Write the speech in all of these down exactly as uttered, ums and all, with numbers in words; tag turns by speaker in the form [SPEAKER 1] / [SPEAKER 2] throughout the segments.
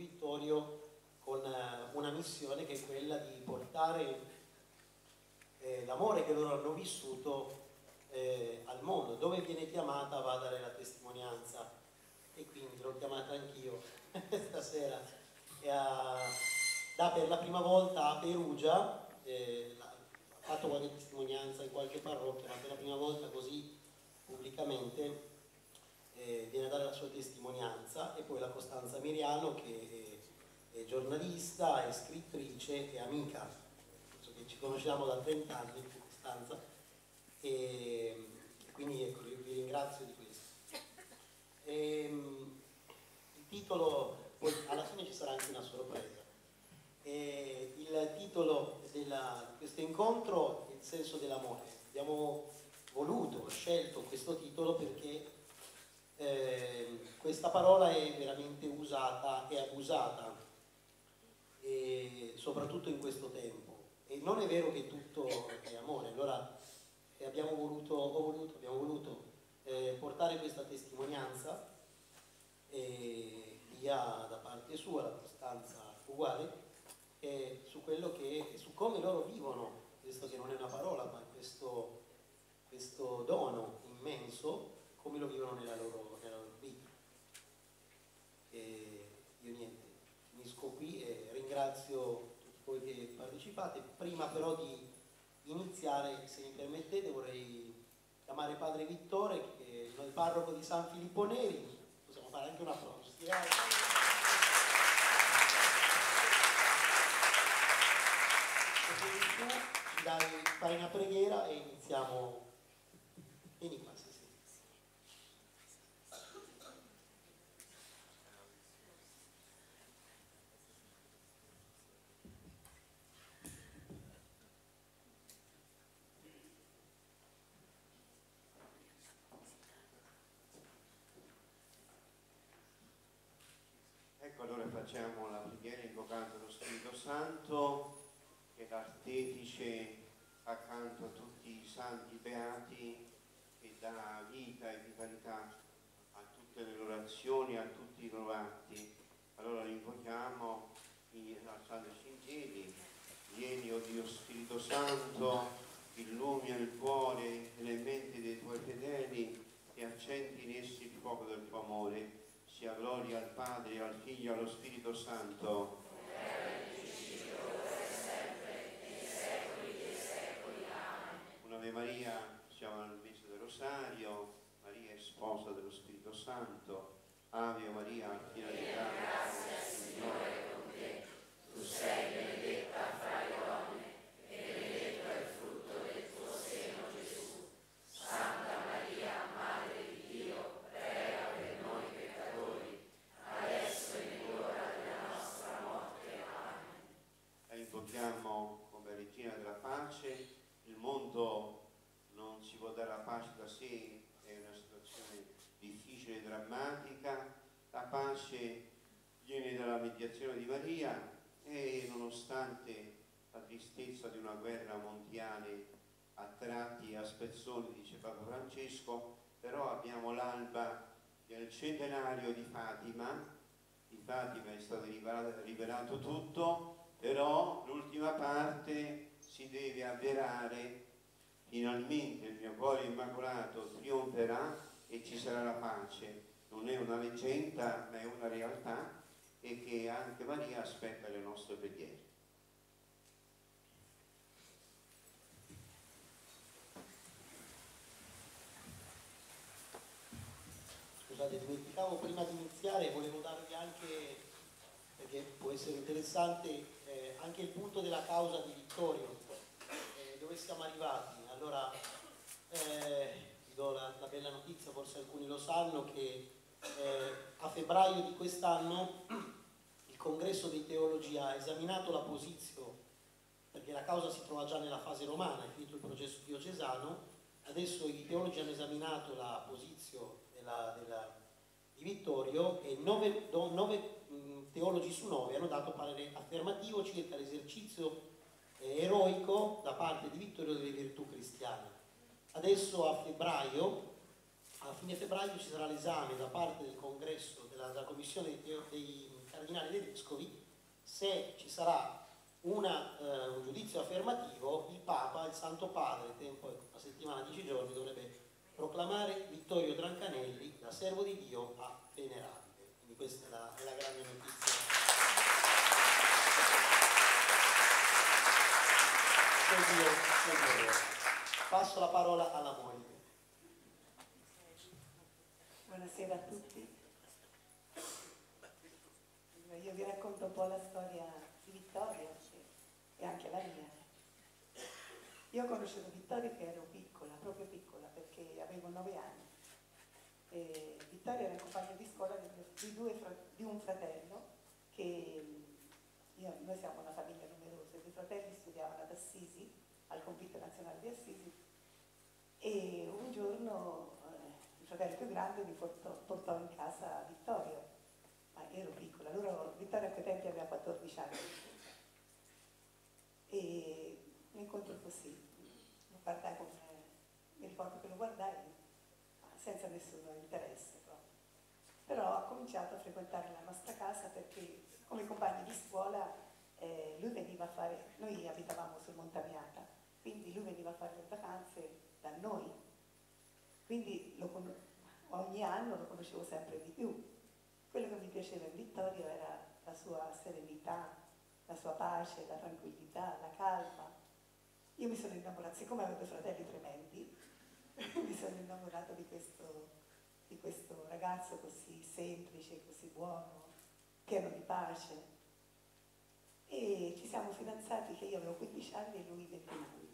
[SPEAKER 1] Vittorio con una missione che è quella di portare eh, l'amore che loro hanno vissuto eh, al mondo. Dove viene chiamata va a dare la testimonianza, e quindi l'ho chiamata anch'io stasera e a, da per la prima volta a Perugia, eh, ha fatto qualche testimonianza in qualche parrocchia, ma per la prima volta così pubblicamente eh, viene a dare la sua testimonianza. E poi la Costanza Miriano, che è, è giornalista, è scrittrice e amica, penso che ci conosciamo da trenta anni, Costanza, e quindi ecco, vi ringrazio di questo. E, il titolo, poi alla fine ci sarà anche una sorpresa. E il titolo della, di questo incontro è Il senso dell'amore. Abbiamo voluto, scelto questo titolo perché eh, questa parola è veramente usata e abusata, e soprattutto in questo tempo. E non è vero che tutto è amore. Allora eh, abbiamo voluto, ho voluto, abbiamo voluto eh, portare questa testimonianza, e via da parte sua, la Costanza uguale, eh, su quello che, su come loro vivono questo, che non è una parola, ma questo, questo dono immenso, come lo vivono nella loro, nella loro vita. E io niente, finisco qui e ringrazio tutti voi che partecipate. Prima però di iniziare, se mi permettete, vorrei chiamare Padre Vittore, che è il parroco di San Filippo Neri. Possiamo fare anche un applauso. Grazie. Ci dai, fai una preghiera e iniziamo. Vieni qua, sì, sì.
[SPEAKER 2] Ecco, allora facciamo la preghiera invocando lo Spirito Santo, che è l'artefice accanto a tutti i santi beati, che dà vita e vitalità a tutte le loro azioni, a tutti i loro atti. Allora lo invochiamo alzandoci in piedi. Vieni, o Dio Spirito Santo, illumina il cuore e le menti dei tuoi fedeli e accendi in essi il fuoco del tuo amore. Sia gloria al Padre, al Figlio e allo Spirito Santo. Un'Ave Maria, siamo nel mese del Rosario. Maria è sposa dello Spirito Santo. Ave Maria, piena di grazia, il Signore è con te. Tu sei benedetta fra le donne e benedetto è il frutto del tuo seno, Gesù. Santa Maria, Madre di Dio, prega per noi peccatori, adesso e nell'ora della nostra morte. Amen. E invochiamo come Regina della Pace. Il mondo non si può dare la pace da sé, è una situazione difficile e drammatica. La pace viene dalla mediazione di Maria e nonostante la tristezza di una guerra mondiale a tratti e a spezzoni, dice Papa Francesco, però abbiamo l'alba del centenario di Fatima. Di Fatima è stato rivelato, rivelato tutto, però l'ultima parte si deve avverare. Finalmente il mio cuore immacolato trionferà e ci sarà la pace. Non è una leggenda, ma è una realtà, e che anche Maria aspetta le nostre preghiere.
[SPEAKER 1] Scusate, dimenticavo prima di iniziare, volevo darvi anche, perché può essere interessante, eh, anche il punto della causa di Vittorio, eh, dove siamo arrivati. Allora, eh, vi do la, la bella notizia, forse alcuni lo sanno, che eh, a febbraio di quest'anno il Congresso dei Teologi ha esaminato la posizione, perché la causa si trova già nella fase romana, è finito il processo diocesano. Adesso i teologi hanno esaminato la posizione della, della, di Vittorio e nove, nove mh, teologi su nove hanno dato parere affermativo circa l'esercizio eh, eroico da parte di Vittorio delle virtù cristiane. Adesso a febbraio, a fine febbraio, ci sarà l'esame da parte del congresso, della, della commissione dei, dei cardinali dei vescovi, se ci sarà una, eh, un giudizio affermativo, il Papa, il Santo Padre, tempo una settimana, dieci giorni, dovrebbe proclamare Vittorio Trancanelli da servo di Dio a venerabile. Quindi questa è la, è la grande notizia. Dio, passo la parola alla moglie.
[SPEAKER 3] Buonasera a tutti. Io vi racconto un po' la storia di Vittorio e anche la mia. Io ho conosciuto Vittorio che ero piccola, proprio piccola, perché avevo nove anni. E Vittorio era il compagno di scuola di, due, di un fratello che io, noi siamo una famiglia numerosa, i due fratelli studiavano ad Assisi, al Convitto Nazionale di Assisi, e un giorno eh, il fratello più grande mi portò, portò in casa Vittorio, ma io ero piccola, allora Vittorio a quei tempi aveva quattordici anni, e mi incontrò così, lo guardai con, mi ricordo che lo guardai senza nessun interesse proprio, però ho cominciato a frequentare la nostra casa perché come compagni di scuola eh, lui veniva a fare, noi abitavamo sul Montamiata, quindi lui veniva a fare le vacanze da noi, quindi lo con... ogni anno lo conoscevo sempre di più. Quello che mi piaceva in Vittorio era la sua serenità, la sua pace, la tranquillità, la calma. Io mi sono innamorata, siccome avevo due fratelli tremendi, mi sono innamorata di questo, di questo ragazzo così semplice, così buono, pieno di pace. E ci siamo fidanzati che io avevo quindici anni e lui ventuno anni.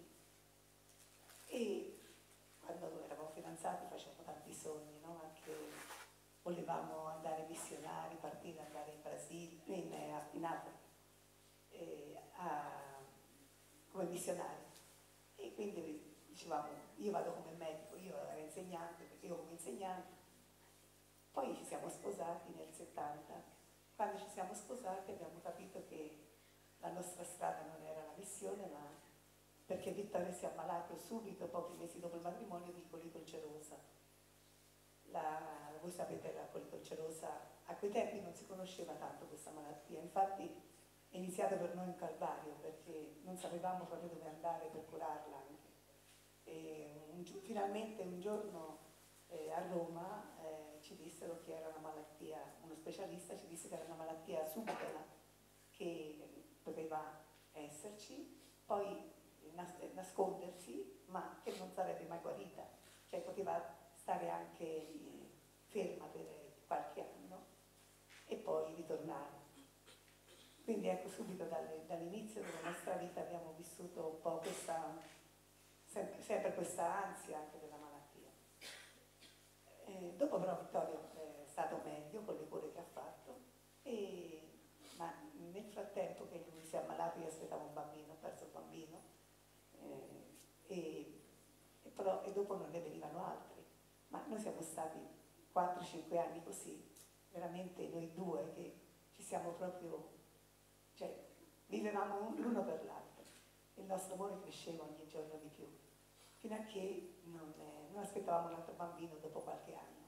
[SPEAKER 3] E quando eravamo fidanzati facevamo tanti sogni, no? Anche volevamo andare missionari, partire, andare in Brasile, in, in Africa, eh, a, come missionari. E quindi dicevamo, io vado come medico, io ero insegnante, perché io come insegnante. Poi ci siamo sposati nel settanta. Quando ci siamo sposati abbiamo capito che la nostra strada non era la missione, ma perché Vittorio si è ammalato subito, pochi mesi dopo il matrimonio, di colicolcerosa. La, voi sapete, la colicolcerosa, a quei tempi non si conosceva tanto questa malattia, infatti è iniziato per noi un calvario, perché non sapevamo proprio dove andare per curarla anche. E un, finalmente un giorno eh, a Roma eh, ci dissero che era una malattia, uno specialista ci disse che era una malattia subdola, che poteva esserci, poi nascondersi, ma che non sarebbe mai guarita, cioè poteva stare anche ferma per qualche anno e poi ritornare. Quindi ecco, subito dall'inizio della nostra vita abbiamo vissuto un po' questa, sempre, sempre questa ansia anche della malattia. Eh, dopo però Vittorio è stato meglio con le cure che ha fatto, e, ma nel frattempo che lui si è ammalato io aspettavo un bambino, ho perso il bambino, eh, e, e, però, e dopo non ne venivano altri, ma noi siamo stati quattro cinque anni così, veramente noi due che ci siamo proprio, cioè vivevamo l'uno per l'altro, il nostro amore cresceva ogni giorno di più, fino a che non, eh, non aspettavamo un altro bambino dopo qualche anno.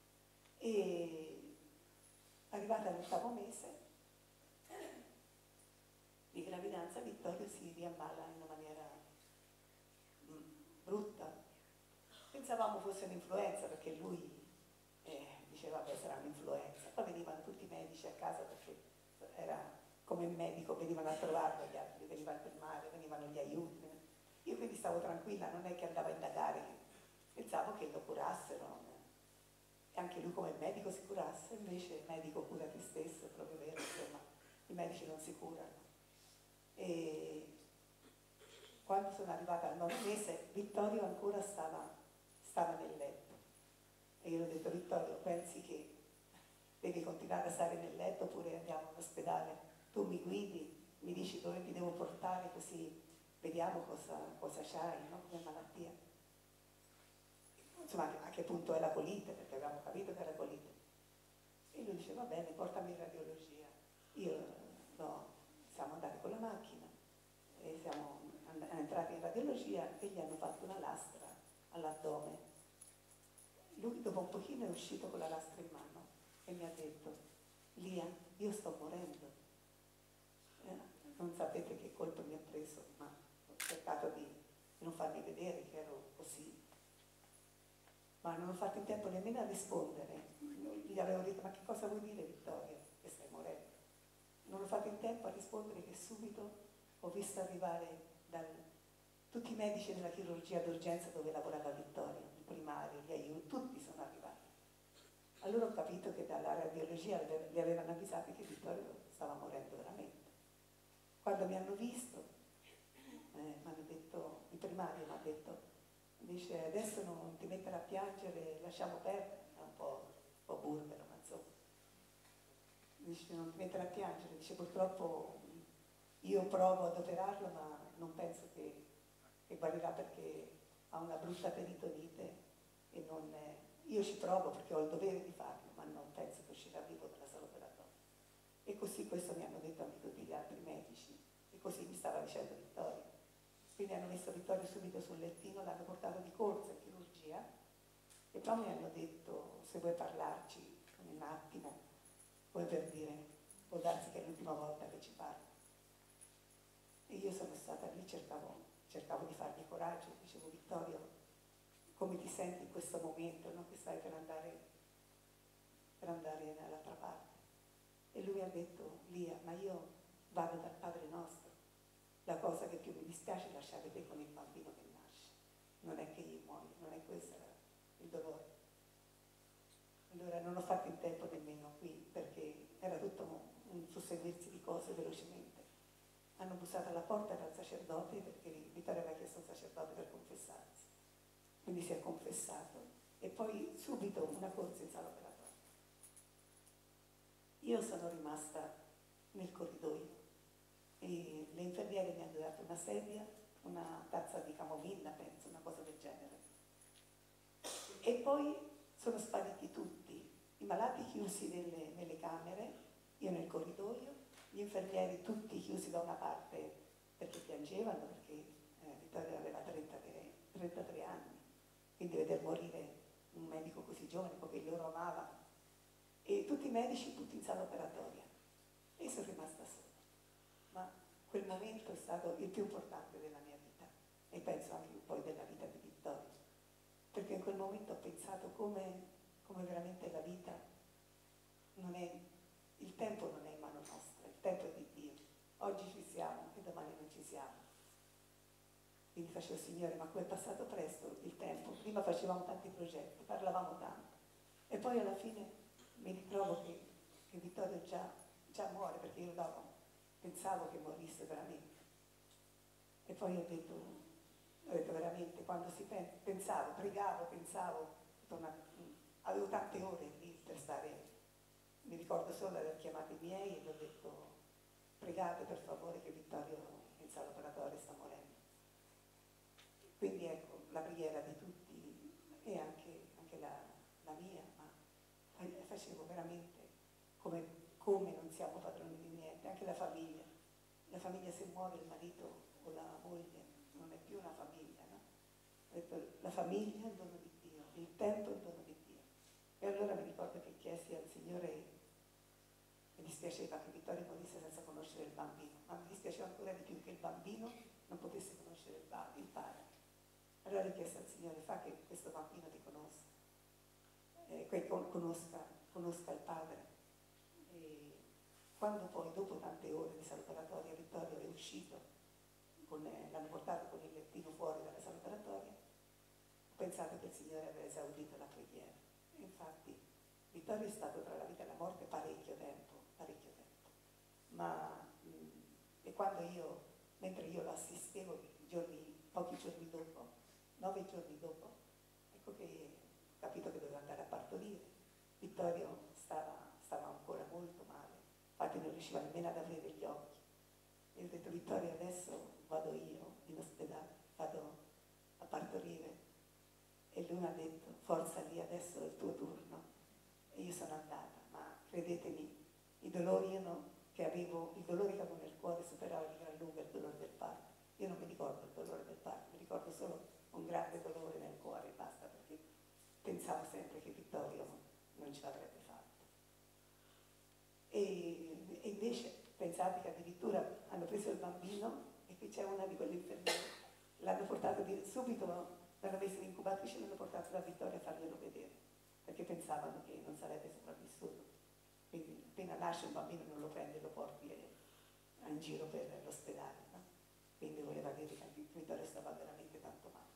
[SPEAKER 3] E arrivata all'ottavo mese di gravidanza Vittorio si riammala in una maniera brutta. Pensavamo fosse un'influenza perché lui eh, diceva che sarà un'influenza. Poi venivano tutti i medici a casa perché era come medico, venivano a trovarlo gli altri, veniva a fermare, venivano gli aiuti. Io quindi stavo tranquilla, non è che andavo a indagare, pensavo che lo curassero e anche lui come medico si curasse, invece il medico cura te stesso, è proprio vero, insomma, i medici non si curano. E quando sono arrivata al nono mese, Vittorio ancora stava, stava nel letto. E io gli ho detto, Vittorio, pensi che devi continuare a stare nel letto oppure andiamo all'ospedale? Tu mi guidi, mi dici dove mi devo portare così vediamo cosa, cosa c'hai, no? Come malattia. Insomma, a che punto è la colite, perché avevamo capito che era colite. E lui dice, va bene, portami in radiologia. Io, no, siamo andati con la macchina e siamo entrati in radiologia e gli hanno fatto una lastra all'addome. Lui dopo un pochino è uscito con la lastra in mano e mi ha detto, Lia, io sto morendo. Eh, non sapete che colpo mi ha preso, ma ho cercato di non farmi vedere che ero così. Ma non ho fatto in tempo nemmeno a rispondere. Gli avevo detto, ma che cosa vuol dire, Vittoria, che stai morendo? Non ho fatto in tempo a rispondere che subito ho visto arrivare dal, tutti i medici della chirurgia d'urgenza dove lavorava Vittoria, il primario, gli aiuti, tutti sono arrivati. Allora ho capito che dalla radiologia le avevano avvisato che Vittorio stava morendo veramente. Quando mi hanno visto, eh, mi hanno detto, il primario mi ha detto, dice adesso non ti mettere a piangere, lasciamo perdere, è un po', un po' burbero, ma insomma. Dice non ti mettere a piangere, dice purtroppo io provo ad operarlo ma non penso che, che guarirà perché ha una brutta peritonite e non è, io ci provo perché ho il dovere di farlo, ma non penso che uscirà vivo dalla sala operatoria. E così questo mi hanno detto anche tutti gli altri medici, e così mi stava dicendo Vittorio. Quindi hanno messo Vittorio subito sul lettino, l'hanno portato di corsa in chirurgia e poi mi hanno detto se vuoi parlarci un attimo, poi per dire, può darsi che è l'ultima volta che ci parlo. E io sono stata lì, cercavo, cercavo di fargli coraggio, dicevo Vittorio, come ti senti in questo momento, no? Che stai per andare, per andare dall'altra parte. E lui ha detto, Lia, ma io vado dal Padre nostro, la cosa che più mi dispiace è lasciare te con il bambino che nasce, non è che io muoio, non è questo il dolore. Allora non ho fatto in tempo nemmeno qui, perché era tutto un susseguirsi di cose velocemente. Hanno bussato alla porta dal sacerdote, perché Vittorio aveva chiesto al sacerdote per confessarsi. Quindi si è confessato e poi subito una corsa in sala operatoria. Io sono rimasta nel corridoio e le infermiere mi hanno dato una sedia, una tazza di camomilla, penso, una cosa del genere. E poi sono spariti tutti, i malati chiusi nelle, nelle camere, io nel corridoio, gli infermieri tutti chiusi da una parte perché piangevano, perché eh, Vittorio aveva trentatré, trentatré anni. Quindi veder morire un medico così giovane, perché loro amavano, e tutti i medici tutti in sala operatoria. E io sono rimasta sola. Ma quel momento è stato il più importante della mia vita e penso anche poi della vita di Vittorio. Perché in quel momento ho pensato come, come veramente la vita non è, il tempo non è in mano nostra, il tempo è di Dio. Oggi ci siamo e domani non ci siamo. Quindi facevo, Signore, ma come è passato presto il tempo? Prima facevamo tanti progetti, parlavamo tanto. E poi alla fine mi ritrovo che, che Vittorio già, già muore, perché io dopo pensavo che morisse veramente. E poi ho detto, ho detto veramente, quando si pensa, pensavo, pregavo, pensavo, una, avevo tante ore lì per stare, mi ricordo solo di aver chiamato i miei e gli ho detto, pregate per favore che Vittorio in sala operatoria sta morendo. Quindi ecco, la preghiera di tutti e anche, anche la, la mia, ma facevo veramente come, come non siamo padroni di niente, anche la famiglia. La famiglia se muore il marito o la moglie non è più una famiglia, no? La famiglia è il dono di Dio, il tempo è il dono di Dio. E allora mi ricordo che chiesi al Signore, mi dispiaceva che Vittorio morisse senza conoscere il bambino, ma mi dispiaceva ancora di più che il bambino non potesse conoscere il, il padre. Allora ho chiesto al Signore, fa che questo bambino ti conosca, eh, che conosca, conosca il padre. E quando poi, dopo tante ore di sala operatoria, Vittorio è uscito, con, eh, l'hanno portato con il lettino fuori dalla sala operatoria, ho pensato che il Signore aveva esaudito la preghiera. E infatti Vittorio è stato tra la vita e la morte parecchio tempo, parecchio tempo. Ma mh, e quando io, mentre io lo assistevo, giorni, pochi giorni dopo, nove giorni dopo, ecco che ho capito che dovevo andare a partorire. Vittorio stava, stava ancora molto male, infatti non riusciva nemmeno ad aprire gli occhi. E ho detto, Vittorio, adesso vado io in ospedale, vado a partorire. E lui mi ha detto, forza lì, adesso è il tuo turno. E io sono andata, ma credetemi, i dolori io no, che avevo, il dolore che avevo nel cuore superava di gran lunga il dolore del parto. Io non mi ricordo il dolore del parto, mi ricordo solo un grande dolore nel cuore e basta, perché pensavo sempre che Vittorio non ce l'avrebbe fatto. E, e invece pensate che addirittura hanno preso il bambino, e qui c'è una di quelle infermiere, l'hanno portato di, subito, l'hanno messo in incubatrice e l'hanno portato da Vittoria a farglielo vedere, perché pensavano che non sarebbe sopravvissuto. Quindi appena nasce un bambino non lo prende e lo porti in giro per l'ospedale, no? Quindi voleva dire che Vittoria stava veramente tanto male.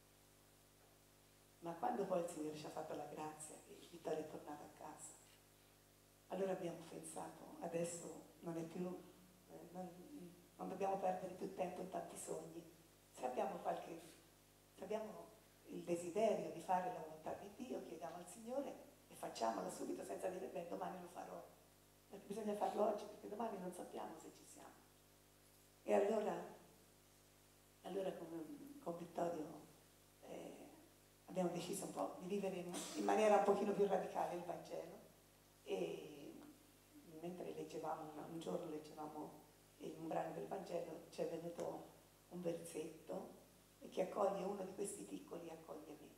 [SPEAKER 3] Ma quando poi il Signore ci ha fatto la grazia e Vittoria è tornata a casa, allora abbiamo pensato, adesso non è più, eh, non, non dobbiamo perdere più tempo in tanti sogni. Se abbiamo qualche, se abbiamo il desiderio di fare la volontà di Dio, chiediamo al Signore e facciamolo subito senza dire, beh, domani lo farò. Perché bisogna farlo oggi, perché domani non sappiamo se ci siamo. E allora, allora con, con Vittorio eh, abbiamo deciso un po' di vivere in, in maniera un pochino più radicale il Vangelo, e mentre leggevamo, un giorno leggevamo un brano del Vangelo, ci è venuto un versetto che accoglie uno di questi piccoli, accoglie me.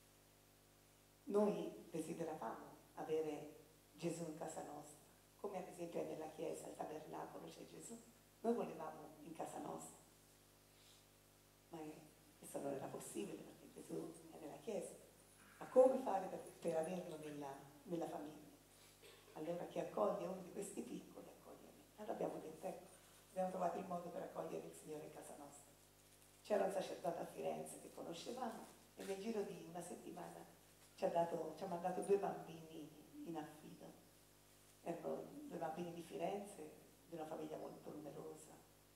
[SPEAKER 3] Noi desideravamo avere Gesù in casa nostra, come ad esempio è nella chiesa, al tabernacolo c'è Gesù. Noi volevamo in casa nostra, ma questo non era possibile perché Gesù è nella chiesa. Ma come fare per, per averlo nella, nella famiglia? Allora chi accoglie uno di questi piccoli accoglie me. Allora abbiamo detto, ecco, abbiamo trovato il modo per accogliere il Signore in casa nostra. C'era un sacerdote a Firenze che conoscevamo e nel giro di una settimana ci ha, dato, ci ha mandato due bambini in affido. Erano due bambini di Firenze, di una famiglia molto numerosa.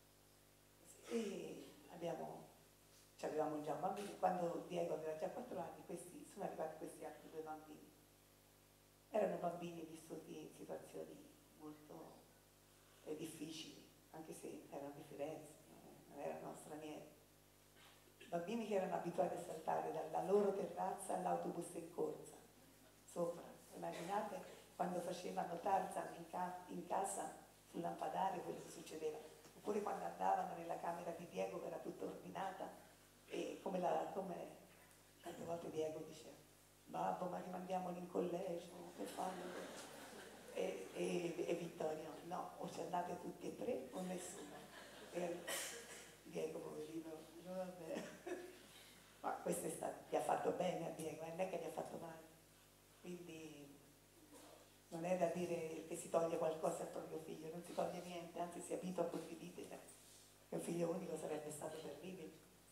[SPEAKER 3] E abbiamo, ci avevamo già un bambino. Quando Diego aveva già quattro anni, questi, sono arrivati questi altri due bambini. Erano bambini vissuti in situazioni molto eh, difficili, anche se erano di Firenze, non erano stranieri. Bambini che erano abituati a saltare dalla loro terrazza all'autobus in corsa, sopra. Immaginate quando facevano Tarzan in, ca in casa sul lampadario, quello che succedeva. Oppure quando andavano nella camera di Diego che era tutta ordinata, e come, la, come tante volte Diego diceva, babbo, ma rimandiamoli in collegio, che fanno? E, e, e Vittorio, no, o ci andate tutti e tre o nessuno. E Diego, poverino, no, vabbè. Ma questo è stato, gli ha fatto bene a Diego, non è che gli ha fatto male. Quindi non è da dire che si toglie qualcosa al proprio figlio, non si toglie niente, anzi si abitua a condividere, che un figlio unico sarebbe stato terribile.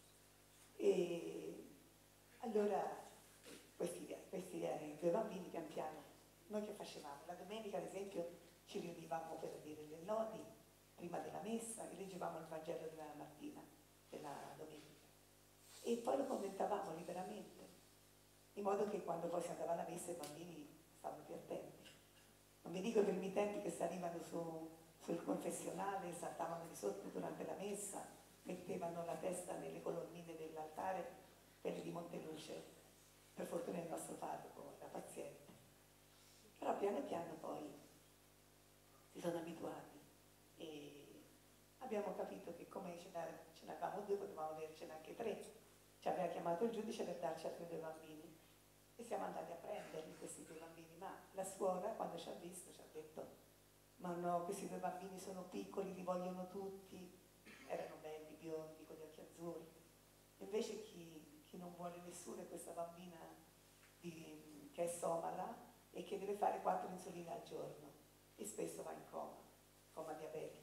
[SPEAKER 3] E allora questi, questi eh, due bambini pian piano, noi che facevamo? La domenica ad esempio ci riunivamo per dire le lodi prima della messa e leggevamo il Vangelo della mattina, della domenica, e poi lo commentavamo liberamente, in modo che quando poi si andava alla messa i bambini stavano più attenti. Non vi dico i primi tempi che salivano su, sul confessionale, saltavano di sotto durante la messa, mettevano la testa nelle colonnine dell'altare, quelli di Monteluce. Per fortuna il nostro parroco era paziente. Però piano piano poi si sono abituati e abbiamo capito che come ce ne avevamo due, potevamo avercene anche tre. Ci aveva chiamato il giudice per darci altri due bambini e siamo andati a prenderli questi due bambini, ma la suora quando ci ha visto ci ha detto, ma no, questi due bambini sono piccoli, li vogliono tutti, erano belli, biondi, con gli occhi azzurri. Invece chi, chi non vuole nessuno è questa bambina di, che è somala e che deve fare quattro insuline al giorno e spesso va in coma, coma diabetico.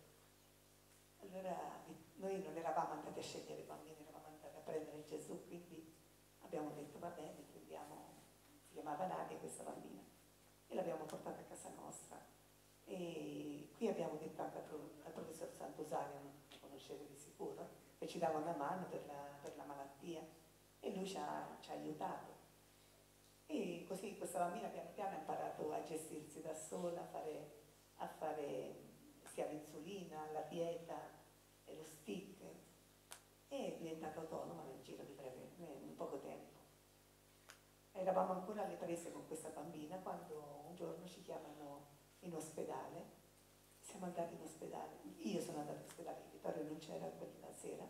[SPEAKER 3] Allora noi non eravamo andati a scegliere i bambini, eravamo andati a prendere Gesù, quindi abbiamo detto va bene, prendiamo, si chiamava Nadia questa bambina, e l'abbiamo portata a casa nostra. E qui abbiamo detto anche al, pro, al professor Santosario, non lo conoscete di sicuro, che ci dava una mano per la, per la malattia, e lui ci ha, ci ha aiutato. E così questa bambina piano piano ha imparato a gestirsi da sola, a fare, a fare sia l'insulina, la dieta e lo stick, e è diventata autonoma nel giro di breve, in poco tempo. Eravamo ancora alle prese con questa bambina quando un giorno ci chiamano in ospedale, siamo andati in ospedale, io sono andata in ospedale, Vittorio non c'era quella sera,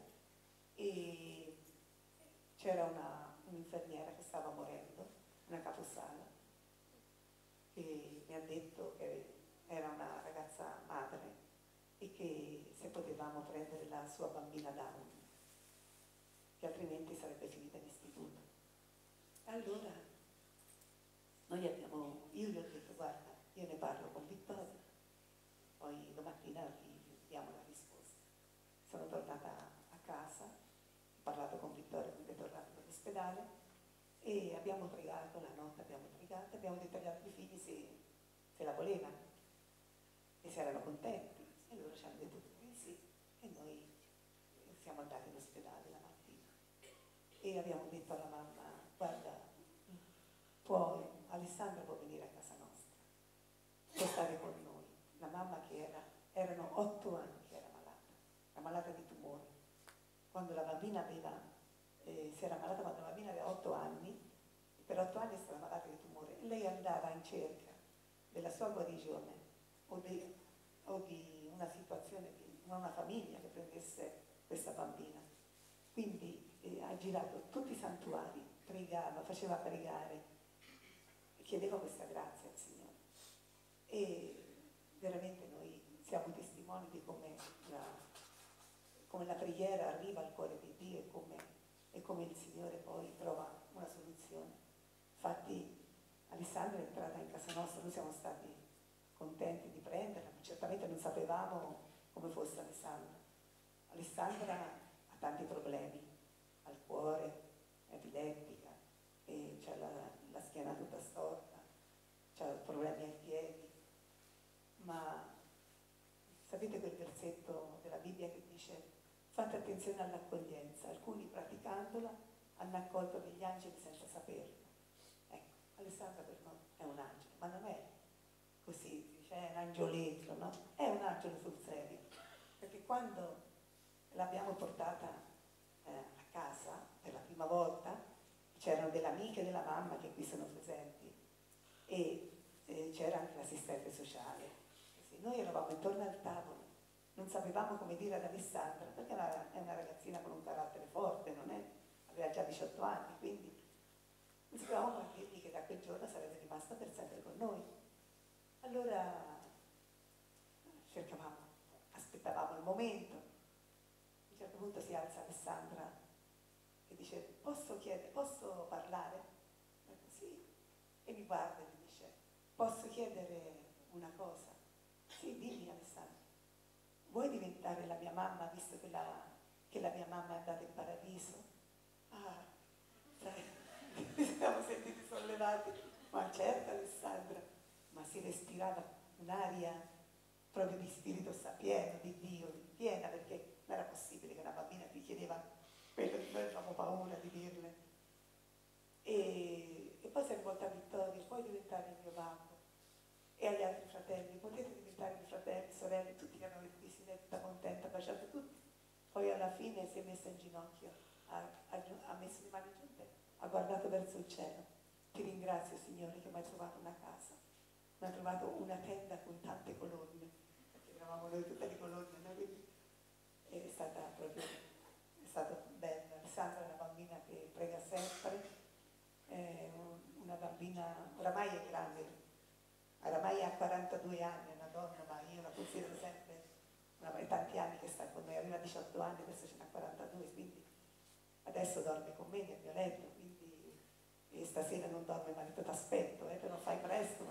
[SPEAKER 3] e c'era un'infermiera un che stava morendo, una caposala, che mi ha detto che era una ragazza madre e che se potevamo prendere la sua bambina Down, che altrimenti sarebbe finita in istituto. Allora noi abbiamo, io gli ho detto guarda, io ne parlo con Vittoria, poi domattina vi diamo la risposta. Sono tornata a casa, ho parlato con Vittoria quando è tornato dall'ospedale e abbiamo pregato, la notte abbiamo pregato, abbiamo detto agli altri figli se, se la volevano e se erano contenti e loro ci hanno detto tutti di sì e noi siamo andati all'ospedale la mattina e abbiamo detto alla mamma guarda, può, Alessandra può venire a casa nostra, può stare con noi. La mamma che era, erano otto anni che era malata, era malata di tumore. Quando la bambina aveva, eh, si era malata quando la bambina aveva otto anni, per otto anni è stata malata di tumore. Lei andava in cerca della sua guarigione o di, o di una situazione, di una famiglia che prendesse questa bambina. Quindi eh, ha girato tutti i santuari, pregava, faceva pregare, chiedeva questa grazia al Signore. E veramente noi siamo testimoni di come la, come la preghiera arriva al cuore di Dio e come, e come il Signore poi trova una soluzione. Infatti Alessandra è entrata in casa nostra, noi siamo stati contenti di prenderla, certamente non sapevamo come fosse Alessandra. Alessandra ha tanti problemi al cuore, è epilettica, e c'ha la, la schiena tutta storta, c'ha problemi ai piedi, ma sapete quel versetto della Bibbia che dice fate attenzione all'accoglienza, alcuni praticandola hanno accolto degli angeli senza saperlo. Ecco, Alessandra per noi è un angelo, ma non è così, dice è un angioletto, no? È un angelo sul serio, perché quando l'abbiamo portata eh, a casa per la prima volta, c'erano delle amiche della mamma che qui sono presenti e eh, c'era anche l'assistente sociale. Sì, noi eravamo intorno al tavolo, non sapevamo come dire ad Alessandra, perché è una ragazzina con un carattere forte, non è? Aveva già diciotto anni, quindi non sapevamo come dirgli che da quel giorno sarebbe rimasta per sempre con noi. Allora cercavamo, aspettavamo il momento. A un certo punto si alza Alessandra e dice posso chiedere, posso parlare? E sì, e mi guarda e mi dice posso chiedere una cosa? Sì, dimmi Alessandra, vuoi diventare la mia mamma visto che la, che la mia mamma è andata in paradiso? Ah, sai, ci siamo sentiti sollevati, ma certo Alessandra, ma si respirava un'aria proprio di spirito sapieno, di Dio, piena, perché non era possibile che una bambina ti chiedeva quello che noi avevamo paura di dirle. E, e poi si è rivolta a Vittorio, puoi diventare il mio babbo? E agli altri fratelli, potete diventare i fratelli, sorelle, tutti che erano qui, si è tutta contenta, baciate tutti. Poi alla fine si è messa in ginocchio, ha, ha, ha messo le mani giunte, ha guardato verso il cielo. Ti ringrazio Signore che mi hai trovato una casa, mi hai trovato una tenda con tante colonne, perché eravamo noi tutte le colonne, no? Quindi è stata proprio, è stato bello. Alessandra è una bambina che prega sempre, è una bambina, oramai è grande, oramai ha quarantadue anni, è una donna, ma io la considero sempre, è tanti anni che sta con noi, aveva diciotto anni, adesso ce n'ha quarantadue, quindi adesso dorme con me nel mio letto, quindi e stasera non dorme, ma ti aspetto, eh, però fai presto.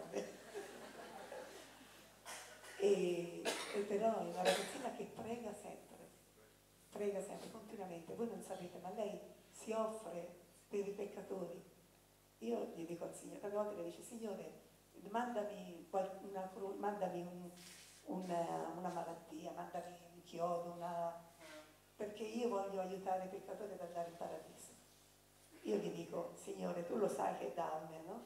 [SPEAKER 3] e, e però è una ragazzina che prega sempre, prega sempre, continuamente, voi non sapete, ma lei si offre per i peccatori. Io gli dico al Signore, tante volte le dice, Signore, mandami, una, mandami un, una, una malattia, mandami un chiodo, una, perché io voglio aiutare i peccatori ad andare in paradiso. Io gli dico, Signore, tu lo sai che è Down, no?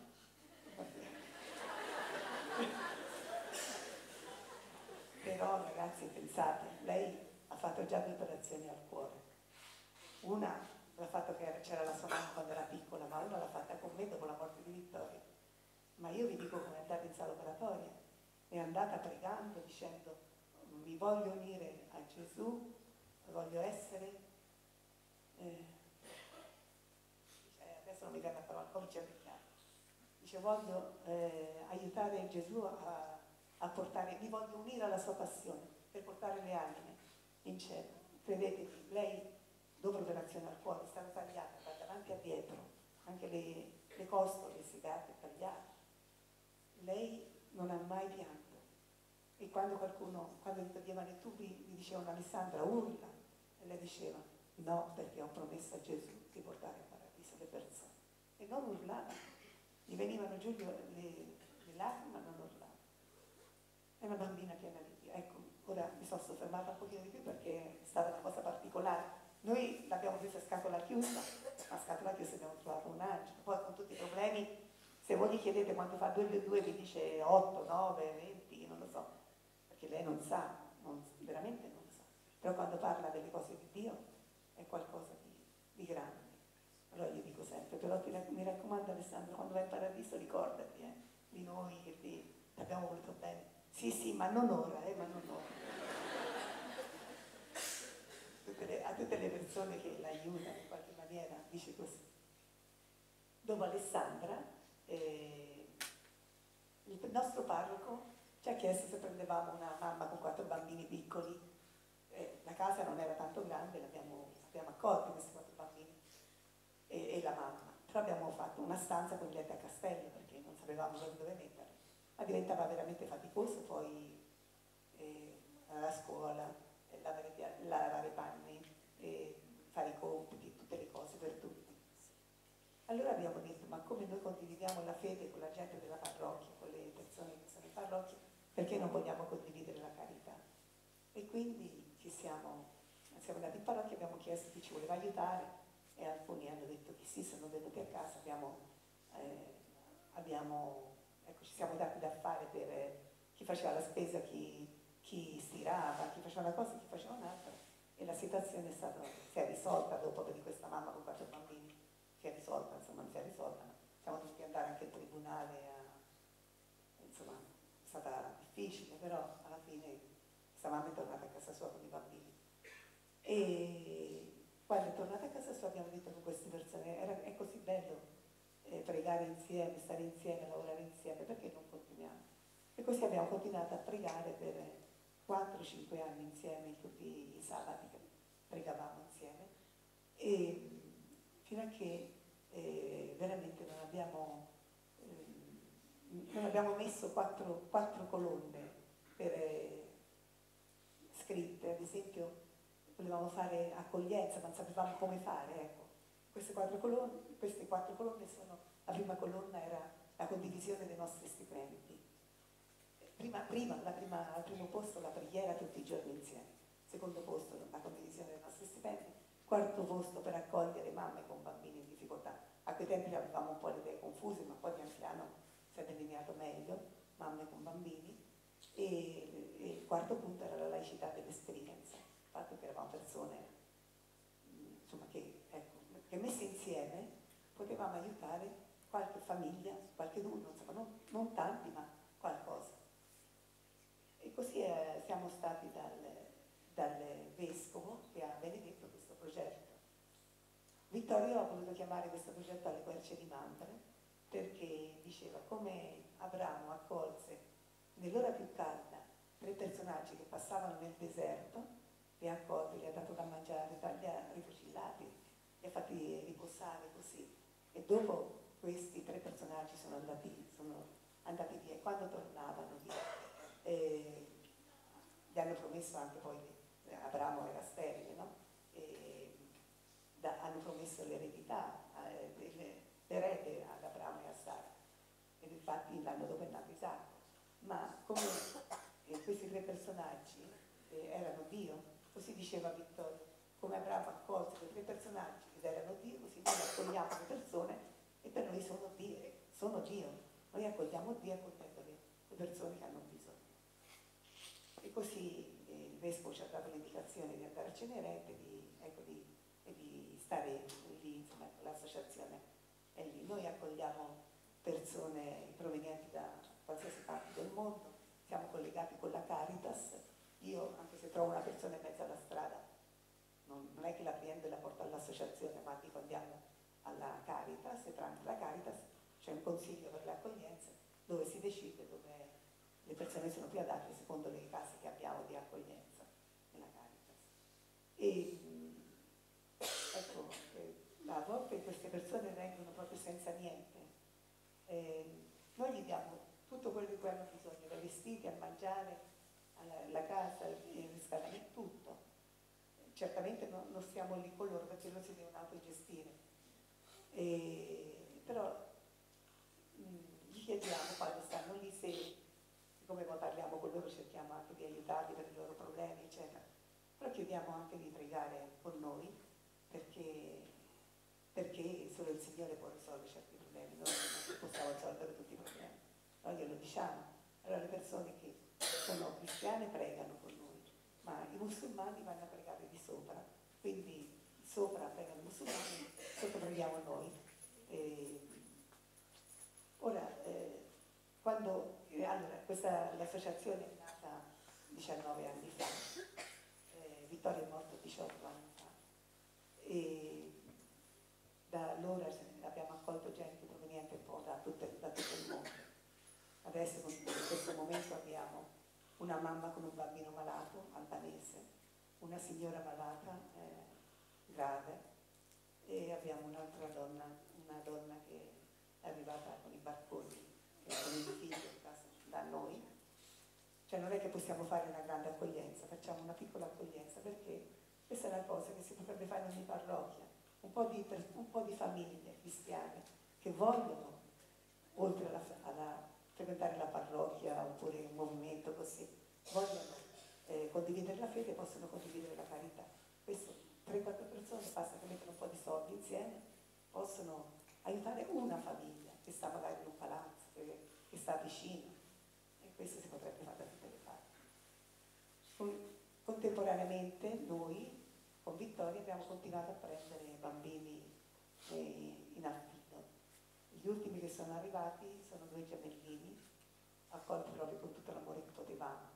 [SPEAKER 3] Però ragazzi, pensate, lei ha fatto già due operazioni al cuore. Una l'ha fatto che c'era la sua mamma quando era piccola, ma una l'ha fatta con me dopo la morte di Vittorio. Ma io vi dico come è andata in sala operatoria. È andata pregando, dicendo, mi voglio unire a Gesù, voglio essere... Eh, adesso non mi viene la parola, comincia a pregare. Dice, voglio eh, aiutare Gesù a, a portare, li voglio unire alla sua passione per portare le anime in cielo. Credetemi, lei dopo l'operazione al cuore è stata tagliata da davanti a dietro, anche le, le costole segate, tagliate. Lei non ha mai pianto. E quando qualcuno, quando gli toglievano i tubi, gli dicevano: Alessandra, urla. E lei diceva: no, perché ho promesso a Gesù di portare in paradiso le persone. E non urlava. Gli venivano giù le, le lacrime, ma non urlava. È una bambina piena di Dio. Ecco, ora mi sono soffermata un pochino di più perché è stata una cosa particolare. Noi l'abbiamo presa a scatola chiusa, a scatola chiusa abbiamo trovato un angelo. Poi con tutti i problemi, se voi gli chiedete quanto fa due più due, vi dice otto, nove, venti, non lo so, perché lei non sa, non, veramente non sa. Però quando parla delle cose di Dio è qualcosa di, di grande. Allora io dico sempre, però ti, mi raccomando Alessandro, quando vai in paradiso ricordati eh, di noi che ti, ti abbiamo voluto bene. Sì, sì, ma non ora, eh, ma non ora. Tutte le, a tutte le persone che l'aiutano in qualche maniera, dice così. Dopo Alessandra, eh, il nostro parroco ci ha chiesto se prendevamo una mamma con quattro bambini piccoli. Eh, la casa non era tanto grande, l'abbiamo abbiamo accolto questi quattro bambini e, e la mamma. Però abbiamo fatto una stanza con il letto a castello perché non sapevamo dove metterli. Ma diventava veramente faticoso poi eh, alla scuola, eh, lavare, lavare i panni, eh, fare i compiti, tutte le cose per tutti. Allora abbiamo detto, ma come noi condividiamo la fede con la gente della parrocchia, con le persone che sono in parrocchia, perché non vogliamo condividere la carità? E quindi ci siamo, siamo andati in parrocchia, abbiamo chiesto chi ci voleva aiutare e alcuni hanno detto che sì, sono venuti a casa, abbiamo, eh, abbiamo ecco, ci siamo dati da fare per eh, chi faceva la spesa, chi, chi stirava, chi faceva una cosa, chi faceva un'altra, e la situazione è stata, si è risolta dopo di questa mamma con quattro bambini, si è risolta, insomma non si è risolta, ma siamo dovuti andare anche al tribunale, a, insomma è stata difficile, però alla fine questa mamma è tornata a casa sua con i bambini. E quando è tornata a casa sua abbiamo detto con queste persone, era, è così bello Eh, pregare insieme, stare insieme, lavorare insieme, perché non continuiamo? E così abbiamo continuato a pregare per quattro cinque anni insieme, tutti i sabati che pregavamo insieme, e fino a che eh, veramente non abbiamo, eh, non abbiamo messo quattro, quattro colonne per, eh, scritte, ad esempio volevamo fare accoglienza, ma non sapevamo come fare, ecco. Queste quattro colonne, queste quattro colonne sono, la prima colonna era la condivisione dei nostri stipendi. Prima, prima, la prima, al primo posto la preghiera tutti i giorni insieme, secondo posto la condivisione dei nostri stipendi, quarto posto per accogliere mamme con bambini in difficoltà. A quei tempi avevamo un po' le idee confuse, ma poi pian piano si è delineato meglio, mamme con bambini, e, e il quarto punto era la laicità dell'esperienza, il fatto che eravamo persone insomma che ecco, che messe insieme potevamo aiutare qualche famiglia, qualche uno, insomma non, non tanti ma qualcosa. E così eh, siamo stati dal, dal vescovo che ha benedetto questo progetto. Vittorio ha voluto chiamare questo progetto alle querce di Mandra perché diceva come Abramo accolse nell'ora più calda tre personaggi che passavano nel deserto, li ha accolti, gli ha dato da mangiare, li ha rifucillati, li ha fatti riposare così. E dopo questi tre personaggi sono andati, sono andati via. E quando tornavano via, eh, gli hanno promesso anche poi, Abramo era sterile, no? E da, hanno promesso l'eredità, eh, l'erede ad Abramo e a Sara. Ed infatti l'anno dopo è nato Isacco. Ma come eh, questi tre personaggi eh, erano Dio, così diceva Vittorio, come Abramo accolse quei tre personaggi ed erano Dio, così noi accogliamo le persone e per noi sono Dio, sono Dio. Noi accogliamo Dio accogliendo le, le persone che hanno bisogno. E così eh, il Vescovo ci ha dato l'indicazione di andare a Cenerette, di, ecco, di, e di stare lì, insomma, l'associazione è lì. Noi accogliamo persone provenienti da qualsiasi parte del mondo, siamo collegati con la Caritas. Io, anche se trovo una persona in mezzo alla strada, non, non è che la prendo e la porto all'associazione, ma dico andiamo alla Caritas e tramite la Caritas c'è un consiglio per le accoglienze dove si decide dove, le persone sono più adatte secondo le case che abbiamo di accoglienza nella Caritas. E ecco, eh, a volte queste persone vengono proprio senza niente. Eh, noi gli diamo tutto quello di cui hanno bisogno, dai vestiti al mangiare, alla, alla casa, il riscaldamento, tutto. Certamente no, non stiamo lì con loro perché loro si devono autogestire. E, però mh, gli chiediamo quando stanno lì se, siccome poi parliamo con loro, cerchiamo anche di aiutarli per i loro problemi, eccetera. Però chiediamo anche di pregare con noi perché, perché solo il Signore può risolvere certi problemi, noi non possiamo risolvere tutti i problemi. Noi glielo diciamo. Allora le persone che sono cristiane pregano con noi, ma i musulmani vanno a pregare di sopra, quindi sopra pregano i musulmani, sotto preghiamo noi. E ora, eh, quando eh, allora, questa, l'associazione è nata diciannove anni fa, eh, Vittorio è morto diciotto anni fa, e da allora abbiamo accolto gente proveniente un po' da tutto, da tutto il mondo. Adesso in questo momento abbiamo una mamma con un bambino malato, albanese, una signora malata, eh, grave, e abbiamo un'altra donna, una donna che è arrivata con i barconi, che con il figlio da noi. Cioè non è che possiamo fare una grande accoglienza, facciamo una piccola accoglienza perché questa è una cosa che si potrebbe fare in ogni parrocchia, un po' di, un po' di famiglie cristiane che vogliono, oltre alla, alla frequentare la parrocchia oppure un movimento così, vogliono eh, condividere la fede, possono condividere la carità. Questo tre quattro persone, basta che mettono un po' di soldi insieme, possono aiutare una famiglia che sta magari in un palazzo, che, che sta vicino, e questo si potrebbe fare da tutte le parti. Con, contemporaneamente noi con Vittoria abbiamo continuato a prendere bambini eh, in affitto. Gli ultimi che sono arrivati sono due gemellini, accolti proprio con tutto l'amore che potevamo.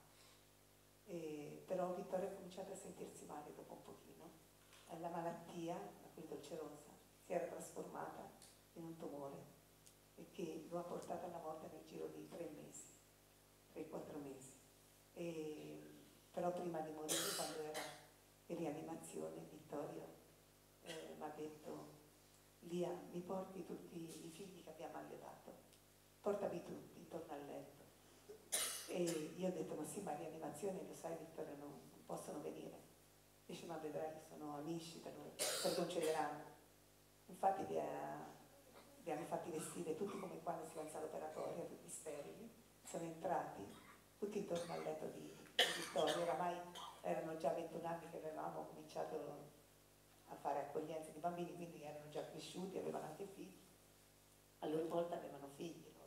[SPEAKER 3] E, però Vittoria ha cominciato a sentirsi male dopo un pochino. La malattia, la quinta ulcerosa, si era trasformata in un tumore e che lo ha portato alla morte nel giro di tre mesi, tre quattro mesi. E, però prima di morire, quando era in rianimazione, Vittorio eh, mi ha detto: Lia, mi porti tutti i figli che abbiamo allievato, portami tutti intorno al letto. E io ho detto: ma sì, ma rianimazione, lo sai Vittorio, non, non possono venire. Dice: ma vedrai che sono amici, per, per concederanno. Infatti li, ha, li hanno fatti vestire tutti come quando si alza l'operatoria, tutti sterili, sono entrati tutti intorno al letto di, di Vittorio. Oramai erano già ventuno anni che avevamo cominciato a fare accoglienze di bambini, quindi erano già cresciuti, avevano anche figli, a loro volta avevano figli loro.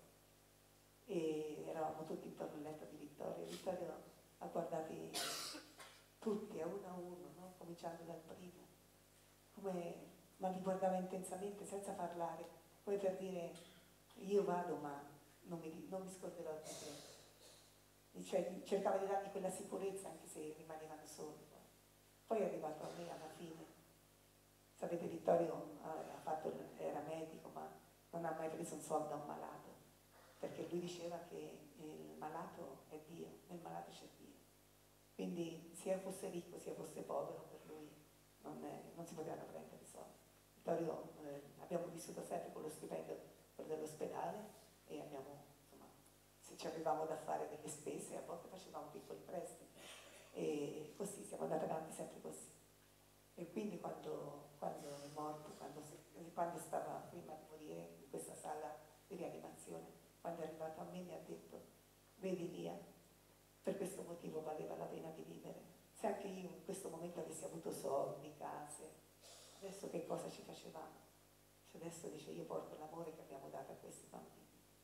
[SPEAKER 3] E eravamo tutti intorno al letto di Vittorio. Vittorio ha guardati tutti a uno a uno, no? Cominciando dal primo, come, ma li guardava intensamente senza parlare, come per dire: io vado ma non mi, non mi scorderò di te. Cioè, cercava di dargli quella sicurezza anche se rimanevano soli. Poi, poi è arrivato a me alla fine. Sapete, Vittorio ha fatto, era medico, ma non ha mai preso un soldo a un malato, perché lui diceva che il malato è Dio, nel malato c'è Dio. Quindi sia fosse ricco sia fosse povero, per lui non, è, non si potevano prendere i soldi. Vittorio, eh, abbiamo vissuto sempre con lo stipendio dell'ospedale e abbiamo, insomma, se ci avevamo da fare delle spese, a volte facevamo piccoli prestiti. E così siamo andati avanti sempre così. E quindi quando, quando è morto, quando, quando stava prima di morire in questa sala di rianimazione, quando è arrivato a me mi ha detto: vedi Lia, per questo motivo valeva la pena di vivere. Se anche io in questo momento avessi avuto soldi, case, adesso che cosa ci facevamo? Cioè adesso dice: io porto l'amore che abbiamo dato a questi bambini.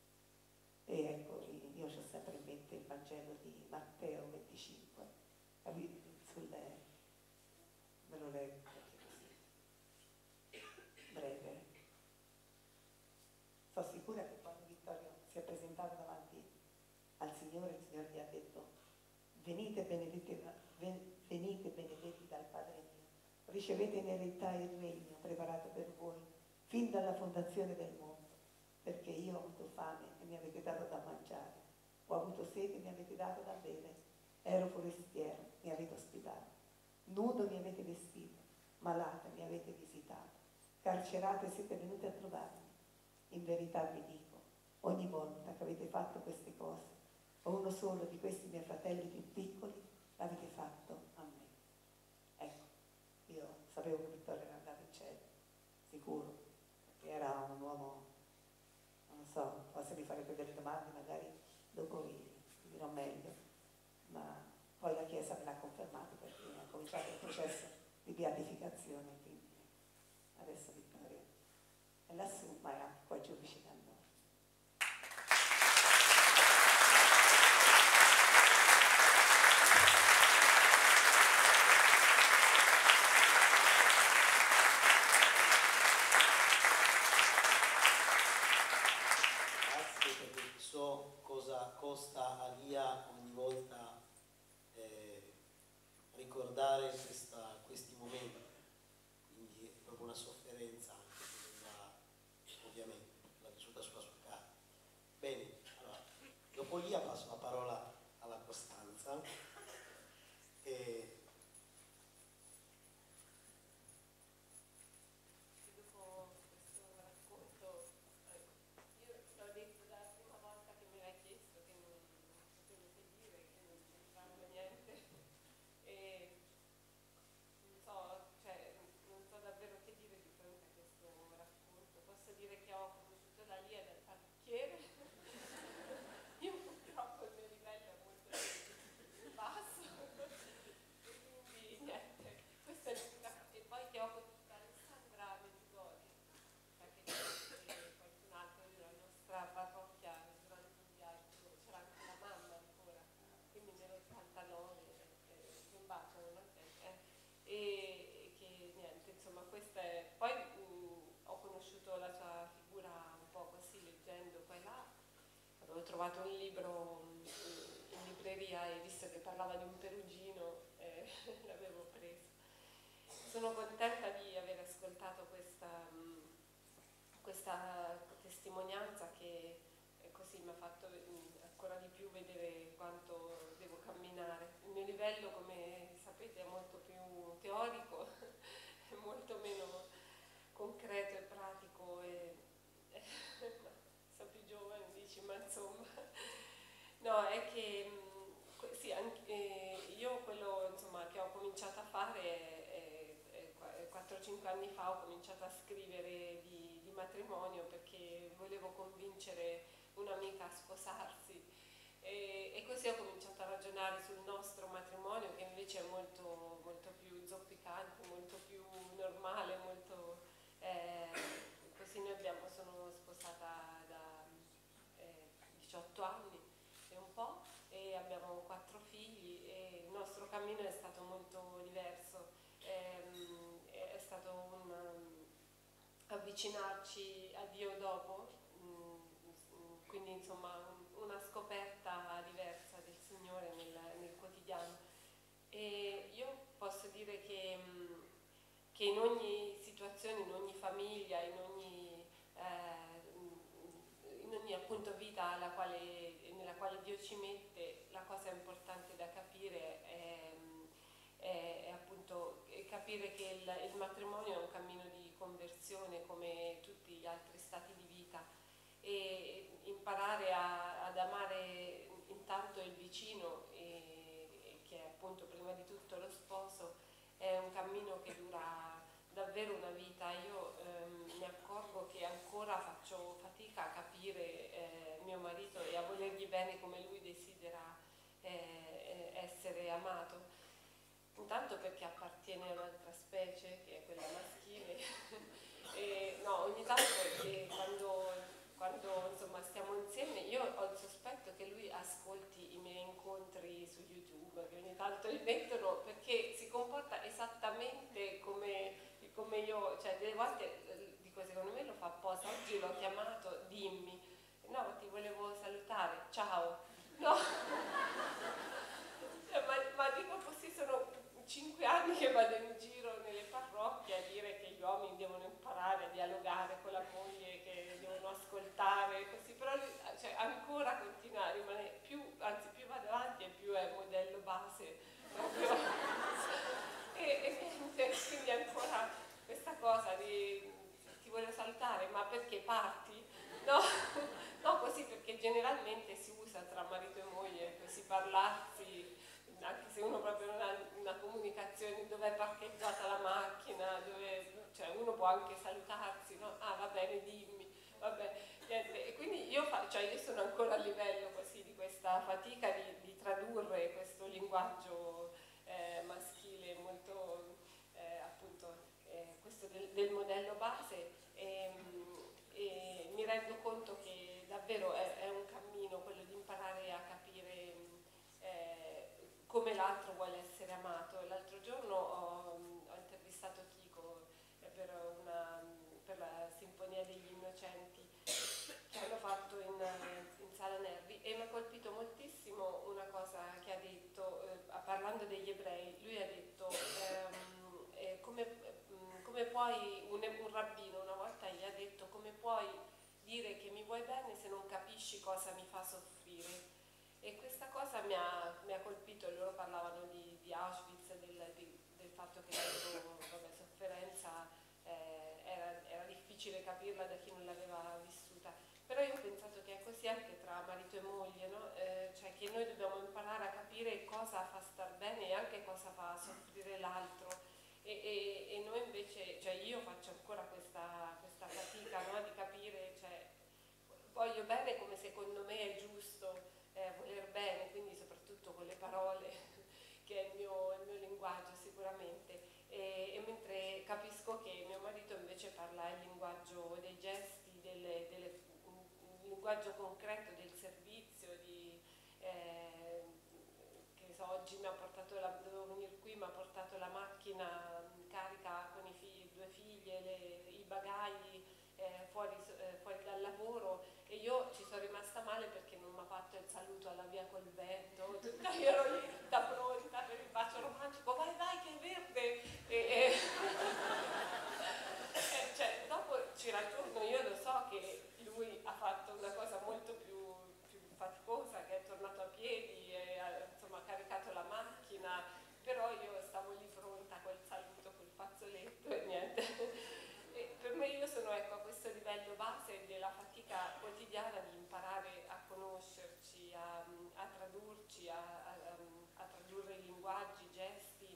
[SPEAKER 3] E ecco, io ho sempre in mente il Vangelo di Matteo venticinque, sulle, me lo leggo così, breve. Sono sicura che quando Vittorio si è presentato davanti al Signore, il Signore gli ha detto: venite benedetti, venite benedetti dal Padre mio, ricevete in eredità il regno preparato per voi fin dalla fondazione del mondo, perché io ho avuto fame e mi avete dato da mangiare, Ho avuto sete e mi avete dato da bere. Ero forestiero, mi avete ospitato. Nudo mi avete vestito, malata mi avete visitato. Carcerate siete venuti a trovarmi. In verità vi dico, ogni volta che avete fatto queste cose, o uno solo di questi miei fratelli più piccoli, l'avete fatto a me. Ecco, io sapevo che Vittorio era andato in cielo, sicuro, perché era un uomo, non so, poi se mi farete delle domande magari dopo vi, vi dirò meglio, ma poi la Chiesa me l'ha confermato perché ha cominciato il processo di beatificazione, quindi adesso Vittorio è lassù, ma è anche qua giù vicino a noi.
[SPEAKER 1] So cosa costa a Lia ogni volta eh, ricordare questa, questi momenti, quindi è proprio una sofferenza anche quella, ovviamente, l'ha vissuta sulla sua carne. Bene, allora, dopo Lia passo la parola alla Costanza. E
[SPEAKER 4] dire che ho conosciuto la Lia dal parrucchiere. Io purtroppo il mio livello è molto basso, quindi niente, questa è l'unica. E poi che ho conosciuto Alessandra Medjugorje, perché c'è qualcun altro della nostra parrocchia durante un viaggio, c'era anche la mamma ancora, quindi nell'ottantanove, eh, mi baciano, non sempre, eh, e che niente, insomma, questa è. Poi ho conosciuto la sua figura un po' così leggendo qua e là, avevo trovato un libro in libreria e visto che parlava di un perugino eh, l'avevo preso. Sono contenta di aver ascoltato questa, questa testimonianza che così mi ha fatto ancora di più vedere quanto devo camminare. Il mio livello, come sapete, è molto più teorico, è molto meno concreto e pratico e eh, sono più giovane, dici, ma insomma no, è che mh, sì, anche, eh, io quello insomma che ho cominciato a fare è, è, è quattro o cinque anni fa ho cominciato a scrivere di, di matrimonio perché volevo convincere un'amica a sposarsi e, e così ho cominciato a ragionare sul nostro matrimonio che invece è molto, molto più zoppicante, molto più normale, molto Eh, così noi abbiamo, sono sposata da eh, diciotto anni e un po' e abbiamo quattro figli e il nostro cammino è stato molto diverso, ehm, è stato un um, avvicinarci a Dio dopo, mh, quindi insomma un, una scoperta diversa del Signore nel, nel quotidiano e io posso dire che mh, che in ogni situazione, in ogni famiglia, in ogni, eh, in ogni appunto vita alla quale, nella quale Dio ci mette, la cosa importante da capire è, è, è appunto capire che il, il matrimonio è un cammino di conversione come tutti gli altri stati di vita e imparare a, ad amare intanto il vicino e, e che è appunto prima di tutto lo sposo è un cammino che dura davvero una vita. Io ehm, mi accorgo che ancora faccio fatica a capire eh, mio marito e a volergli bene come lui desidera eh, essere amato. Intanto perché appartiene a un'altra specie, che è quella maschile. e, no, ogni tanto eh, quando, quando insomma, stiamo insieme, io ho il sospetto che lui ascolti i miei incontri su YouTube, che ogni tanto li mettono, perché si comporta esattamente come, come io, cioè delle volte dico secondo me lo fa apposta, oggi l'ho chiamato, dimmi, no ti volevo salutare, ciao, no, ma, ma dico così sono cinque anni che vado in giro nelle parrocchie a dire che gli uomini devono imparare a dialogare con la moglie, che devono ascoltare, così, però cioè, ancora continua a rimanere più voglio salutare, ma perché parti? No, no, così perché generalmente si usa tra marito e moglie, così parlarsi, anche se uno proprio non ha una comunicazione, dove è parcheggiata la macchina, dove, cioè uno può anche salutarsi, no? Ah, va bene, dimmi, vabbè, niente. E quindi io, fa, cioè io sono ancora a livello così di questa fatica di, di tradurre questo linguaggio eh, maschile molto, eh, appunto, eh, questo del, del modello base. E, e mi rendo conto che davvero è, è un cammino quello di imparare a capire eh, come l'altro vuole essere amato. L'altro giorno ho, ho intervistato Chico per, una, per la Sinfonia degli Innocenti che hanno fatto in, in Sala Nervi, e mi ha colpito moltissimo una cosa che ha detto, eh, parlando degli ebrei. Lui ha detto ehm, eh, come come puoi, un, un rabbino una volta gli ha detto, come puoi dire che mi vuoi bene se non capisci cosa mi fa soffrire? E questa cosa mi ha, mi ha colpito. Loro parlavano di, di Auschwitz, del, di, del fatto che la loro vabbè, sofferenza eh, era, era difficile capirla da chi non l'aveva vissuta. Però io ho pensato che è così anche tra marito e moglie, no? Eh, cioè che noi dobbiamo imparare a capire cosa fa star bene e anche cosa fa soffrire l'altro. E, e, e noi invece, cioè io faccio ancora questa, questa fatica, no? Di capire, cioè voglio bene come secondo me è giusto eh, voler bene, quindi soprattutto con le parole, che è il mio, il mio linguaggio sicuramente, e, e mentre capisco che mio marito invece parla il linguaggio dei gesti, delle, delle, un linguaggio concreto del servizio, di... Eh, oggi mi ha portato la, dovevo venire qui, mi ha portato la macchina carica con i figli, due figlie, le, i bagagli eh, fuori, eh, fuori dal lavoro, e io ci sono rimasta male perché non mi ha fatto il saluto alla via col vento, tutta, io ero lì tutta pronta per il bacio romantico, vai vai che è verde, e, e, e, cioè, dopo ci ragiono, io lo so che lui ha fatto una cosa molto più, più faticosa, che è tornato a piedi e ha, insomma, ha caricato la macchina, però io stavo lì pronta col saluto, col fazzoletto e niente. E per me io sono ecco, a questo livello base della fatica quotidiana di imparare a conoscerci, a, a tradurci, a, a, a tradurre i linguaggi, i gesti.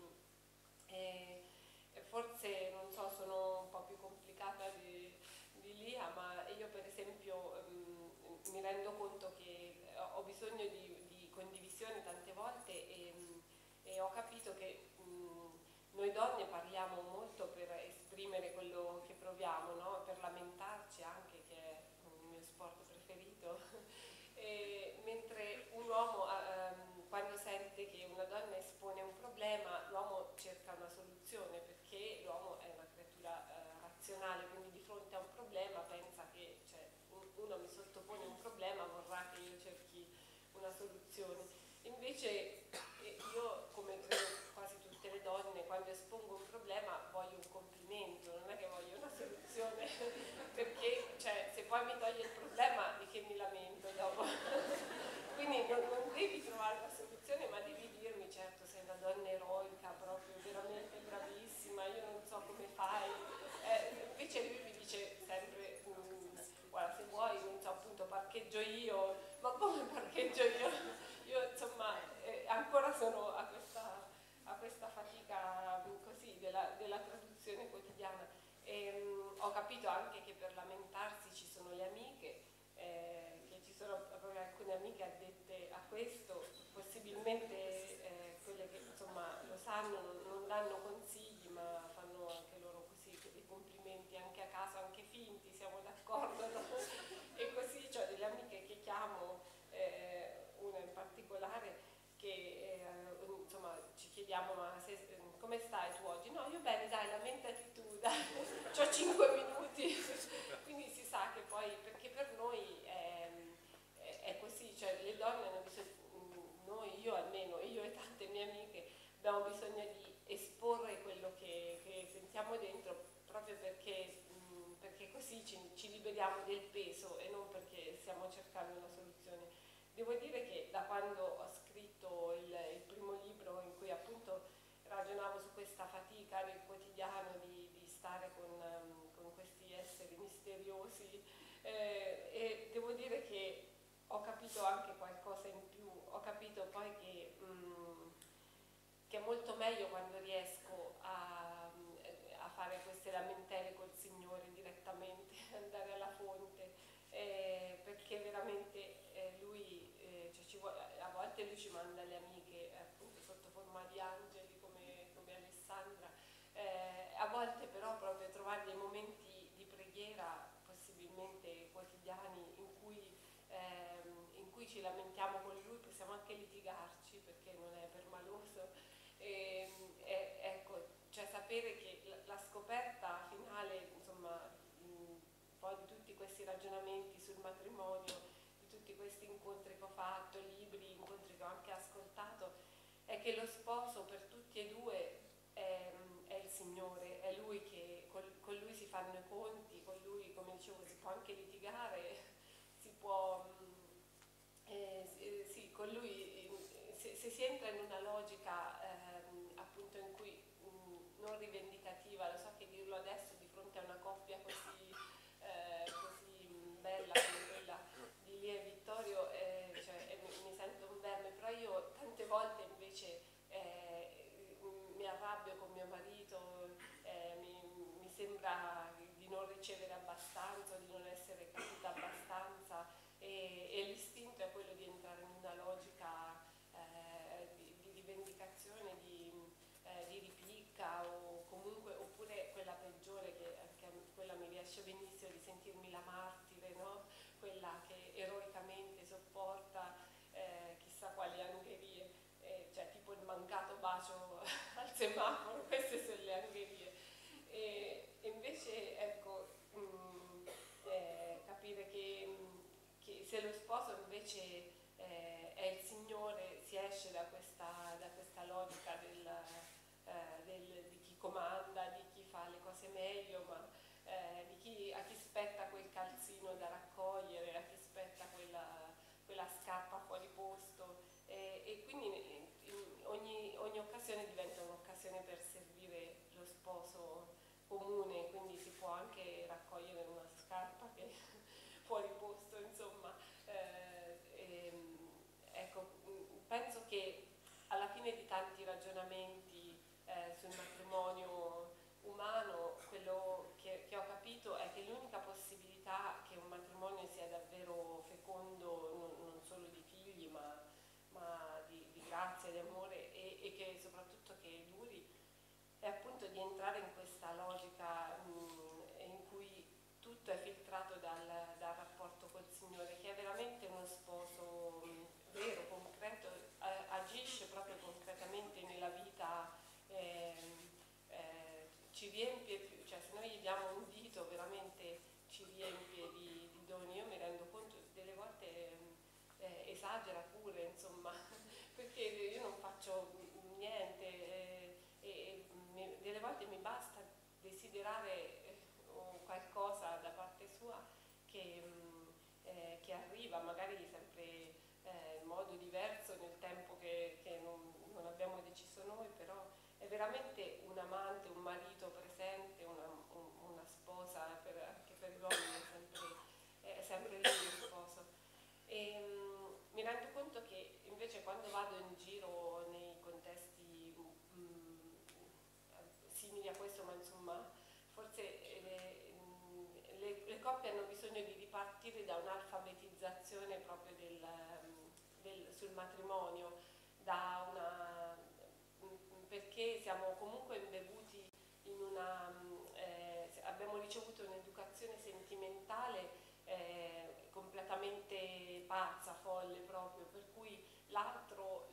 [SPEAKER 4] E, e forse, non so, sono un po' più complicata di, di Lia, ma io per esempio um, mi rendo conto che ho bisogno di, di condivisione tante volte, e, e ho capito che mh, noi donne parliamo molto per esprimere quello che proviamo, no? Per lamentarci anche, che è il mio sport preferito, e, mentre un uomo ehm, quando sente che una donna espone un problema, l'uomo cerca una soluzione, perché l'uomo è una creatura eh, razionale, quindi di fronte a un problema pensa che, cioè, uno mi sottopone un problema, vorrà che io cerchi una soluzione. Invece io, come credo quasi tutte le donne, quando espongo un problema voglio un complimento, non è che voglio una soluzione, perché cioè, se poi mi toglie il problema di che mi lamento dopo? Quindi non, non devi trovare una soluzione, ma devi dirmi, certo sei una donna eroica, proprio veramente bravissima, io non so come fai. Eh, invece lui mi dice sempre, mh, guarda, se vuoi, non so, appunto parcheggio io, ma come parcheggio io? Io insomma eh, ancora sono a questa, a questa fatica così della, della traduzione quotidiana. E, mh, ho capito anche che per lamentarsi ci sono le amiche, eh, che ci sono proprio alcune amiche addette a questo, possibilmente eh, quelle che insomma lo sanno, non, non danno consigli, ma fanno anche loro così dei complimenti anche a caso, anche finti, siamo d'accordo, no? E così, cioè delle amiche che chiamo, eh, una in particolare, che eh, insomma ci chiediamo, ma se, come stai tu oggi? No, io bene, dai, lamentati tu, dai, c'ho cinque minuti. Quindi si sa che poi, perché per noi è, è, è così, cioè le donne hanno bisogno, noi, io almeno, io e tante mie amiche abbiamo bisogno di esporre quello che, che sentiamo dentro, proprio perché, mh, perché così ci, ci liberiamo del peso e non perché stiamo cercando una soluzione. Devo dire che da quando ho scritto il, il primo libro, in cui appunto ragionavo su questa fatica del quotidiano di, di stare con, um, con questi esseri eh, e devo dire che ho capito anche qualcosa in più, ho capito poi che, mh, che è molto meglio quando riesco a, a fare queste lamentele col Signore direttamente, andare alla fonte, eh, perché veramente eh, lui, eh, cioè ci vuole, a volte lui ci manda le amiche appunto sotto forma di angeli come, come Alessandra, eh, a volte però proprio trovare dei momenti di preghiera possibilmente quotidiani in cui, ehm, in cui ci lamentiamo con lui, possiamo anche litigarci perché non è permaloso, e, e, ecco, cioè sapere che la, la scoperta finale, insomma, mh, poi di tutti questi ragionamenti sul matrimonio, di tutti questi incontri che ho fatto, libri, incontri che ho anche ascoltato, è che lo sposo per tutti e due è, è il Signore, è Lui che, con, con Lui si fanno i conti, con Lui, come dicevo, si può anche litigare, si può, eh, sì, con Lui, se, se si entra in una logica ehm, appunto in cui mh, non rivendicativa, lo so che dirlo adesso di fronte a una coppia così, eh, così bella come quella di Lia e Vittorio, eh, cioè, eh, mi, mi sento un verme, però io tante volte invece eh, mi arrabbio con mio marito, eh, mi, mi sembra di non ricevere abbastanza, di non essere capita abbastanza, e, e l'istinto è quello di entrare in una logica eh, di, di rivendicazione, di, eh, di ripicca, o comunque, oppure quella peggiore, che anche quella mi riesce benissimo, di sentirmi la martire, no? Quella che eroicamente sopporta eh, chissà quali angherie, eh, cioè tipo il mancato bacio al semaforo, queste sono le angherie. E, e invece ecco, mh, eh, capire che, che se lo sposo invece eh, è il Signore, si esce da questa, da questa logica del, eh, del, di chi comanda, di chi fa le cose meglio, ma eh, di chi, a chi spetta quel calzino da raccogliere, a chi spetta quella, quella scarpa fuori posto, e, e quindi in, in ogni, ogni occasione diventa un'occasione per servire lo sposo comune, quindi si può anche raccogliere una scarpa che fuori posto, insomma. Eh, ehm, ecco, penso che alla fine di tanti ragionamenti eh, sul matrimonio umano, quello che, che ho capito è che l'unica possibilità che un matrimonio sia davvero fecondo, non, non solo di figli, ma, ma di, di grazia, di amore, e, e che soprattutto che duri, è appunto di entrare in questa logica mh, in cui tutto è filtrato dal, dal rapporto col Signore, che è veramente uno sposo mh, vero, concreto, eh, agisce proprio concretamente nella vita, eh, eh, ci riempie più, cioè se noi gli diamo un dito veramente ci riempie di, di doni. Io mi rendo conto delle volte eh, esagera pure, insomma, perché io non faccio niente, eh, e mi, delle volte mi basta desiderare eh, qualcosa da parte sua che, mh, eh, che arriva, magari sempre eh, in modo diverso nel tempo che, che non, non abbiamo deciso noi, però è veramente un amante, un marito presente, una, un, una sposa, per, anche per gli uomini è sempre, è sempre lui lo sposo. E, mh, mi rendo conto che invece quando vado in giro nei contesti mh, simili a questo, ma insomma forse le, le, le coppie hanno bisogno di ripartire da un'alfabetizzazione proprio del, del, sul matrimonio, da una, perché siamo comunque imbevuti in una, eh, abbiamo ricevuto un'educazione sentimentale eh, completamente pazza, folle proprio, per cui l'altro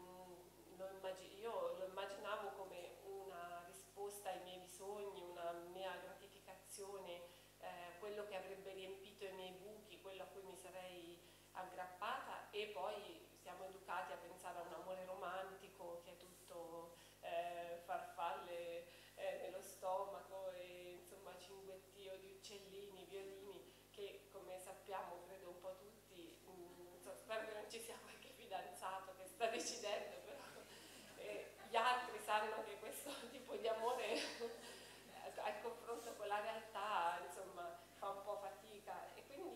[SPEAKER 4] lo immag- io lo immaginavo come una risposta ai miei bisogni, una mia gratificazione, eh, quello che avrebbe riempito i miei buchi, quello a cui mi sarei aggrappata, e poi siamo educati a pensare a un amore romantico che è tutto eh, farfalle eh, nello stomaco e insomma cinguettio di uccellini, violini, che come sappiamo credo un po' tutti, mh, non so, spero che non ci sia qualche fidanzato che sta decidendo, però eh, gli altri sanno che questo tipo di amore al confronto con la realtà insomma fa un po' fatica, e quindi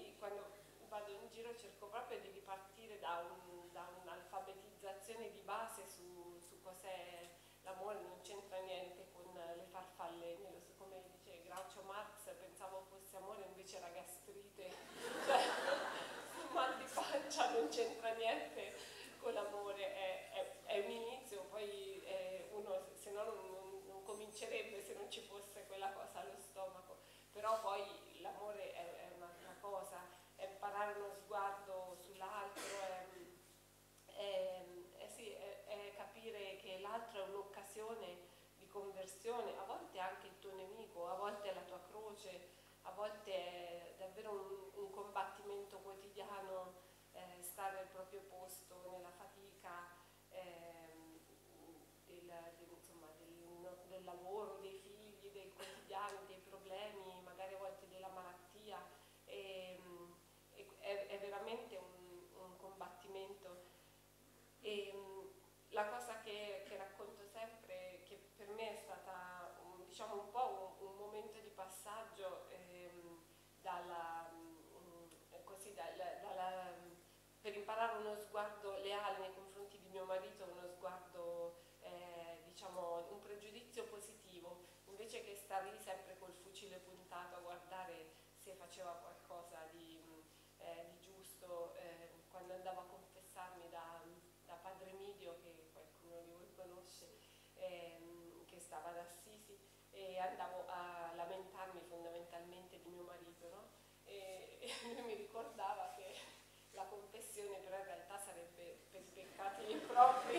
[SPEAKER 4] cerco proprio di ripartire da, un, da un'alfabetizzazione di base su, su cos'è l'amore. Non c'entra niente con le farfalle, nello, come dice Groucho Marx, pensavo fosse amore, invece era gastrite, cioè, sul mal di pancia non c'entra niente con l'amore, è, è, è un inizio, poi eh, uno se no non, non, non comincerebbe se non ci fosse quella cosa allo stomaco, però poi l'amore è, è un'altra cosa, è imparare uno sguardo sull'altro, è, è, è, sì, è, è capire che l'altro è un'occasione di conversione, a volte è anche il tuo nemico, a volte è la tua croce, a volte è davvero un, un combattimento quotidiano, eh, stare al proprio posto nella fatica eh, del, del, insomma, del, del lavoro, dei figli, dei quotidiani, dei problemi, magari a volte della malattia. E, e, è, è veramente un, un combattimento. E, la cosa che, che racconto sempre, che per me è stata un, diciamo un po' un, un momento di passaggio ehm, dalla, mh, così, dalla, dalla, per imparare uno sguardo leale nei confronti di mio marito, uno sguardo, eh, diciamo, un pregiudizio positivo, invece che stare lì sempre col fucile puntato a guardare se faceva qualcosa di, eh, di giusto. Eh, quando andavo a confessarmi da, da Padre Midio, che qualcuno di voi conosce, ehm, che stava ad Assisi, e andavo a lamentarmi fondamentalmente di mio marito, no? E, e lui mi ricordava che la confessione però in realtà sarebbe per i peccati propri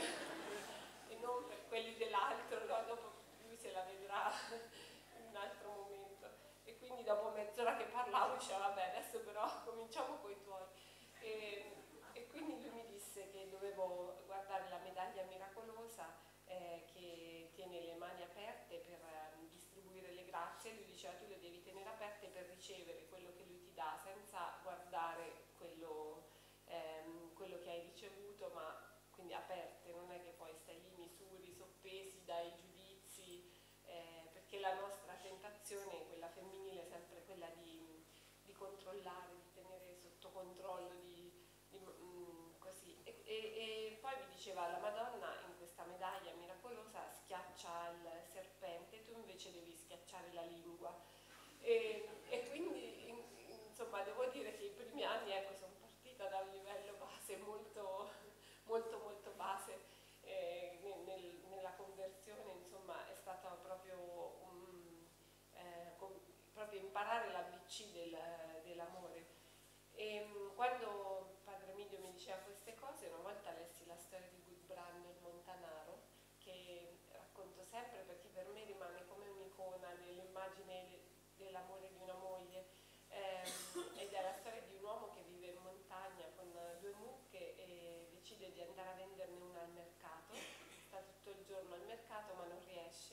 [SPEAKER 4] e non per quelli dell'altro, no? Dopo lui se la vedrà in un altro momento. E quindi dopo mezz'ora che parlavo diceva vabbè, adesso però cominciamo con i tuoi. E, e quindi lui mi disse che dovevo guardare la medaglia miracolosa eh, che tiene le mani aperte per eh, distribuire le grazie. Lui diceva tu le devi tenere aperte per ricevere quello che lui ti dà senza guardare quello, ehm, quello che hai ricevuto, ma quindi aperte, non è che poi stai lì misuri, soppesi dai giudizi, eh, perché la nostra tentazione, quella femminile, è sempre quella di, di controllare, di tenere sotto controllo, di, di, mh, così. E, e, e poi vi diceva la Madonna in questa medaglia miracolosa schiaccia il serpente, tu invece devi schiacciare la lingua. E, e quindi in, insomma devo dire che i primi anni ecco, sono partita da un livello base molto molto molto base eh, nel, nella conversione, insomma è stato proprio, um, eh, com, proprio imparare l'A B C del, dell'amore. E um, quando Padre Midio mi diceva queste cose, una volta lessi la storia di Gudbrand il Montanaro, che racconto sempre perché per me rimane come un'icona nell'immagine de, dell'amore di una moglie, eh, ed è la storia di un uomo che vive in montagna con due mucche e decide di andare a venderne una al mercato, sta tutto il giorno al mercato ma non riesce,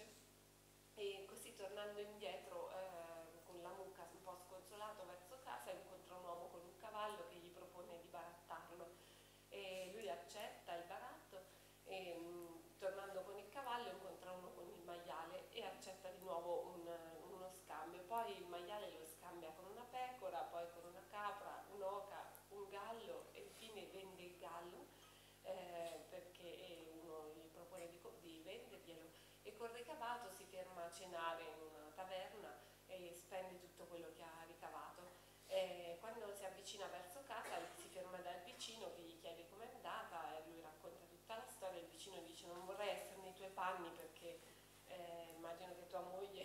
[SPEAKER 4] e così tornando indietro eh, con la mucca un po' sconsolato verso casa incontra un uomo con un cavallo che gli propone di barattarlo e lui accetta il baratto e mh, tornando con il cavallo incontra uno con il maiale e accetta di nuovo un, uno scambio, poi il maiale lo scambia con una pecora, poi con una capra, un'oca, un gallo e infine vende il gallo eh, perché uno gli propone di, di venderglielo e col ricavato si ferma a cenare in una taverna e spende tutto quello che ha ricavato. Eh, quando si avvicina verso casa si ferma dal vicino che gli chiede com'è andata e lui racconta tutta la storia. Il vicino dice non vorrei essere nei tuoi panni perché eh, immagino che tua moglie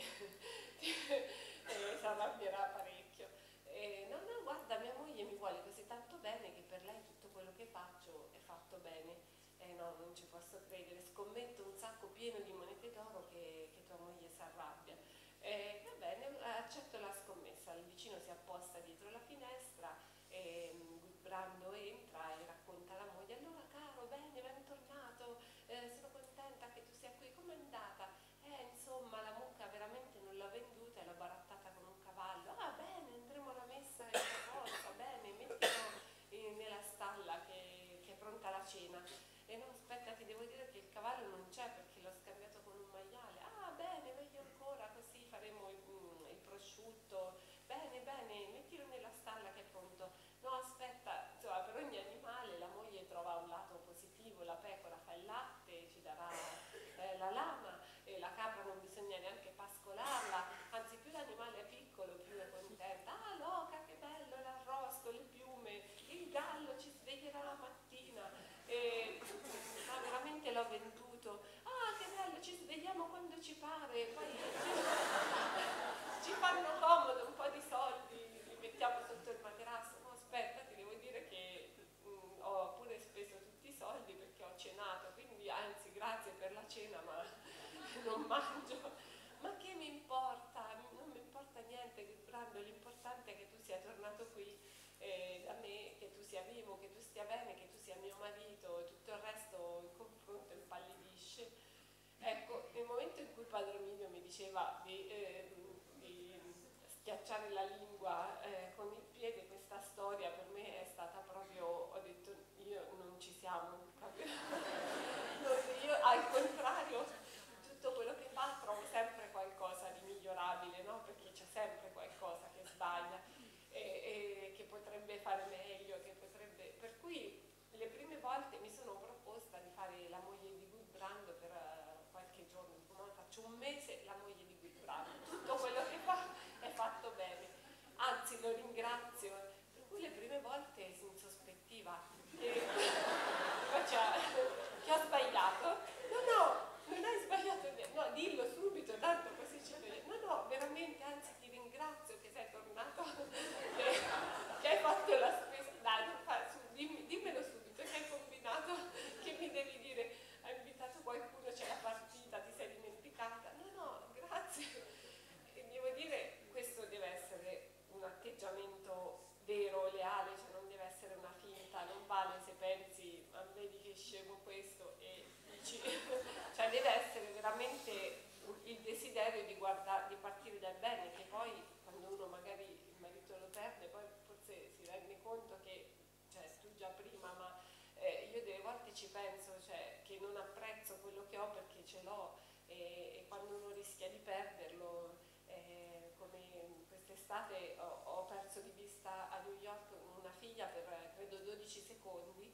[SPEAKER 4] eh, si arrabbierà parecchio. Eh, no, no, guarda, mia moglie mi vuole così tanto bene che per lei tutto quello che faccio è fatto bene. Eh no, non ci posso credere, scommetto un sacco pieno di monete d'oro che, che tua moglie si arrabbia. Eh, va bene, accetto la scommessa. Il vicino si apposta dietro la finestra e Brando entra e racconta alla moglie: allora caro, bene, bentornato, eh, sono contenta che tu sia qui, com'è andata? Eh, insomma, la mucca veramente non l'ha venduta e l'ho barattata con un cavallo. Ah, bene, andremo alla messa in forza, bene, mettilo nella stalla che, che è pronta la cena. E no, aspetta, ti devo dire che il cavallo non c'è perché l'ho scambiato con un maiale. Ah, bene, meglio ancora, così faremo il, il prosciutto. Bene, bene, mettilo nella stalla. sia tornato qui eh, da me, che tu sia vivo, che tu stia bene, che tu sia mio marito, tutto il resto in confronto impallidisce. Ecco, nel momento in cui Padre Emilio mi diceva di, eh, di schiacciare la lingua eh, con il piede, questa storia per me è stata proprio, ho detto, io non ci siamo proprio. Io al contrario, tutto quello che fa trovo sempre qualcosa di migliorabile, no? Perché c'è sempre qualcosa che sbaglia e, e che potrebbe fare meglio, che potrebbe... Per cui le prime volte mi sono proposta di fare la moglie di Gudbrand per uh, qualche giorno, dico, ma faccio un mese la moglie di Gudbrand, tutto quello che fa è fatto bene, anzi lo ringrazio, per cui le prime volte si insospettiva che, faccia, che ho sbagliato, no no, non hai sbagliato, no, dillo subito, tanto così ci vede, no no, veramente, anzi ti ringrazio che sei tornato, che, che hai fatto la spesa, dai, non fa, su, dimmi, dimmelo subito, che hai combinato, che mi devi dire, hai invitato qualcuno, c'è la partita, ti sei dimenticata, no no, grazie, e devo dire, questo deve essere un atteggiamento vero, leale, cioè non deve essere una finta, non vale se pensi, ma vedi che scemo questo e dici, cioè deve essere veramente il desiderio di, guardare, di partire dal bene, che poi quando uno magari il marito lo perde, poi forse si rende conto che, cioè tu già prima, ma eh, io delle volte ci penso, cioè che non apprezzo quello che ho perché ce l'ho e, e quando uno rischia di perderlo, eh, come quest'estate ho, ho perso di vista a New York una figlia per credo dodici secondi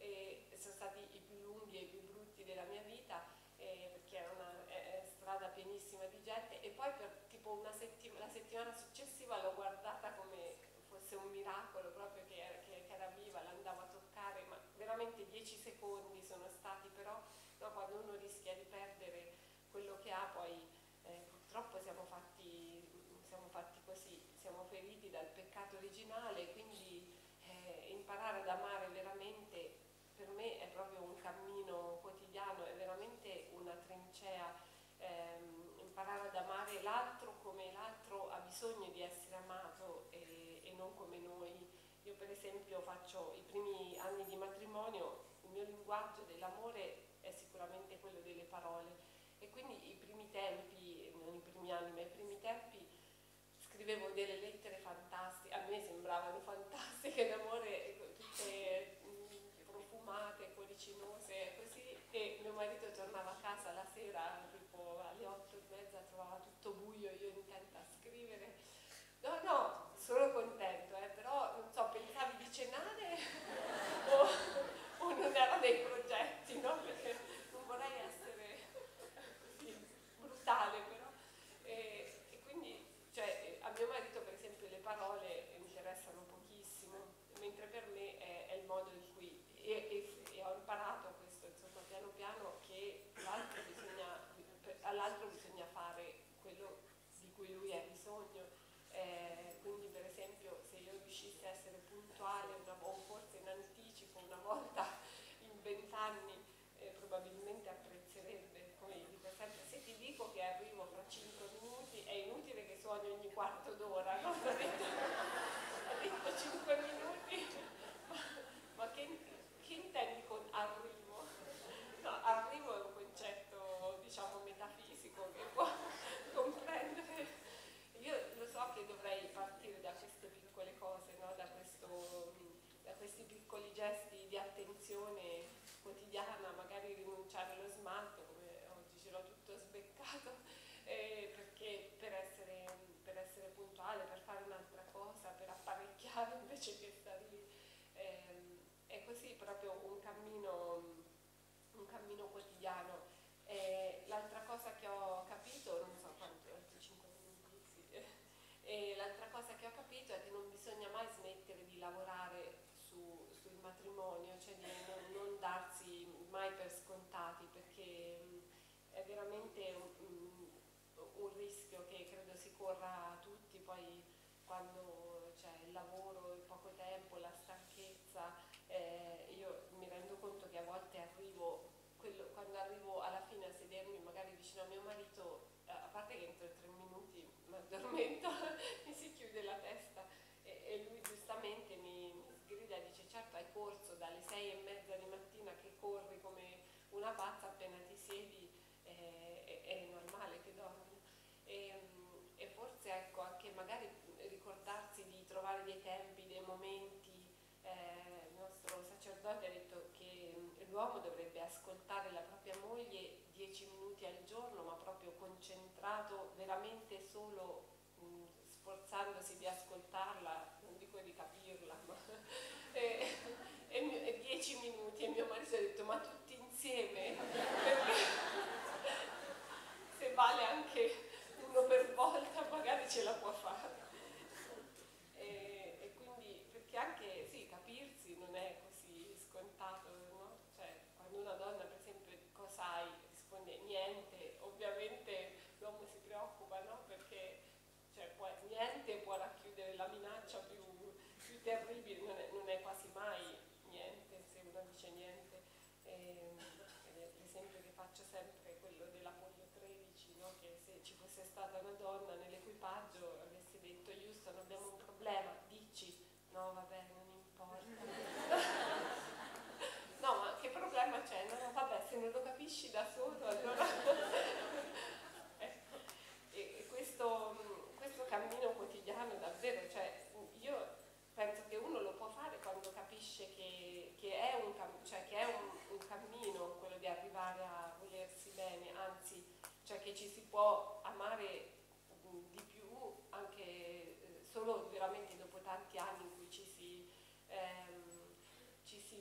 [SPEAKER 4] e sono stati i più lunghi e i più brutti della mia vita eh, perché era una è, è strada pienissima di gente e poi per tipo una settimana, la settimana successiva l'ho guardata come fosse un miracolo proprio che era, che, che era viva, l'andavo a toccare, ma veramente dieci secondi sono stati, però no, quando uno rischia di perdere quello che ha poi eh, purtroppo siamo fatti, siamo fatti così, siamo feriti dal peccato originale, quindi eh, imparare ad amare veramente per me è proprio un cammino quotidiano, è veramente una trincea, ehm, imparare ad amare l'altro come l'altro ha bisogno di essere amato e, e non come noi. Io per esempio faccio i primi anni di matrimonio, il mio linguaggio dell'amore è sicuramente quello delle parole e quindi i primi tempi, non i primi anni ma i primi tempi scrivevo delle lettere fantastiche, a me sembravano fantastiche d'amore, tutte profumate, cuoricinose, così, e mio marito tornava a casa la sera, tipo alle otto e mezza, trovava tutto buio, io intenta a scrivere. No, no, sono contento, eh, però non so, pensavi di cenare o, o non era dei progetti, no? Perché non vorrei essere così brutale, però. E, e quindi, cioè, a mio marito per esempio le parole interessano pochissimo, mentre per me è, è il modo in cui e, e, e ho imparato questo insomma piano piano che l'altro bisogna, all'altro bisogna fare quello di cui lui ha bisogno, eh, quindi per esempio se io riuscissi a essere puntuale una, o forse in anticipo una volta in vent'anni eh, probabilmente apprezzerebbe, come dico sempre, se ti dico che arrivo fra cinque minuti è inutile che suoni ogni quarto d'ora, no? Ha detto, ha detto cinque minuti, ma, ma che, che intendi con arrivo? No, arrivo è un concetto diciamo metafisico che può comprendere. Io lo so che dovrei partire da queste piccole cose, no? da, questo, da questi piccoli gesti di attenzione quotidiana, magari rinunciare allo smalto, come oggi ce l'ho tutto sbeccato, eh, perché per essere, per essere puntuale, per fare un'altra cosa, per apparecchiare invece che stare lì. Eh, è così proprio un cammino, un cammino quotidiano. Eh, l'altra cosa che ho capito, non so quanto, altri cinque minuti, sì, eh, l'altra cosa che ho capito è che non bisogna mai smettere di lavorare su, sul matrimonio, cioè di non, non darsi mai per scontati, perché mh, è veramente un, un rischio che credo si corra a tutti, poi quando c'è il lavoro, il poco tempo, la stanchezza, eh, io mi rendo conto che a volte arrivo, quello, quando arrivo alla fine a sedermi magari vicino a mio marito, a parte che entro tre minuti mi addormento, mi si chiude la testa e, corri come una pazza, appena ti siedi eh, è, è normale che dormi. E, e forse ecco anche magari ricordarsi di trovare dei tempi, dei momenti. Eh, il nostro sacerdote ha detto che l'uomo dovrebbe ascoltare la propria moglie dieci minuti al giorno, ma proprio concentrato veramente solo mh, sforzandosi di ascoltarla, non dico di capirla, ma e, e, e dieci minuti. E mio marito ha detto: ma tutti insieme? Perché se vale anche uno per volta magari ce la può fare. E, e quindi, perché anche sì, capirsi non è così scontato, no? Cioè, quando una donna per esempio cosa hai risponde niente, ovviamente l'uomo si preoccupa, no? Perché cioè, può, niente può racchiudere la minaccia più, più terribile, non è, non è quasi mai niente se uno dice niente. E, l'esempio che faccio sempre è quello dell'Apollo tredici, no? Che se ci fosse stata una donna nell'equipaggio avesse detto: Houston, abbiamo un problema, dici. No, vabbè, non importa. No, ma che problema c'è? No, no, vabbè, se non lo capisci da solo, allora... ecco. E, e questo, questo cammino quotidiano davvero, cioè, io penso che uno lo può fare quando capisce che, che è, un, cioè, che è un, un cammino quello di arrivare a volersi bene, anzi, cioè che ci si può amare di più anche eh, solo veramente dopo tanti anni in cui ci si, ehm, ci si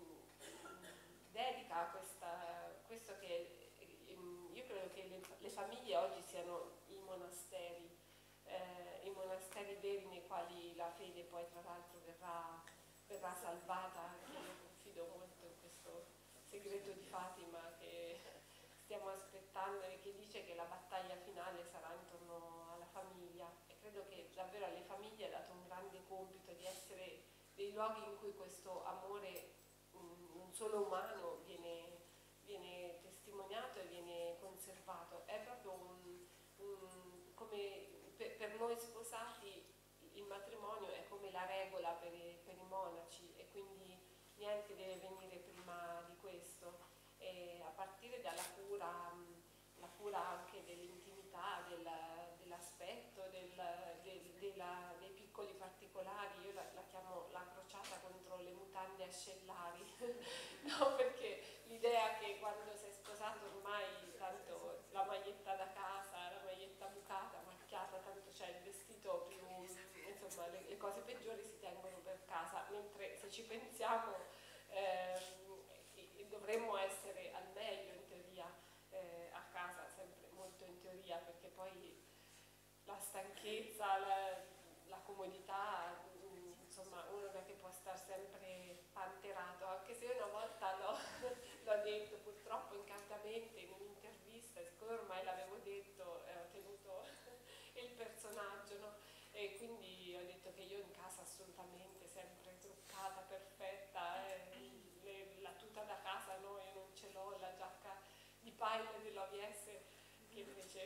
[SPEAKER 4] mh, dedica a questa, questo che ehm, io credo che le, le famiglie oggi siano i monasteri, eh, i monasteri veri nei quali la fede poi tra l'altro verrà, verrà salvata. Io confido molto in questo segreto di Fatima che stiamo aspettando e che dice che la battaglia finale sarà intorno alla famiglia, e credo che davvero alle famiglie ha dato un grande compito di essere dei luoghi in cui questo amore mh, non solo umano viene, viene testimoniato e viene conservato. È proprio un, un come per, per noi sposati il matrimonio è come la regola per i, per i monaci, e quindi niente deve venire prima di questo. E a partire dalla cura, la cura anche dell'intimità, del, dell'aspetto, del, del, della, dei piccoli particolari. Io la, la chiamo la crociata contro le mutande ascellari, no? Perché l'idea che quando sei sposato ormai tanto la maglietta da casa, la maglietta bucata, macchiata, tanto c'è il vestito più, insomma le, le cose peggiori si tengono per casa, mentre se ci pensiamo eh, dovremmo essere al meglio in teoria eh, a casa, sempre molto in teoria, perché poi la stanchezza, la, la comodità, insomma uno non è che può stare sempre panterato, anche se una volta l'ho, l'ho detto purtroppo incartamente in un'intervista, siccome ormai l'avevo detto, eh, ho tenuto il personaggio, no? E quindi ho detto che io in casa assolutamente sempre truccata, perfetta, eh, la tuta da casa no, io non ce l'ho, la giacca di paglia dell'O V S che invece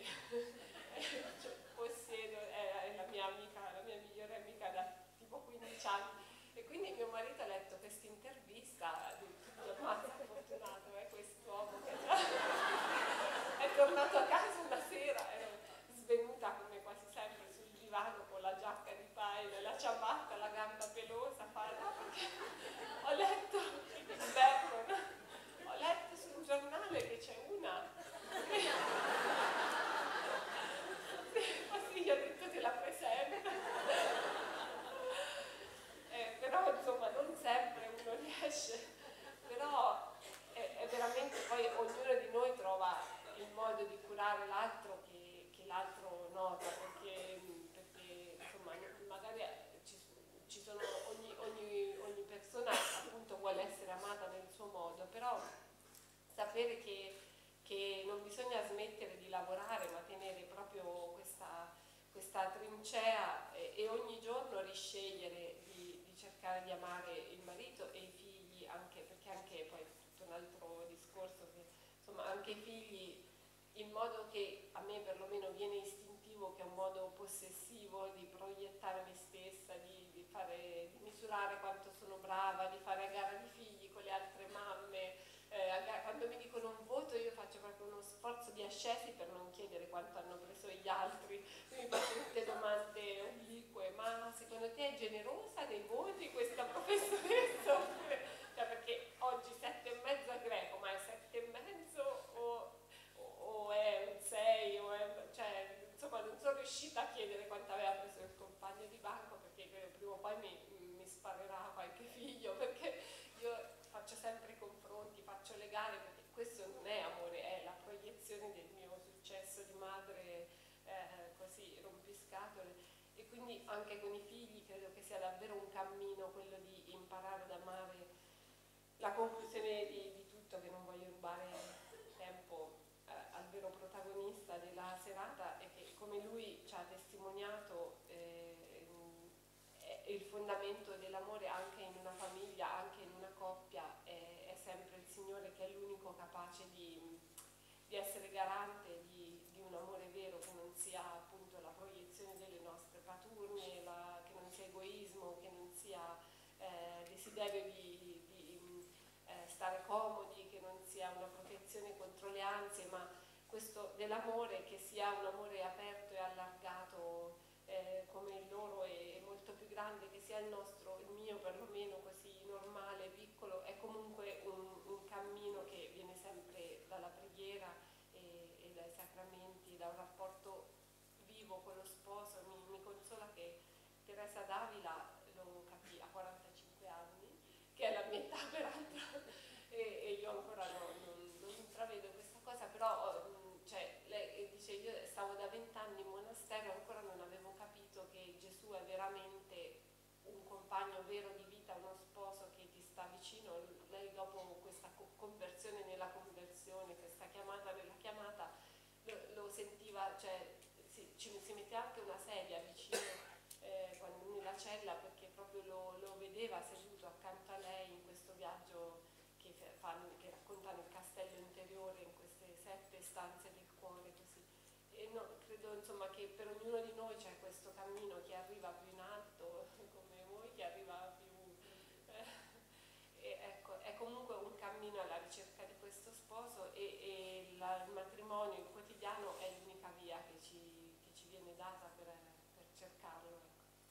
[SPEAKER 4] cioè, possiedo, è, è la mia amica, la mia migliore amica da tipo quindici anni, e quindi mio marito ha letto questa intervista, ha detto: mazza fortunato è quest'uomo che è tornato a casa una sera, ero svenuta come quasi sempre sul divano con la giacca di paglia, la ciabatta, la gamba pelosa, farla, perché ho letto d'inverno, no? Ho letto sul giornale che c'è una così gli ho detto: te la presento. Eh, però insomma non sempre uno riesce, però è, è veramente, poi ognuno di noi trova il modo di curare l'altro che, che l'altro nota, perché, perché insomma magari ci, ci sono ogni, ogni, ogni persona appunto vuole essere amata nel suo modo, però sapere che, che non bisogna smettere di lavorare, ma tenere proprio questa, questa trincea e, e ogni giorno riscegliere di, di cercare di amare il marito e i figli, anche perché anche poi tutto un altro discorso che insomma anche i figli, in modo che a me perlomeno viene istintivo che è un modo possessivo di proiettare me stessa, di, di, fare, di misurare quanto sono brava, di fare a gara di figli con le altre mamme, generosa nei voti questa professoressa? Cioè, perché oggi sette e mezzo a greco, ma è sette e mezzo o, o, o è un sei, o è, cioè, insomma non sono riuscita a chiedere quanto aveva preso il compagno di banco, perché prima o poi mi, mi sparerà qualche figlio, perché io faccio sempre i confronti, faccio le gare, perché questo non è amore, è la proiezione del mio successo di madre, eh, così rompiscatole. E quindi anche con i figli credo che sia davvero un cammino quello di imparare ad amare. La conclusione di, di tutto, che non voglio rubare tempo eh, al vero protagonista della serata, è che come lui ci ha testimoniato eh, è il fondamento dell'amore anche in una famiglia, anche in una coppia, è, è sempre il Signore che è l'unico capace di, di essere garante di, di un amore vero, che non sia appunto la proiezione delle nostre paturnie, la, che non sia egoismo, che non sia eh, desiderio di, di eh, stare comodi, che non sia una protezione contro le ansie, ma questo dell'amore che sia un amore aperto e allargato eh, come il loro, è, è molto più grande, che sia il nostro, il mio perlomeno così normale, piccolo, è comunque un, un cammino che viene sempre dalla preghiera e, e dai sacramenti, da un rapporto vivo con lo sposo. Mi, mi consola che Teresa d'Avila lo capì a quarantacinque anni, che è la mia età peraltro, e, e io ancora no, non, non intravedo questa cosa, però cioè, lei dice, io stavo da vent'anni in monastero e ancora non avevo capito che Gesù è veramente un compagno vero di vita, uno sposo che ti sta vicino. Lei dopo questa conversione nella conversione, questa chiamata nella chiamata, lo, lo sentiva, cioè si, ci, si metteva anche una sedia vicino eh, quando, nella cella, perché proprio lo, lo vedeva seduto accanto a lei in questo viaggio che, fanno, che raccontano il castello interiore, in queste sette stanze del cuore, così. E no, credo insomma che per ognuno di noi c'è questo cammino, chi arriva più in alto come voi, chi arriva più eh, e ecco, è comunque un cammino alla ricerca di questo sposo, e, e la, il matrimonio, il quotidiano è l'unica via che ci, che ci viene data per, per cercarlo, ecco.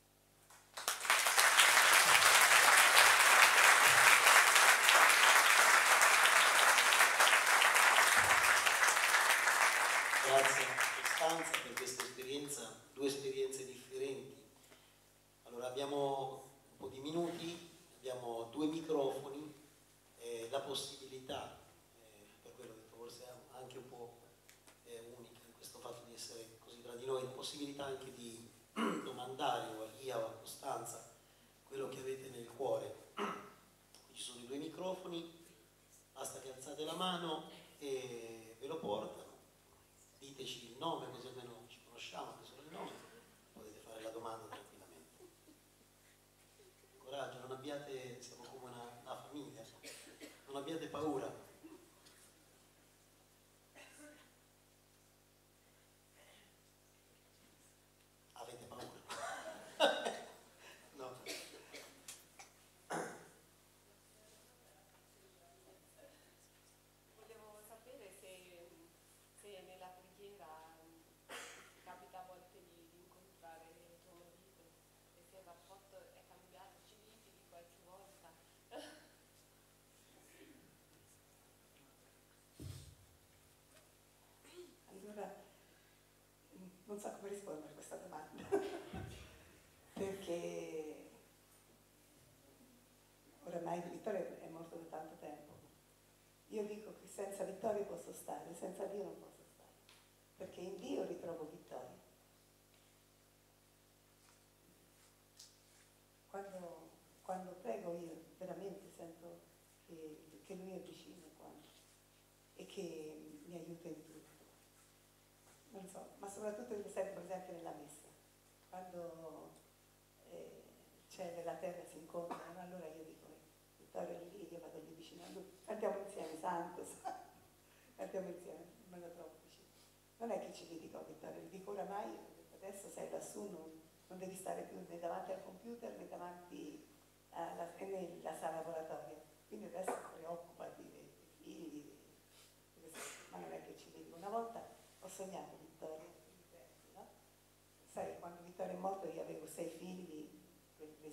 [SPEAKER 1] Grazie Costanza per questa esperienza, due esperienze differenti. Allora abbiamo un po' di minuti, abbiamo due microfoni, eh, la possibilità, eh, per quello che forse è anche un po' eh, unica in questo fatto di essere così tra di noi, la possibilità anche di domandare o a Lia o a Costanza quello che avete nel cuore. Ci sono i due microfoni, basta che alzate la mano e ve lo portano. Diteci il nome, così almeno ci conosciamo, anche solo il nome, potete fare la domanda tranquillamente. Coraggio, non abbiate, siamo come una, una famiglia, non abbiate paura. Avete paura? No.
[SPEAKER 4] Volevo sapere se, se nella preghiera capita a volte di, di incontrare tuo marito, e se il rapporto è cambiato, ci litighi qualche volta.
[SPEAKER 3] Allora, non so come rispondere a questa domanda, perché oramai Vittorio è morto da tanto tempo. Io dico che senza Vittorio posso stare, senza Dio non posso stare, perché in Dio ritrovo Vittorio. Quando, quando prego io veramente sento che, che Lui è vicino quando, e che mi aiuta in tutto. Non so, ma soprattutto io sento per esempio nella messa, quando eh, c'è nella terra si incontrano, allora io dico, eh, Vittorio è lì, io vado lì vicino a lui, cantiamo insieme, santo, santo, cantiamo insieme, me lo trovo vicino. Non è che ci litigo, Vittorio, gli dico oramai, adesso sei lassù, non, non devi stare più né davanti al computer né davanti alla, nella sala lavoratoria, quindi adesso preoccupati dei, dei figli, dei, ma non è che ci litigo. Una volta ho sognato Vittorio, no? Sai, quando Vittorio è morto io avevo sei figli, le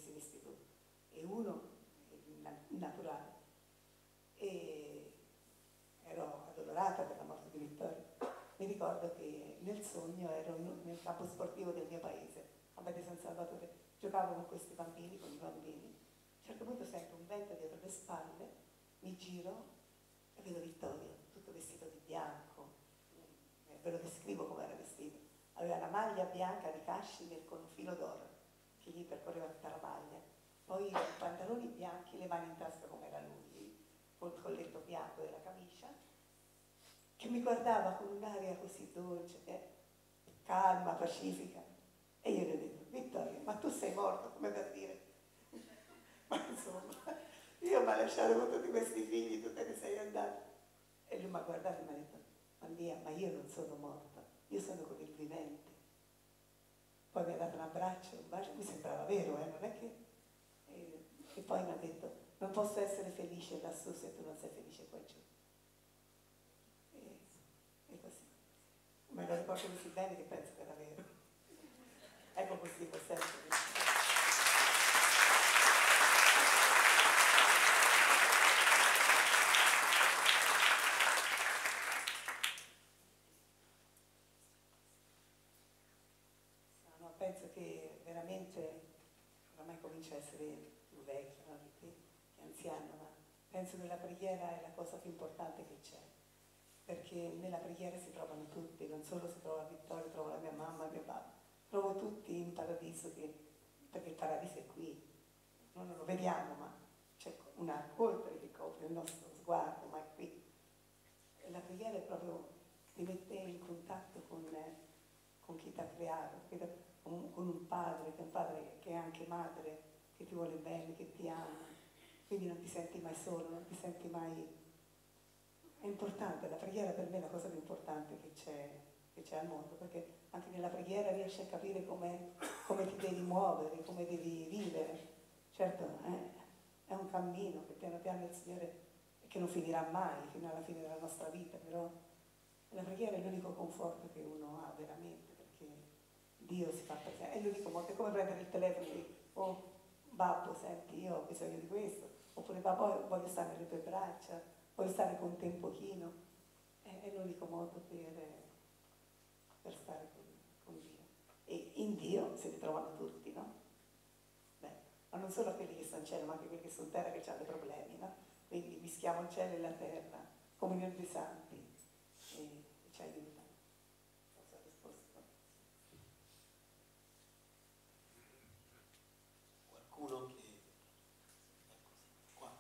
[SPEAKER 3] e uno naturale. E ero addolorata per la morte di Vittorio. Mi ricordo che nel sogno ero nel campo sportivo del mio paese, a Badia San Salvatore, giocavo con questi bambini, con i bambini. A un certo punto sento un vento dietro le spalle, mi giro e vedo Vittorio, tutto vestito di bianco, ve lo descrivo come era vestito. Aveva la maglia bianca di cashmere con un filo d'oro che gli percorreva tutta la maglia, poi i pantaloni bianchi, le mani in tasca come era lui, col colletto bianco della camicia, che mi guardava con un'aria così dolce, eh, calma, pacifica. E io gli ho detto: Vittorio, ma tu sei morto, come per dire? Ma insomma, io mi ho lasciato con tutti questi figli, tu te ne sei andato. E lui mi ha guardato e mi ha detto: Maria, ma io non sono morta, io sono con il vivente. Poi mi ha dato un abbraccio, un bacio, mi sembrava vero, eh, non è che... E, e poi mi ha detto: non posso essere felice lassù se tu non sei felice qua giù. E, e così. Me lo ricordo così bene che penso che era vero. Ecco, così può sempre. Penso che veramente, ormai comincia a essere più vecchia, no? Che anziano, ma penso che la preghiera è la cosa più importante che c'è, perché nella preghiera si trovano tutti, non solo si trova Vittorio, trovo la mia mamma, mio papà, trovo tutti in paradiso, che, perché il paradiso è qui, noi non lo vediamo, ma c'è una coltre che copre il nostro sguardo, ma è qui. E la preghiera è proprio, ti mette in contatto con, con chi ti ha creato, con un padre, che è un padre che è anche madre, che ti vuole bene, che ti ama, quindi non ti senti mai solo, non ti senti mai... È importante, la preghiera per me è la cosa più importante che c'è, che c'è al mondo, perché anche nella preghiera riesci a capire come, come ti devi muovere, come devi vivere. Certo, eh, è un cammino che piano piano il Signore, che non finirà mai, fino alla fine della nostra vita, però la preghiera è l'unico conforto che uno ha veramente, Dio si fa presente. E io dico molte, come prendere il telefono e dire: oh babbo, senti, io ho bisogno di questo, oppure babbo, voglio stare nelle tue braccia, voglio stare con te un pochino. È, è l'unico modo per, per stare con, con Dio. E in Dio si ritrovano tutti, no? Beh, ma non solo quelli che sono in cielo, ma anche quelli che sono in terra, che hanno dei problemi, no? Quindi mischiamo il cielo e la terra, comunione dei santi, e, e ci aiuta.
[SPEAKER 1] Uno che è così, qua.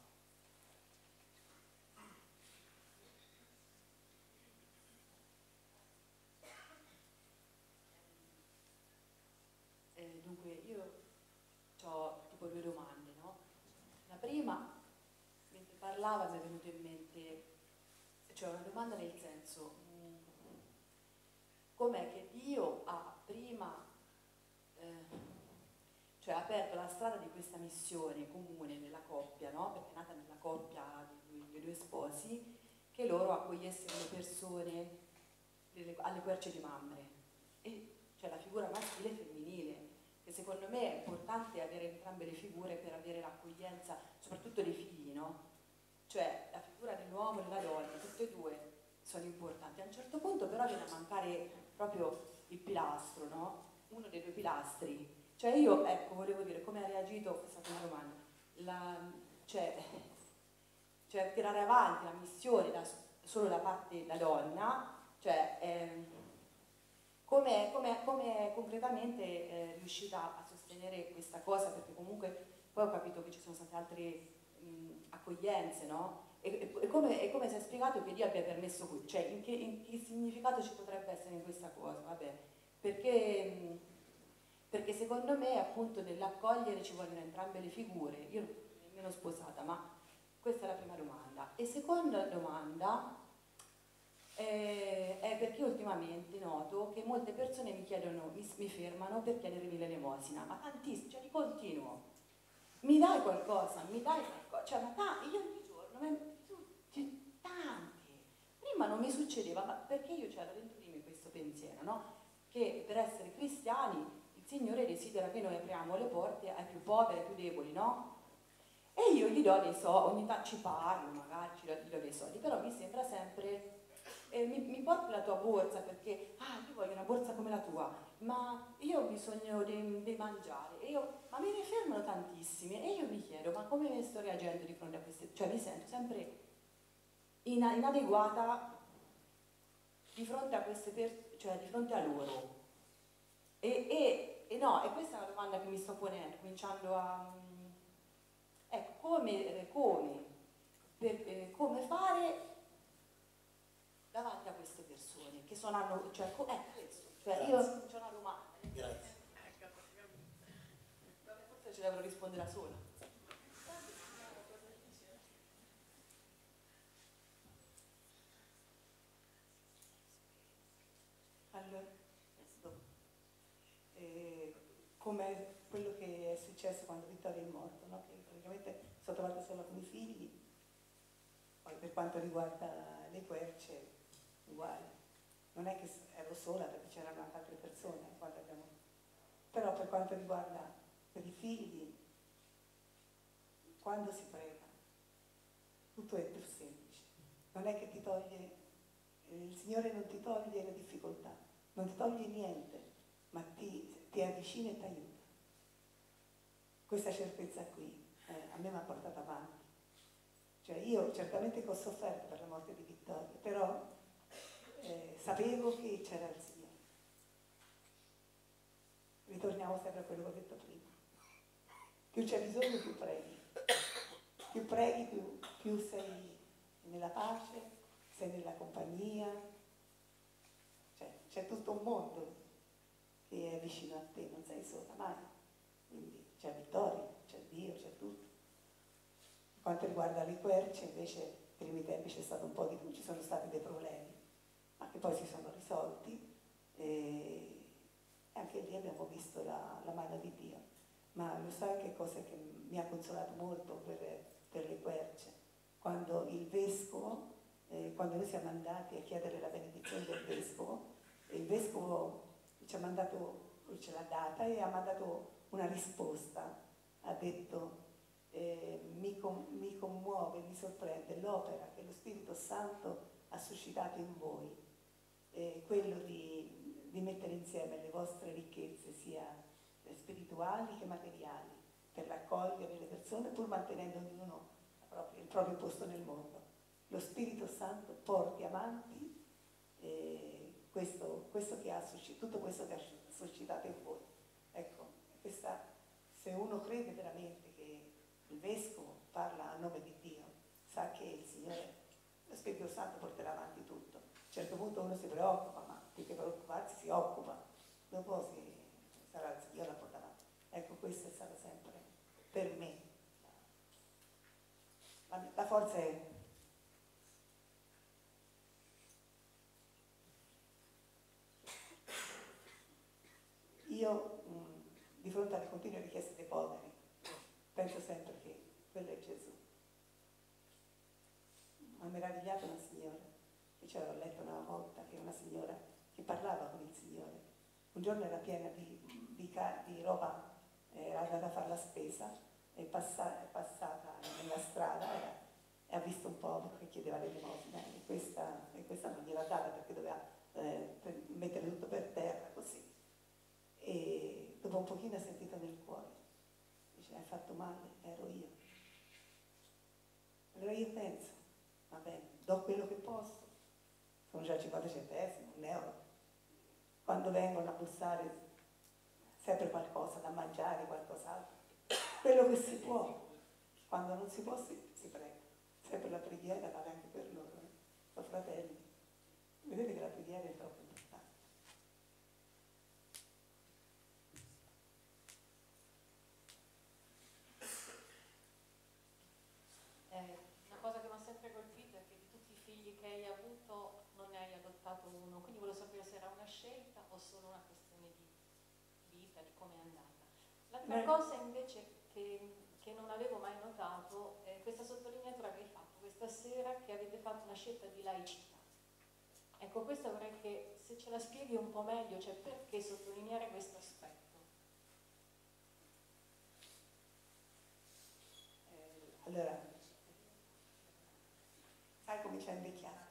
[SPEAKER 5] Eh, dunque, io ho tipo due domande, no? La prima, mentre parlava mi è venuto in mente, cioè una domanda nel senso, mh, com'è che Dio ha prima... Eh, cioè ha aperto la strada di questa missione comune nella coppia, no? Perché è nata nella coppia dei due, dei due sposi, che loro accogliessero le persone delle, alle querce di Mamre. E cioè la figura maschile e femminile, che secondo me è importante avere entrambe le figure per avere l'accoglienza, soprattutto dei figli, no? Cioè la figura dell'uomo e della donna, tutte e due sono importanti. A un certo punto però viene a mancare proprio il pilastro, no? Uno dei due pilastri. Cioè io, ecco, volevo dire, come ha reagito, questa prima domanda, la, cioè, cioè tirare avanti la missione da, solo da parte della donna, cioè eh, come, come, come concretamente è riuscita a sostenere questa cosa, perché comunque poi ho capito che ci sono state altre mh, accoglienze, no? E, e, come, e come si è spiegato che Dio abbia permesso questo, cioè in che, in che significato ci potrebbe essere in questa cosa, vabbè, perché... Mh, perché secondo me appunto nell'accogliere ci vogliono entrambe le figure, io nemmeno sposata, ma questa è la prima domanda. E seconda domanda eh, è perché ultimamente noto che molte persone mi chiedono, mi, mi fermano per chiedermi l'elemosina, ma tantissimo, cioè di continuo, mi dai qualcosa, mi dai qualcosa, cioè ma ta, io ogni giorno, ma, tutti, tanti, prima non mi succedeva, ma perché io c'ero dentro di me questo pensiero, no? Che per essere cristiani il Signore desidera che noi apriamo le porte ai più poveri, ai più deboli, no? E io gli do dei soldi, ogni tanto ci parlo, magari ci do, gli do dei soldi, però mi sembra sempre, eh, mi, mi porti la tua borsa perché, ah, io voglio una borsa come la tua, ma io ho bisogno di, di mangiare, e io, ma me ne fermano tantissimi, e io mi chiedo, ma come sto reagendo di fronte a queste, cioè mi sento sempre ina- inadeguata di fronte a queste persone, cioè di fronte a loro. E, e, e no, e questa è una domanda che mi sto ponendo, cominciando a... Ecco, come, come, per, eh, come fare davanti a queste persone che sono, hanno, cioè, co- eh, questo, cioè io c'ho una domanda.
[SPEAKER 1] Grazie.
[SPEAKER 5] Forse ce l'avrò rispondere da sola.
[SPEAKER 3] Allora, questo, eh, come quello che è successo quando Vittorio è morto, no? Che praticamente sono trovata sola con i figli, poi per quanto riguarda le querce, uguale. Non è che ero sola perché c'erano anche altre persone, quando abbiamo... però per quanto riguarda per i figli, quando si prega, tutto è più semplice. Non è che ti toglie, il Signore non ti toglie le difficoltà, non ti toglie niente, ma ti, ti avvicina e ti aiuta. Questa certezza qui eh, a me mi ha portato avanti. Cioè io certamente che ho sofferto per la morte di Vittorio, però eh, sapevo che c'era il Signore. Ritorniamo sempre a quello che ho detto prima. Più c'è bisogno, più preghi. Più preghi, più, più sei nella pace, sei nella compagnia. Cioè, c'è tutto un mondo che è vicino a te, non sei sola mai. Quindi c'è Vittorio, c'è Dio, c'è tutto. Per quanto riguarda le querce, invece, nei primi tempi c'è stato un po' di, ci sono stati dei problemi, ma che poi si sono risolti. E anche lì abbiamo visto la, la mano di Dio. Ma lo sai che cosa che mi ha consolato molto per, per le querce? Quando il vescovo, eh, quando noi siamo andati a chiedere la benedizione del vescovo, il vescovo ci ha mandato, ce l'ha data e ha mandato una risposta, ha detto eh, mi, com- mi commuove, mi sorprende l'opera che lo Spirito Santo ha suscitato in voi, eh, quello di, di mettere insieme le vostre ricchezze sia spirituali che materiali per raccogliere le persone pur mantenendo ognuno proprio, il proprio posto nel mondo. Lo Spirito Santo porti avanti eh, questo, questo che ha suscitato, tutto questo che ha suscitato in voi. Ecco, questa, se uno crede veramente che il Vescovo parla a nome di Dio, sa che il Signore, lo Spirito Santo porterà avanti tutto. A un certo punto uno si preoccupa, ma più che preoccuparsi si occupa, dopo si, sarà il Signore a portare avanti. Ecco, questo è stato sempre per me. La, la forza è... Io, mh, di fronte alle continue richieste dei poveri, penso sempre che quello è Gesù. Mi ha meravigliato una signora, che c'era, ho letto una volta, che una signora che parlava con il Signore. Un giorno era piena di, di, di roba, era andata a fare la spesa, è passata, è passata nella strada era, e ha visto un povero che chiedeva l'elemosina e questa, e questa non gliel'ha data perché doveva eh, per mettere tutto per terra, così. E dopo un pochino ha sentito nel cuore, dice, hai fatto male, ero io. Allora io penso, va bene, do quello che posso, sono già cinquanta centesimi, un euro. Quando vengono a bussare sempre qualcosa da mangiare, qualcos'altro, quello che si può. Quando non si può si, si prega. Sempre la preghiera vale anche per loro, eh? Sono fratelli. Vedete che la preghiera è troppo importante.
[SPEAKER 5] Eh, una cosa che mi ha sempre colpito è che di tutti i figli che hai avuto non ne hai adottato uno, quindi volevo sapere se era una scelta o solo una questione di vita, di come è andata. L'altra
[SPEAKER 3] Eh.
[SPEAKER 5] cosa invece che, che non avevo mai notato è questa sottolineatura che hai fatto questa sera, che avete fatto una scelta di laicità. Ecco, questa vorrei che se ce la spieghi un po' meglio, cioè perché sottolineare questo aspetto?
[SPEAKER 3] Eh, Allora, sai, comincia a invecchiare.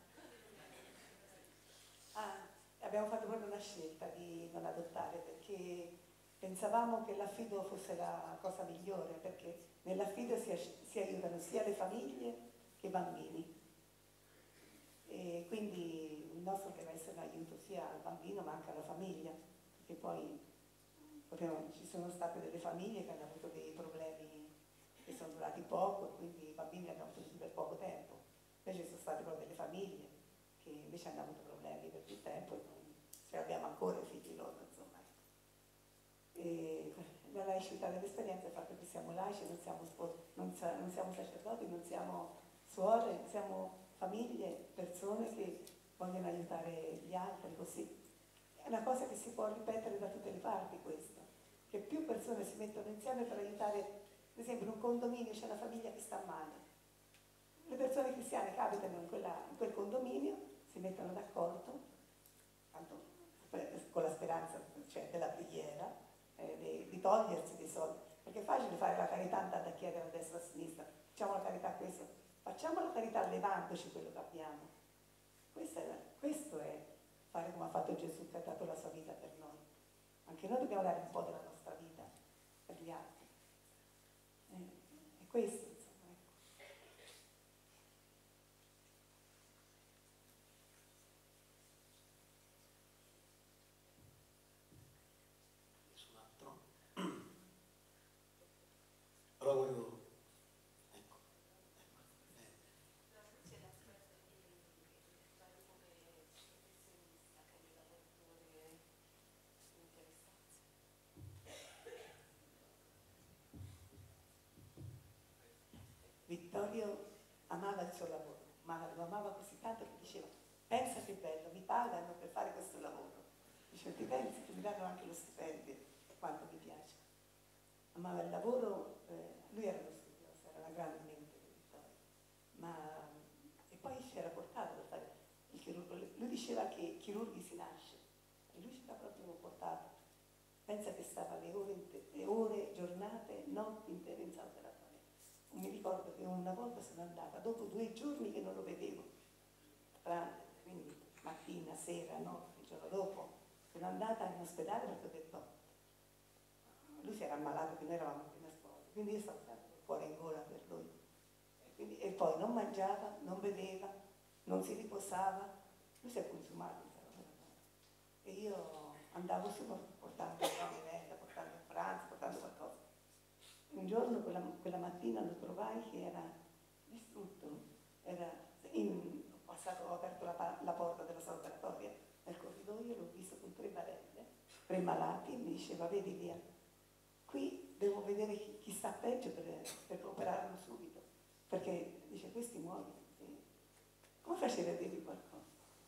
[SPEAKER 3] Ah, abbiamo fatto proprio una scelta di non adottare perché pensavamo che l'affido fosse la cosa migliore, perché nell'affido si, si aiutano sia le famiglie che i bambini. E quindi il nostro deve essere un aiuto sia al bambino ma anche alla famiglia, perché poi proprio, ci sono state delle famiglie che hanno avuto dei problemi che sono durati poco e quindi i bambini hanno avuto per poco tempo. Invece ci sono state proprio delle famiglie che invece hanno avuto problemi per più tempo e noi ce abbiamo ancora i figli loro, insomma. E la laicità dell'esperienza è il fatto che siamo laici, non siamo, non, non siamo sacerdoti, non siamo suore, siamo famiglie, persone che vogliono aiutare gli altri così. È una cosa che si può ripetere da tutte le parti questa, che più persone si mettono insieme per aiutare, ad esempio in un condominio c'è una famiglia che sta male. Le persone cristiane capitano in, quella, in quel condominio, si mettono d'accordo, con la speranza cioè, della preghiera, eh, di, di togliersi dei soldi, perché è facile fare la carità andando a chiedere a destra e a sinistra, facciamo la carità a questo, facciamo la carità levandoci quello che abbiamo. Questo è, questo è fare come ha fatto Gesù che ha dato la sua vita per noi. Anche noi dobbiamo dare un po' della nostra vita per gli altri. Eh, è questo, insomma. Ecco.
[SPEAKER 1] Nessun altro? Allora volevo... Ecco, ecco. Eh.
[SPEAKER 3] Vittorio amava il suo lavoro, ma lo amava così tanto che diceva: pensa che bello, mi pagano per fare questo lavoro. Dice: ti pensi che mi danno anche lo stipendio, quanto mi piace. Amava il lavoro, eh, lui era uno studioso, era una grande mente di Vittorio, ma e poi si era portato per fare il chirurgo. Lui diceva che i chirurghi si nasce e lui ci ha proprio portato. Pensa che stava le ore, le ore, giornate, notti intere in sala operatoria. Mi ricordo che una volta sono andata, dopo due giorni che non lo vedevo, quindi mattina, sera, notte, il giorno dopo, sono andata in ospedale perché ho detto, lui si era ammalato, che noi eravamo appena sposi, quindi io stavo sempre col cuore in gola per lui. E, quindi, e poi non mangiava, non beveva, non si riposava, lui si è consumato in sala operatoria. E io andavo su portando la merenda, portando il pranzo, portando qualcosa. Un giorno, quella, quella mattina, lo trovai che era distrutto, era in, ho, passato, ho aperto la, la porta della sala operatoria, nel corridoio l'ho visto con tre barelle, tre malati, e mi diceva: vedi Lia, qui devo vedere chi, chi sta peggio per, per operarlo subito, perché dice questi muoiono. Sì. Come facevi a dirgli qualcosa?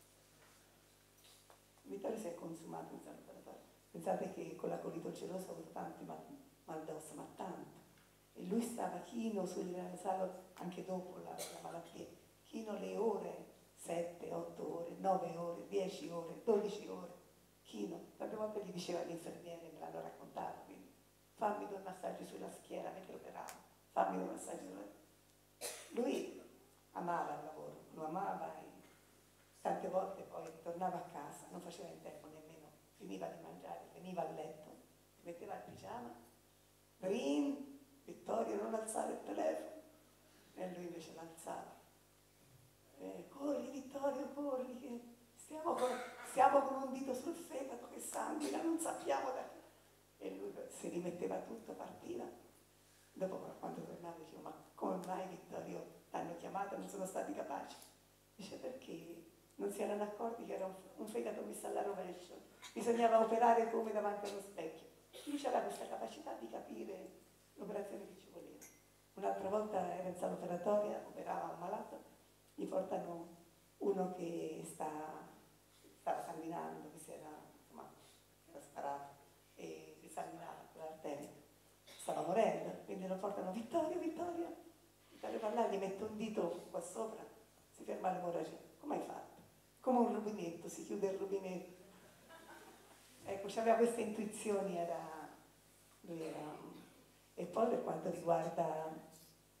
[SPEAKER 3] Vittorio si è consumato in sala operatoria. Pensate che con la colite ulcerosa ho avuto tanti mal, mal d'ossa, ma tanto. E lui stava chino sulla sala anche dopo la, la malattia, chino le ore, sette, otto ore, nove ore, dieci ore, dodici ore, chino. Tante volte gli diceva l'infermiere, me l'hanno raccontato, quindi fammi due massaggi sulla schiena mentre operavo, fammi due massaggi sulla... Lui amava il lavoro, lo amava e tante volte poi tornava a casa, non faceva in tempo nemmeno, finiva di mangiare, veniva a letto, si metteva il pigiama, rin, Vittorio non alzare il telefono, e lui invece l'alzava. Eh, corri Vittorio, corri, che stiamo con, stiamo con un dito sul fegato che sanguina, non sappiamo da che. E lui si rimetteva tutto, partiva. Dopo quando tornava dicevo: ma come mai Vittorio l'hanno chiamato e non sono stati capaci? Dice: perché non si erano accorti che era un, un fegato messo alla rovescio, bisognava operare come davanti allo specchio. Lui aveva questa capacità di capire l'operazione che ci voleva. Un'altra volta era in sala operatoria, operava un malato, gli portano uno che sta, stava sanguinando, che si era, insomma, era sparato e si sanguinava con l'arteria, stava morendo, quindi lo portano: Vittorio, Vittorio, Vittorio va là, gli mette un dito qua sopra, si ferma l'emorragia. Come hai fatto? Come un rubinetto, si chiude il rubinetto. Ecco, aveva queste intuizioni, era, lui era... E poi per quanto riguarda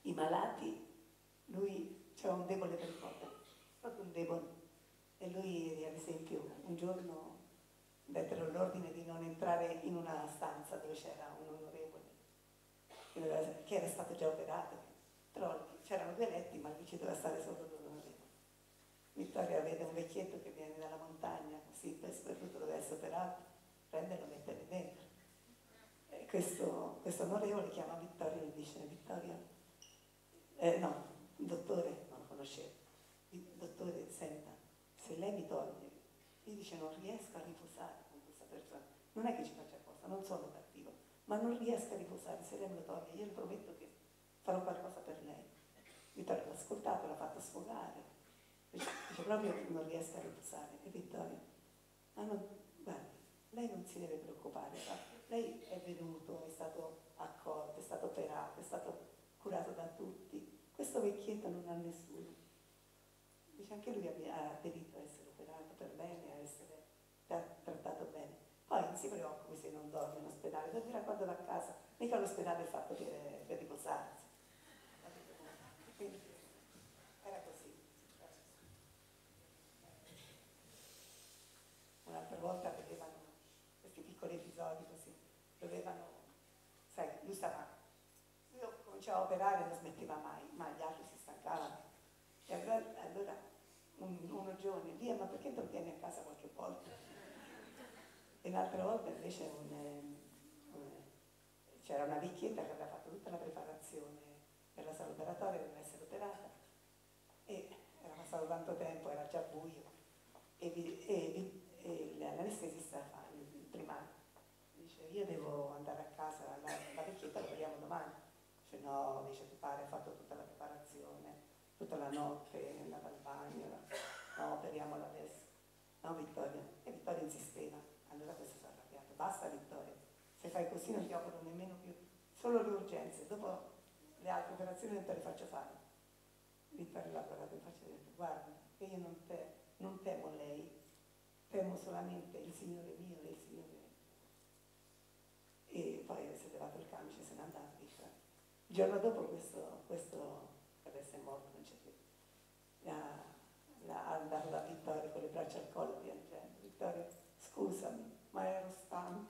[SPEAKER 3] i malati, lui c'era un debole per il povero, proprio un debole. E lui, ad esempio, un giorno dettero l'ordine di non entrare in una stanza dove c'era un onorevole, che era stato già operato, però c'erano due letti, ma lui ci doveva stare solo l'onorevole. Vittoria vede un vecchietto che viene dalla montagna, così per sperduto dove essere operato, prende e lo mette lì dentro. E questo, questo onorevole chiama Vittoria e gli dice: Vittoria, eh, no, dottore, non lo conoscevo, dottore, senta, se lei mi toglie, gli dice non riesco a riposare con questa persona, non è che ci faccia apposta, non sono cattivo, ma non riesco a riposare, se lei me lo toglie, io le prometto che farò qualcosa per lei. Vittoria l'ha ascoltato, l'ha fatto sfogare, dice, dice proprio che non riesco a riposare. E Vittoria, ma non, guardi, lei non si deve preoccupare, lei è venuto, è stato accolto, è stato operato, è stato curato da tutti, questo vecchietto non ha nessuno. Dice anche lui ha diritto a essere operato per bene, a essere trattato bene. Poi non si preoccupi se non dorme in ospedale, dormirà quando va a casa, mica l'ospedale è fatto per, per riposarsi. Quindi era così. Un'altra volta vedevano questi piccoli episodi così, dovevano, sai, lui stava, io cominciavo a operare e non smetteva mai, ma gli altri si stancavano. E allora, allora un, uno giorno via, ma perché te lo tieni a casa qualche volta? E un'altra volta invece un, un, c'era una vecchietta che aveva fatto tutta la preparazione per la sala operatoria, doveva essere operata, e era passato tanto tempo, era già buio, e, e, e l'anestesista fa il primario, dice io devo andare a casa, la, la vecchietta la vediamo domani. Dice no, dice tuo padre ha fatto tutta la preparazione, tutta la notte, è andata al bagno, no, operiamola adesso. No, Vittoria. E Vittoria insisteva. Allora questo si è arrabbiato. Basta Vittoria, se fai così non ti opero nemmeno più, solo le urgenze, dopo le altre operazioni non te le faccio fare. Vittoria l'ha guardato in faccia e ha detto guarda, che io non, te, non temo lei, temo solamente il Signore mio e il Signore mio. E poi si è levato il camice e se n'è andato. Il giorno dopo questo, questo adesso è morto, non c'è più, ha andato da Vittoria con le braccia al collo piangendo. Vittoria, scusami, ma ero stanco.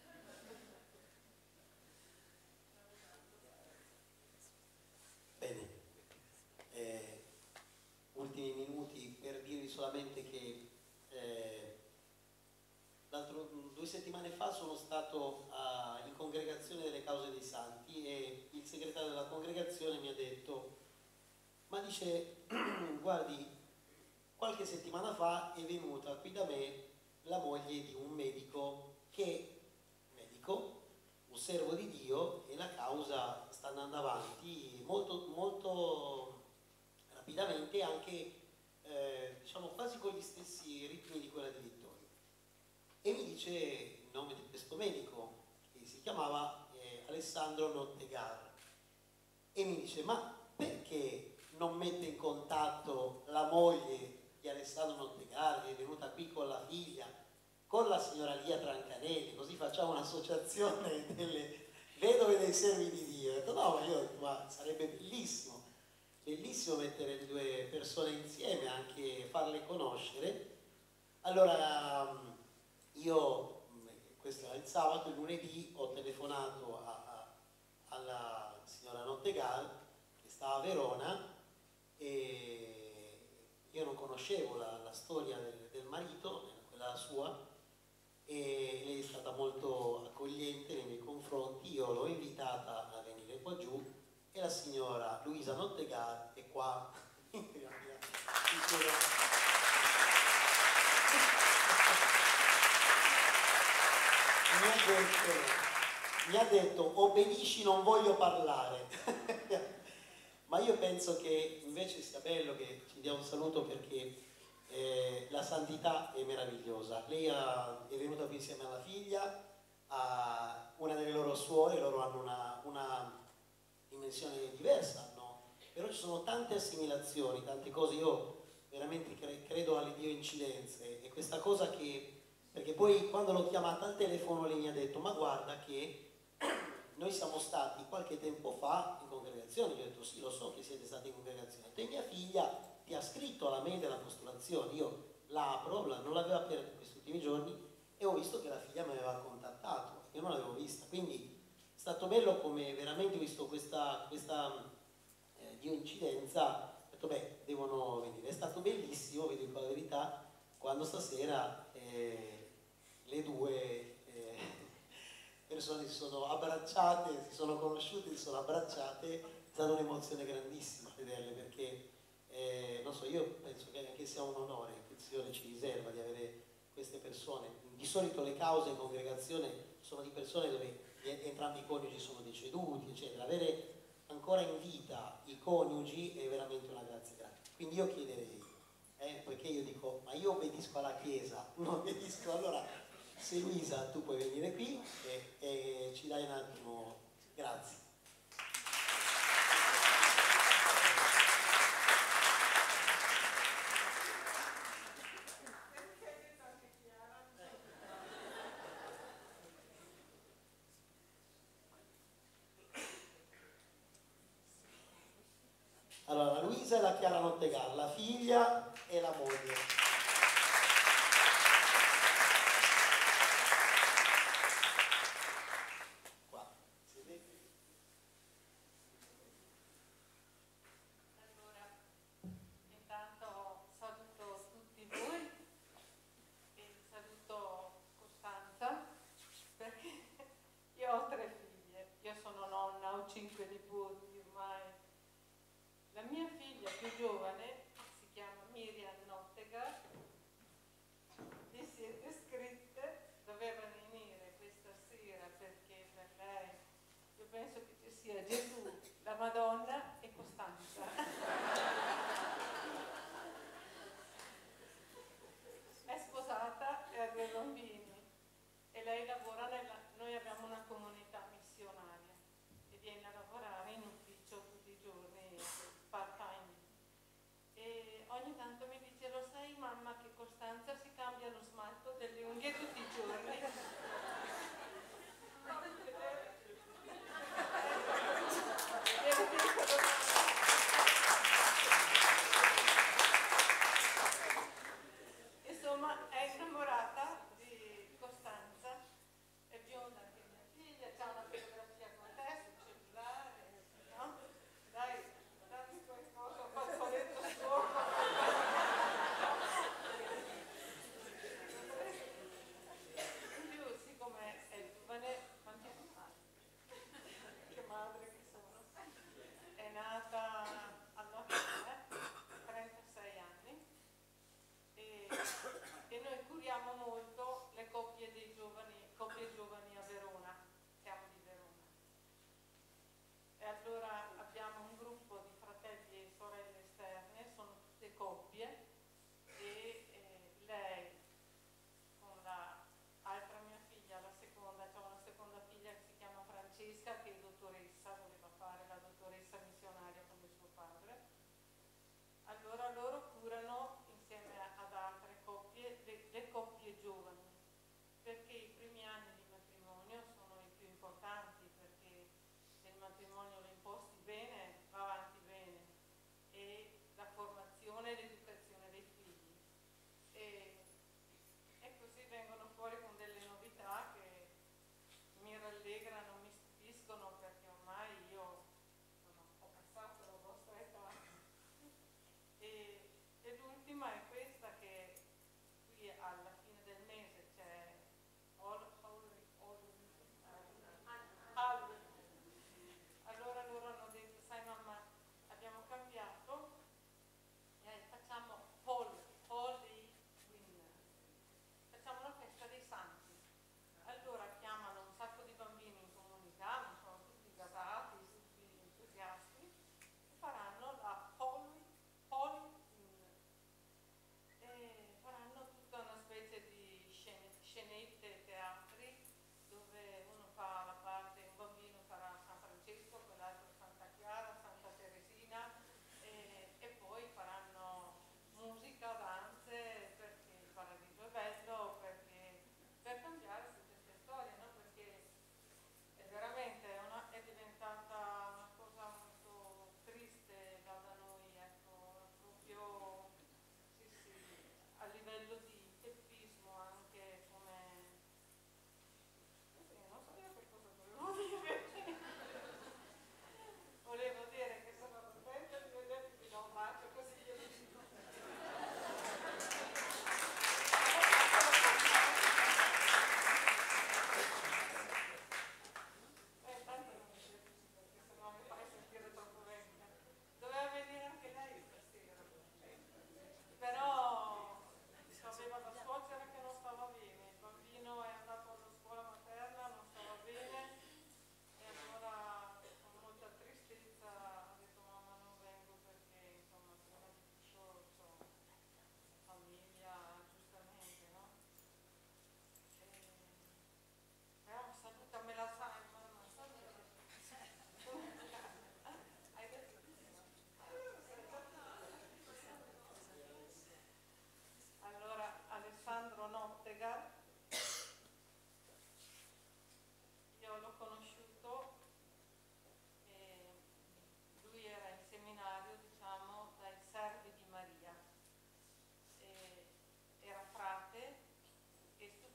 [SPEAKER 1] Bene, eh, ultimi minuti per dirvi solamente che eh, due settimane fa sono stato a, in congregazione delle cause dei santi e il segretario della congregazione mi ha detto, ma dice, guardi, qualche settimana fa è venuta qui da me la moglie di un medico che, medico, un servo di Dio, e la causa sta andando avanti molto, molto rapidamente, anche eh, diciamo quasi con gli stessi ritmi di quella di Vittorio. E mi dice il nome di questo medico, che si chiamava eh, Alessandro Nottegar, e mi dice, ma perché non mette in contatto la moglie di Alessandro Nottegar, che è venuta qui con la figlia, con la signora Lia Trancanelli, così facciamo un'associazione delle vedove dei servi di Dio. Ho detto no, ma io ho detto, ma sarebbe bellissimo, bellissimo mettere le due persone insieme, anche farle conoscere. Allora io, questo era il sabato, il lunedì ho telefonato a, a, alla signora Nottegar, che stava a Verona, e io non conoscevo la, la storia del, del marito, quella sua, e lei è stata molto accogliente nei miei confronti. Io l'ho invitata a venire qua giù e la signora Luisa Nottegar è qua. Mi ha detto, mi ha detto obbedisci, non voglio parlare. Ma io penso che invece sia bello che ci dia un saluto, perché eh, la santità è meravigliosa. Lei ha, è venuta qui insieme alla figlia, a una delle loro suore, loro hanno una, una dimensione diversa, no? Però ci sono tante assimilazioni, tante cose. Io veramente cre- credo alle Dio incidenze, e questa cosa che, perché poi quando l'ho chiamata al telefono lei mi ha detto, ma guarda che noi siamo stati qualche tempo fa in congregazione, gli ho detto sì, lo so che siete stati in congregazione, e mia figlia ti ha scritto alla mail della postulazione, io la apro, la, non l'avevo aperta in questi ultimi giorni e ho visto che la figlia mi aveva contattato, io non l'avevo vista, quindi è stato bello come veramente ho visto questa, questa eh, di incidenza, ho detto beh, devono venire, è stato bellissimo, vi dico la verità, quando stasera eh, le due persone si sono abbracciate, si sono conosciute, si sono abbracciate, è stata un'emozione grandissima vederle, perché eh, non so, io penso che anche sia un onore che il Signore ci riserva di avere queste persone. Di solito le cause in congregazione sono di persone dove entrambi i coniugi sono deceduti, eccetera. Avere ancora in vita i coniugi è veramente una grazia grande. Quindi io chiederei, eh, poiché io dico, ma io obbedisco alla Chiesa, non obbedisco, allora se Luisa tu puoi venire qui e, e ci dai un attimo, grazie. Allora, la Luisa e la Chiara Nottegal, la figlia e la moglie.
[SPEAKER 4] Cinque nipoti ormai. La mia figlia più giovane si chiama Miriam Nottegaard, vi siete scritte, doveva venire questa sera perché per lei io penso che ci sia Gesù, la Madonna e Costanza. È sposata e ha due bambini e lei lavora nella, noi abbiamo una comunità missionaria. Viene a lavorare in ufficio tutti i giorni, part time, e ogni tanto mi dice, lo sai mamma che Costanza si cambia lo smalto delle unghie tutti i giorni? Insomma, è innamorata di Costanza, è bionda anche mia figlia, c'ha una fotografia con te sul cellulare, no? Dai, dammi qualcosa, un fazzoletto sopra. In più, siccome è giovane, quanti anni ha? Che madre che sono. È nata alla fine, trentasei anni, e, e noi curiamo molto le coppie dei giovani, coppie giovani a Verona, siamo di Verona. E allora abbiamo un gruppo di fratelli e sorelle esterne, sono tutte coppie, e eh, lei con l'altra mia figlia, la seconda, c'è una seconda figlia che si chiama Francesca, che è dottoressa, voleva fare la dottoressa missionaria come suo padre. Allora loro curano insieme ad altre coppie le, le coppie giovani, perché i primi anni di matrimonio sono i più importanti, perché se il matrimonio lo imposti bene, va avanti bene, e la formazione e l'educazione dei figli. E, e così vengono fuori con delle novità che mi rallegrano, mi stupiscono, perché ormai io insomma, ho passato la vostra età. E, e l'ultima è questa, che qui alla fine del mese c'è all, all, all, all, allora loro hanno detto, sai mamma, abbiamo cambiato, eh, facciamo Hall, Holy Winner, facciamo una festa dei santi.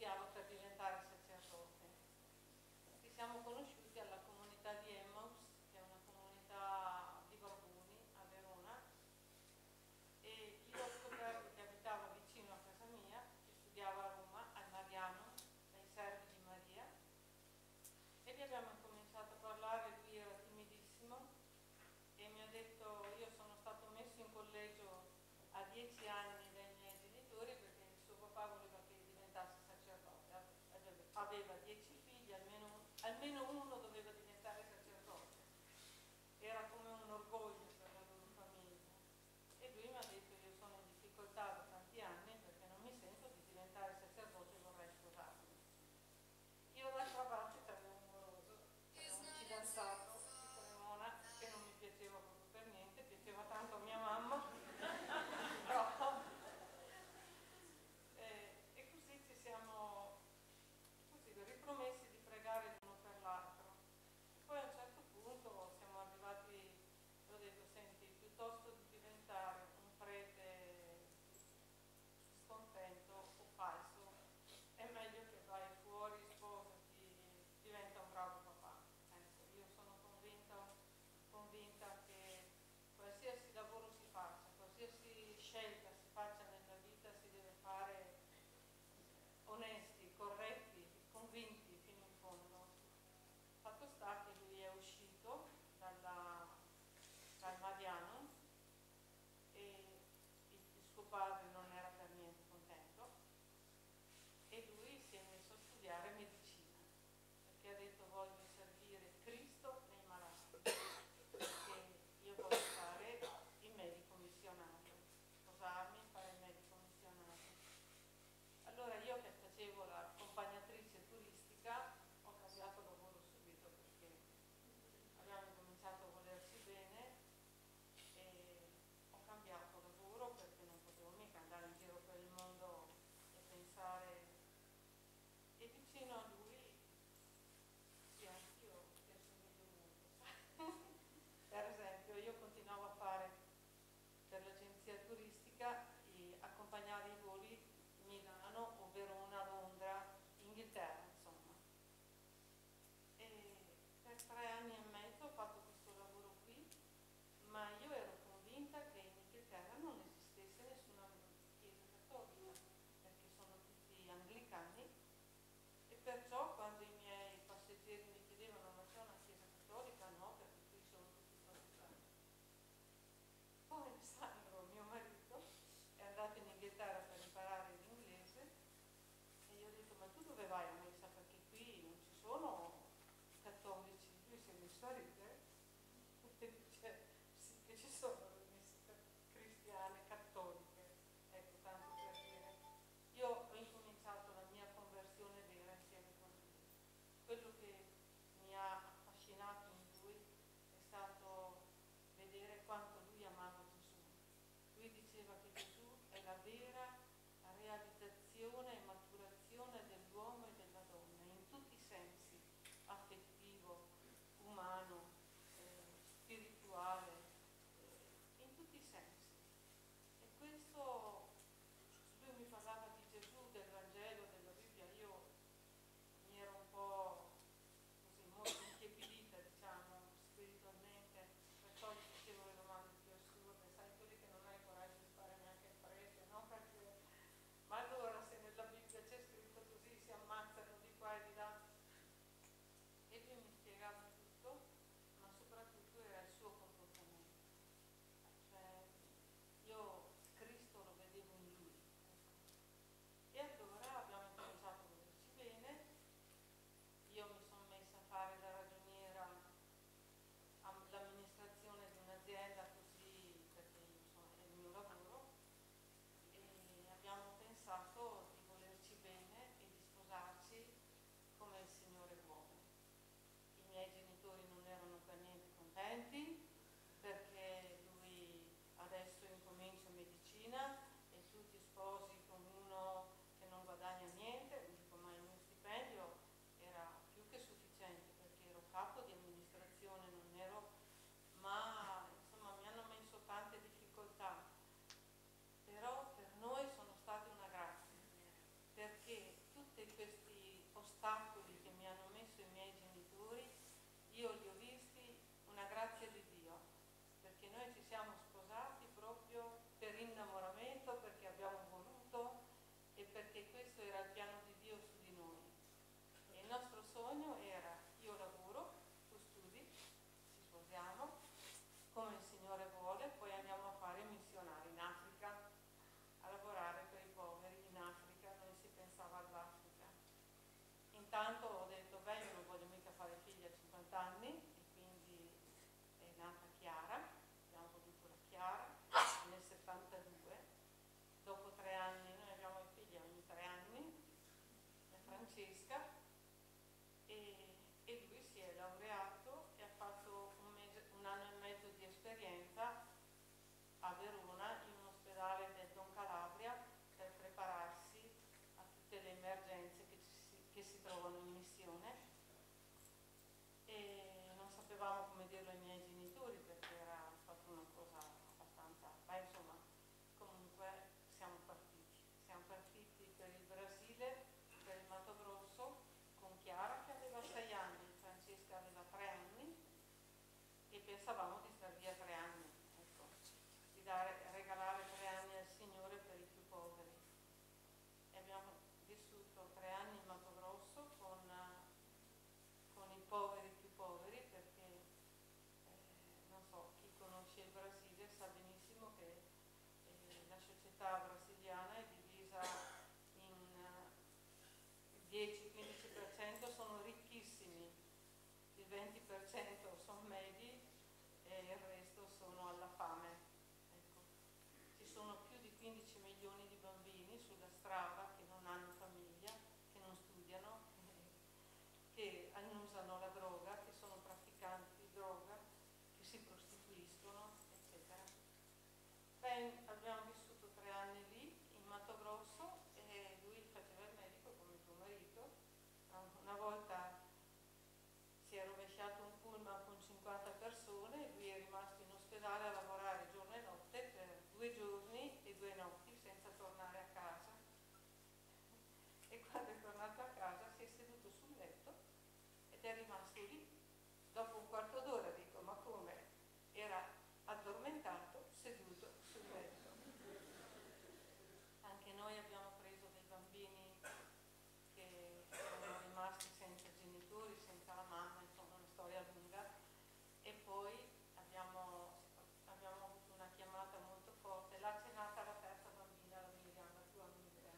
[SPEAKER 6] studiava per diventare sacerdote. Ci siamo conosciuti alla comunità di Emmaus, che è una comunità di barboni a Verona, e io ho scoperto che abitava vicino a casa mia, che studiava a Roma, al Mariano, ai Servi di Maria, e lì abbiamo cominciato a parlare. Lui era timidissimo e mi ha detto: io sono stato messo in collegio a dieci anni dai miei genitori perché il suo papà voleva che diventassi sacerdote, aveva dieci figli, almeno, almeno uno doveva diventare sacerdote, era come un orgoglio per la loro famiglia. E lui mi ha detto: io sono in difficoltà da tanti anni perché non mi sento di diventare sacerdote e vorrei sposarmi. Io d'altra parte c'avevo un moroso, avevo un fidanzato di Cremona che non mi piaceva proprio per niente, piaceva tanto a mia mamma, però eh, e così ci siamo così ripromessi di pregare l'uno per l'altro. E poi a un certo punto siamo arrivati, ho detto: senti, piuttosto di diventare un prete scontento o falso, è meglio che vai fuori, sposati, diventa un bravo papà. Ecco, io sono convinta, convinta che qualsiasi lavoro si faccia, qualsiasi scelta si faccia nella vita, si deve fare onesti, corretti, convinti fino in fondo. Fatto sta che lui è uscito dalla, dal Mariano e il, il suo padre non era per niente contento e lui si è messo a studiare medicina perché ha detto: voglio servire Cristo nei malati, perché io voglio fare il medico missionario, sposarmi e fare il medico missionario. Allora io che facevo l'accompagnatrice turistica ho cambiato lavoro subito perché abbiamo cominciato a volerci bene e ho cambiato lavoro perché non potevo mica andare in giro per il mondo e pensare. E vicino a lui, sì, anch'io ti assomiglio molto. Per esempio, io continuavo a fare per l'agenzia turistica e accompagnare i voli Milano o Verona, Londra, Inghilterra, insomma. E per tre anni e mezzo ho fatto questo lavoro qui, ma io ero convinta che in Inghilterra non esistesse nessuna chiesa cattolica, perché sono tutti anglicani, e perciò quando i miei passeggeri mi chiedevano: ma c'è una chiesa cattolica? No, perché qui sono tutti protestanti. Poi Alessandro, mio marito, è andato in Inghilterra per imparare l'inglese e gli ho detto: ma tu dove vai a messa? Perché qui non ci sono cattolici. Lui si è messo a ridere e dice: sì che ci sono le messe cristiane cattoliche, ecco, tanto per dire. Io ho incominciato la mia conversione vera insieme con lui. Quello che mi ha affascinato in lui è stato vedere quanto lui amava Gesù. Lui diceva che Gesù è la vera realizzazione e maturazione dell'uomo e della donna in tutti i sensi: affettivo, umano, ostacoli che mi hanno messo i miei genitori, io li ho visti una grazia di Dio, perché noi ci siamo sposati proprio per innamoramento, perché abbiamo voluto e perché questo era il piano di Dio su di noi. E il nostro sogno era: io lavoro, tu studi, ci sposiamo, come il Signore vuole, poi andiamo a fare missionari in Africa, a lavorare per i poveri in Africa. Non si pensava all'Africa. Intanto ho detto: beh, io non voglio mica fare figli a cinquanta anni, e quindi è nata Chiara, abbiamo voluto la Chiara nel settantadue. Dopo tre anni, noi abbiamo i figli ogni tre anni, la Francesca, e, e lui si è laureato e ha fatto un, mese, un anno e mezzo di esperienza a Verona in un ospedale del Don Calabria per prepararsi a tutte le emergenze che, ci, che si trovano in missione. E non sapevamo come dirlo ai miei genitori perché era stata una cosa abbastanza, ma insomma, comunque siamo partiti. Siamo partiti per il Brasile, per il Mato Grosso, con Chiara che aveva sei anni, Francesca aveva tre anni, e pensavamo di star via tre anni, ecco, di dare, regalare tre anni al Signore per i più poveri. E abbiamo vissuto tre anni in Mato Grosso con, con i poveri più poveri, perché eh, non so, chi conosce il Brasile sa benissimo che eh, la società brasiliana è divisa in eh, dieci quindici per cento sono ricchissimi, il venti per cento sono medi e il resto sono alla fame. Ecco. Ci sono più di quindici milioni di bambini sulla strada che non hanno famiglia, che non studiano, che annusano la droga, che sono trafficanti di droga, che si prostituiscono, eccetera. Beh, abbiamo vissuto tre anni lì in Mato Grosso e lui faceva il medico come tuo marito. Una volta si è rovesciato un pullman con cinquanta persone e lui è rimasto in ospedale a lavorare giorno e notte per due giorni e due notti senza tornare a casa. E quando è tornato a casa si è seduto sul letto ed è rimasto lì. Dopo un quarto d'ora dico: ma come? Era addormentato seduto sul letto. Anche noi abbiamo preso dei bambini che erano rimasti senza genitori, senza la mamma, insomma una storia lunga, e poi abbiamo, abbiamo avuto una chiamata molto forte. Là c'è nata la terza bambina, la Miriam, la tua Miriam,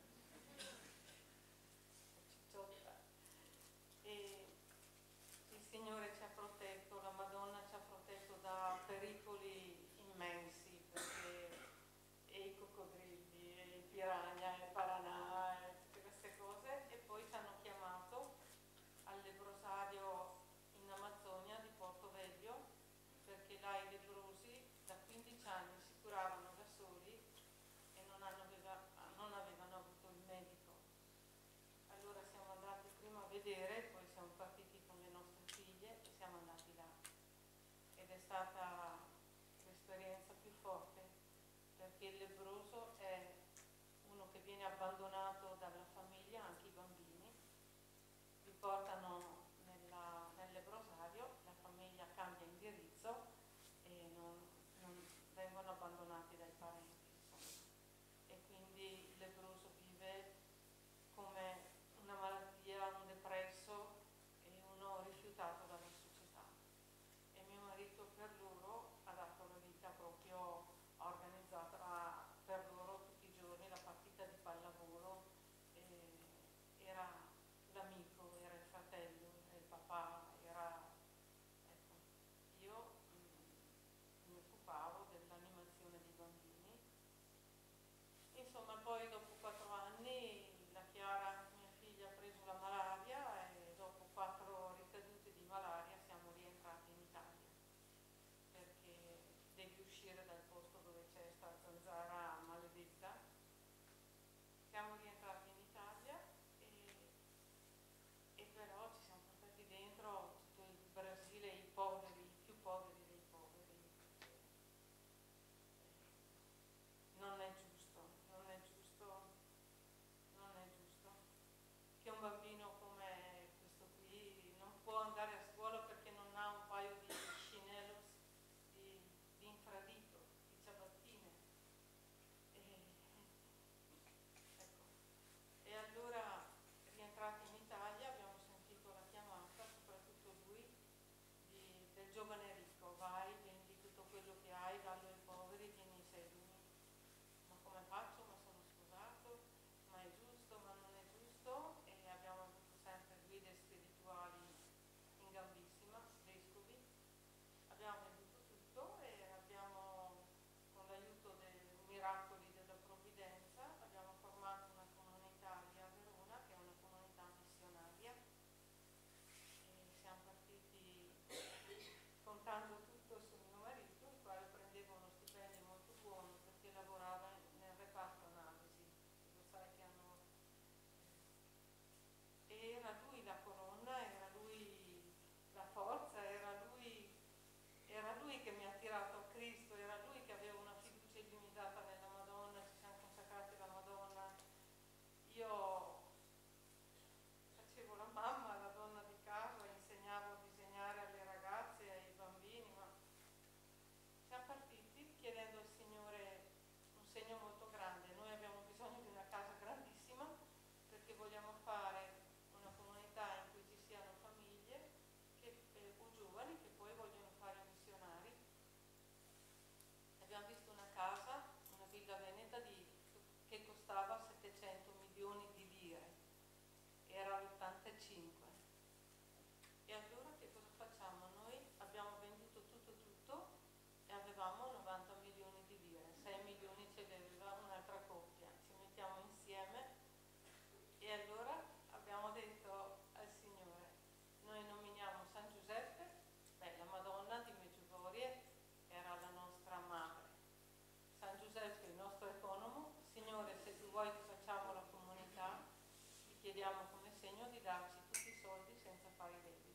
[SPEAKER 6] cicciotta. E il Signore ci ha protetto, la Madonna ci ha protetto da pericoli immensi, perché e i coccodrilli, e i piranha, e il paranà, e tutte queste cose. E poi ci hanno chiamato al leprosario in Amazzonia di Porto Veglio, perché là i leprosi da quindici anni si curavano da soli e non, hanno aveva, non avevano avuto il medico. Allora siamo andati prima a vedere, poi siamo partiti con le nostre figlie e siamo andati là. Ed è stata l'esperienza più forte, perché il lebbroso è uno che viene abbandonato dalla famiglia, anche i bambini, li portano nella, nel lebbrosario, la famiglia cambia indirizzo e non, non vengono abbandonati dai parenti, insomma. E quindi il lebbroso vive come una malattia, un depresso e uno rifiutato dalla società. E mio marito per loro ha dato la vita proprio organizzata per loro tutti i giorni, la partita di pallavolo, eh, era l'amico, era il fratello, era il papà, era, ecco, io mh, mi occupavo dell'animazione dei bambini. Insomma, poi dopo quattro anni la Chiara, mia figlia, ha preso la malaria e dopo quattro ricadute di malaria siamo rientrati in Italia, perché devi uscire dal posto dove c'è sta zanzara maledetta. Siamo rientrati in Italia e, e però ci siamo portati dentro tutto il Brasile, i poveri, i più poveri dei poveri. Non è giusto, non è giusto, non è giusto che un bambino come costava settecento milioni di lire, era l'ottantacinque. E allora che cosa facciamo? Noi abbiamo venduto tutto tutto e avevamo novanta milioni di lire, sei milioni ce li aveva un'altra coppia, ci mettiamo insieme e allora abbiamo detto al Signore, noi nominiamo San Giuseppe, beh, la Madonna di Medjugorje era la nostra madre, San Giuseppe il nostro economo, Signore se tu vuoi che facciamo la comunità, ti chiediamo come segno di darci tutti i soldi senza fare i debiti.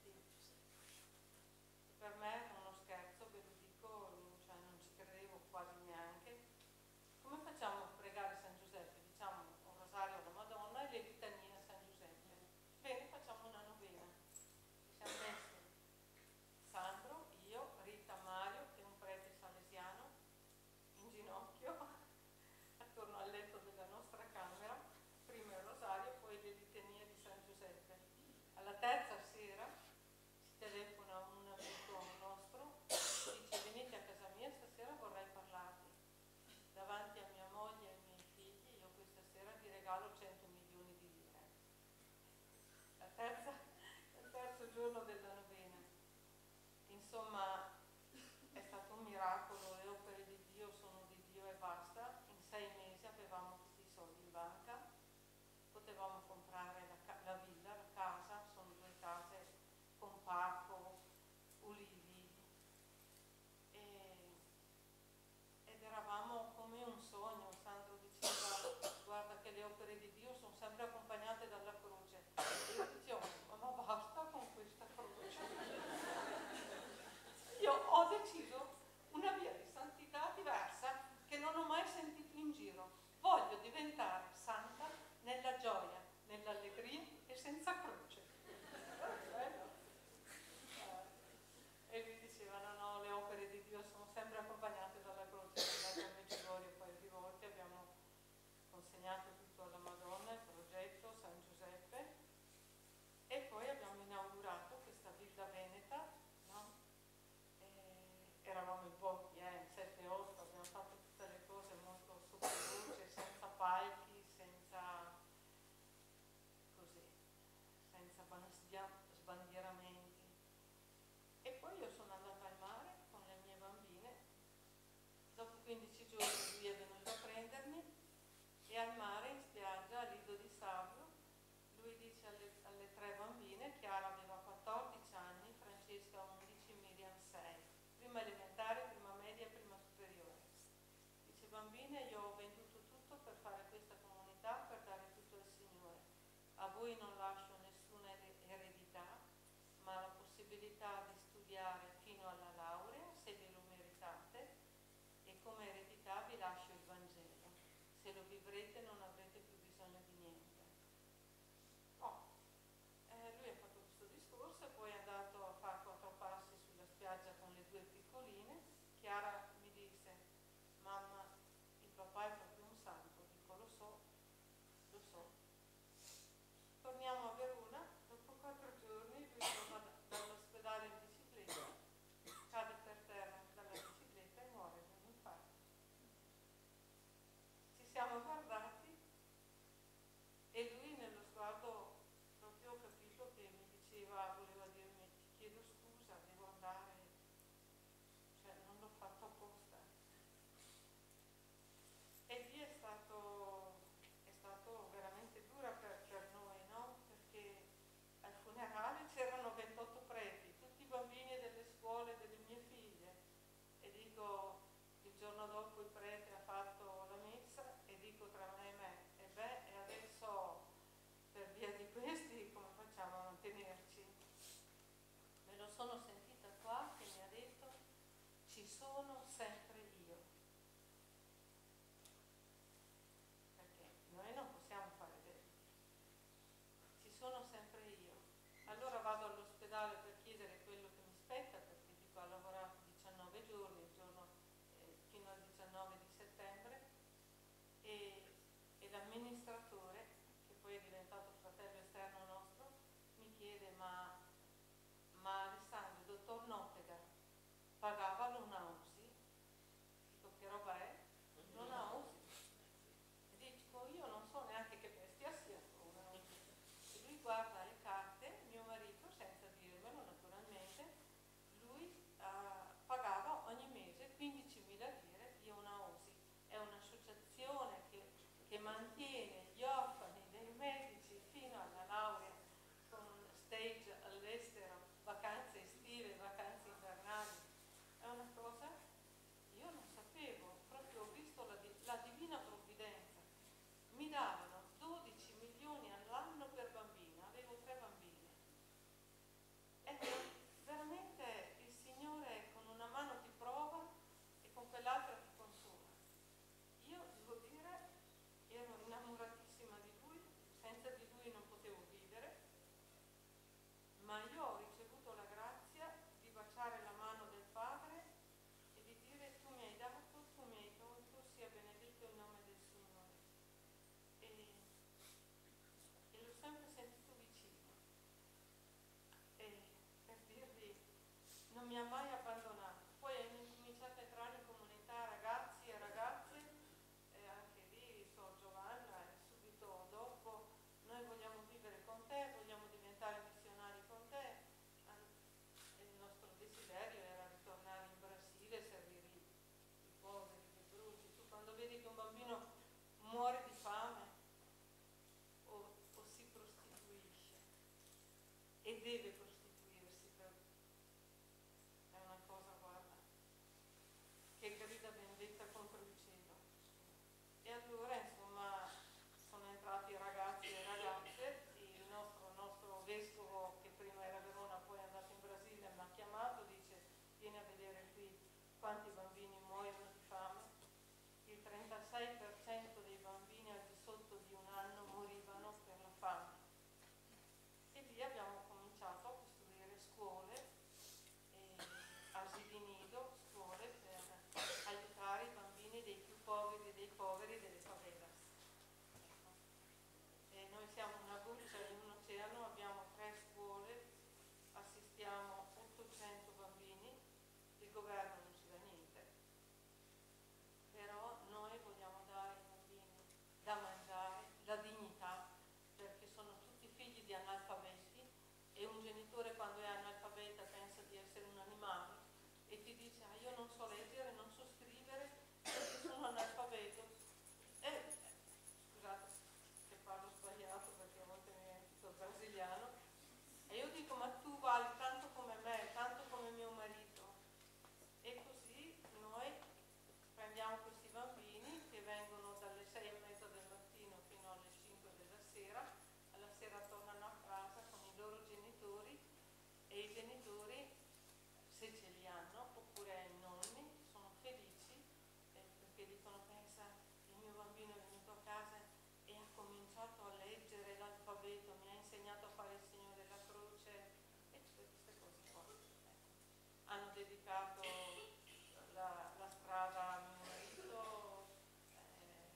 [SPEAKER 6] Per me è uno scherzo, ve lo dico, cioè non ci credevo quasi neanche. Come facciamo a pregare San Giuseppe? Diciamo un rosario alla Madonna e le litanie a San Giuseppe. Bene, facciamo una novena. Ci siamo messi Sandro, io, Rita, Mario e un prete salesiano in ginocchio attorno al letto della nostra camera, prima il rosario, poi le litanie di San Giuseppe. Alla terza sera ci telefona un amico nostro, dice venite a casa mia, stasera vorrei parlarvi. Davanti a mia moglie e ai miei figli, io questa sera vi regalo cento milioni di lire. La terza, il terzo giorno della novena. Insomma, è stato un miracolo, le opere di Dio sono di Dio e basta. In sei mesi avevamo tutti i soldi in banca, potevamo comprare la, la villa, la casa, sono due case con parco, ulivi, e, ed eravamo come un sogno. Sandro diceva, guarda che le opere di Dio sono sempre accompagnate dalla croce. E io dicevo, ma basta con questa croce. Io ho deciso una via di santità diversa che non ho mai sentito in giro. Voglio diventare santa nella gioia, nell'allegria e senza croce. E lui diceva, no, no, le opere di Dio sono sempre accompagnate dalla croce. Andate a Medjugorje poi di volte, abbiamo consegnato tutto alla Madonna, il progetto, San Giuseppe, e poi abbiamo inaugurato questa villa veneta, no? E eravamo in pochi, eh, sette otto, abbiamo fatto tutte le cose molto sotto luce, senza palchi, senza così, senza sbandieramenti. E poi io sono andata al mare con le mie bambine, dopo quindici giorni lui è venuto a prendermi e al mare in spiaggia a Lido di Savio lui dice alle, alle tre bambine, Chiara aveva quattordici anni, Francesca undici, Miriam sei, prima elementare, prima media, prima superiore. Dice bambine, io ho venduto tutto per fare questa comunità, per dare tutto al Signore. A voi non lascio nessuna eredità, ma la possibilità di studiare fino alla laurea, se ve lo meritate, e come eredità vi lascio il Vangelo. Se lo vivrete non avrete più bisogno di niente. Oh, eh, lui ha fatto questo discorso e poi è andato a fare quattro passi sulla spiaggia con le due piccoline. Chiara mi disse, mamma, il papà è proprio un santo. Dico, lo so, lo so. Torniamo a Verona, dopo quattro giorni lui torna dall'ospedale in bicicletta, cade per terra dalla bicicletta e muore di un infarto. Ci siamo guardati e lui nello sguardo proprio ho capito che mi diceva, voleva dirmi, ti chiedo scusa, devo andare, cioè non l'ho fatto apposta. E lì è stato, è stato veramente dura per, per noi, no? Perché al funerale c'erano ventotto preti, tutti i bambini delle scuole delle mie figlie, e dico, il giorno dopo il prete ha fatto la messa e dico tra me e me, e beh, e adesso per via di questi come facciamo a mantenerci? Me lo sono sentita qua che mi ha detto, ci sono sempre io. Perché noi non possiamo fare debiti. Ci sono sempre io. Allora vado all'ospedale per chiedere quello che mi spetta, perché dico ha lavorato diciannove giorni, il giorno eh, fino al diciannove di settembre, e, e l'amministratore, che poi è diventato fratello esterno nostro, mi chiede ma, ma Alessandro, il dottor Nottega pagava l'una U S I? Dico che roba è? Non ha U S I. E dico io guarda le carte, mio marito, senza dirmelo naturalmente, lui uh, pagava ogni mese quindicimila lire di una O S I. È un'associazione che, che mantiene gli orfani dei medici fino alla laurea con stage all'estero, vacanze estive, vacanze invernali. È una cosa, io non sapevo, proprio ho visto la, la divina provvidenza. Mi davano dodici milioni all'anno per bambina, avevo tre bambine. E veramente il Signore con una mano ti prova e con quell'altra ti consola. Io devo dire, ero innamoratissima di Lui, senza di Lui non potevo vivere, ma io ho ricevuto la grazia di baciare la mano del Padre e di dire: tu mi hai dato, tu mi hai tolto, sia benedetto il nome del Signore. E, e l'ho sempre sentito vicino. E per dirvi, non mi ha mai abbandonato. Poi ho incominciato a entrare in comunità ragazzi e ragazze, e anche lì so Giovanna, e subito dopo noi vogliamo vivere con te, vogliamo diventare missionari con te. Il nostro desiderio era ritornare in Brasile, servire i, i poveri, i bruci. Tu quando vedi che un bambino muore di fame o, o si prostituisce e deve prostituirsi, per... è una cosa, guarda, che grida vendetta contro il cielo. E allora insomma sono entrati ragazzi e ragazze. Il nostro, nostro vescovo, che prima era a Verona, poi è andato in Brasile, mi ha chiamato, dice: vieni a vedere qui quanti bambini muoiono di fame. Il trentasei per cento dei bambini al di sotto di un anno morivano per la fame. E lì abbiamo cominciato a costruire scuole, e asili nido, scuole per aiutare i bambini dei più poveri dei poveri delle favelas. Ecco. E noi siamo una goccia in un oceano, abbiamo tre scuole, assistiamo ottocento bambini, il governo non ci dà niente, però noi vogliamo dare ai bambini da mangiare, la dignità, perché sono tutti figli di analfabeti, e un genitore quando è analfabeta pensa di essere un animale e ti dice: ah, io non so leggere, non so scrivere perché sono analfabeto. E, scusate che parlo sbagliato perché a volte mi è tutto brasiliano, e io dico: ma tu vali tanto come me, tanto come mio marito. E così noi prendiamo questi bambini che vengono dalle sei e mezza del mattino fino alle cinque della sera, alla sera tornano a casa con i loro genitori, e i genitori, se ce li hanno, oppure i nonni, sono felici, eh, perché dicono: pensa, il mio bambino è venuto a casa e ha cominciato a leggere l'alfabeto, mi ha insegnato a fare il segno della croce, e tutte queste cose qua. Ecco. Hanno dedicato la, la strada a mio marito, eh,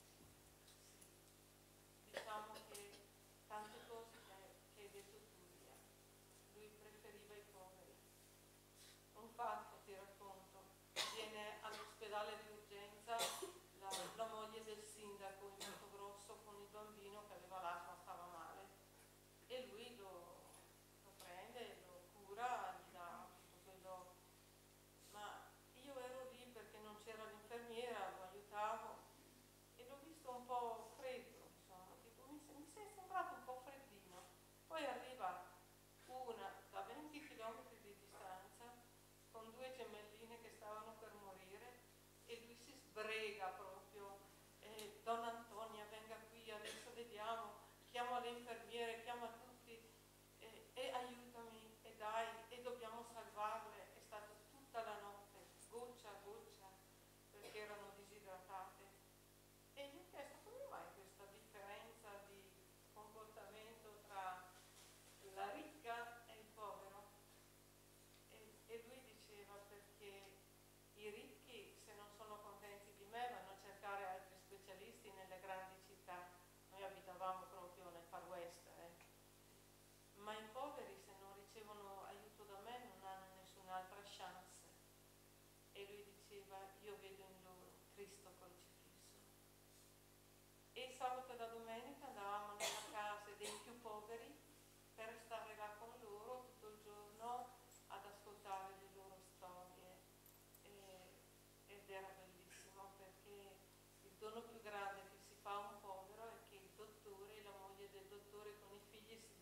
[SPEAKER 6] sì. Diciamo che tante cose che, che hai detto tu, Lia. Lui preferiva i poveri. Un fatto ti racconto: viene all'ospedale di urgenza la, la moglie del sindaco in Mattgrosso con il bambino che aveva l'asma, stava male, e lui lo, lo prende, lo cura, gli dà tutto quello. Ma io ero lì perché non c'era l'infermiera, lo aiutavo, e l'ho visto un po' freddo, insomma, tipo, mi, mi sei sembrato un po' freddino. Poi arriva una da venti chilometri di distanza con due gemelline che stavano per morire, e lui si sbrega proprio: eh, donna Antonia, venga qui, adesso vediamo, chiamo le infermiere, chiama tutti, eh, e aiutami, e dai, e dobbiamo salvarle. È stata tutta la notte, goccia a goccia, perché erano disidratate. E gli ho chiesto: come mai questa differenza di comportamento tra la ricca e il povero? E, e lui diceva: perché i ricchi, se non sono contenti di me, vanno a cercare altri specialisti nelle grandi città. Noi abitavamo proprio nel Far West, eh. Ma i poveri, se non ricevono aiuto da me, non hanno nessun'altra chance. E lui diceva: io vedo in loro Cristo crocifisso. E il sabato e la domenica andavamo nella casa dei più poveri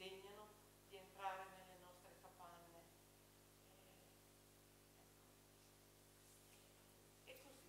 [SPEAKER 6] degnano di entrare nelle nostre capanne. E, ecco. E così.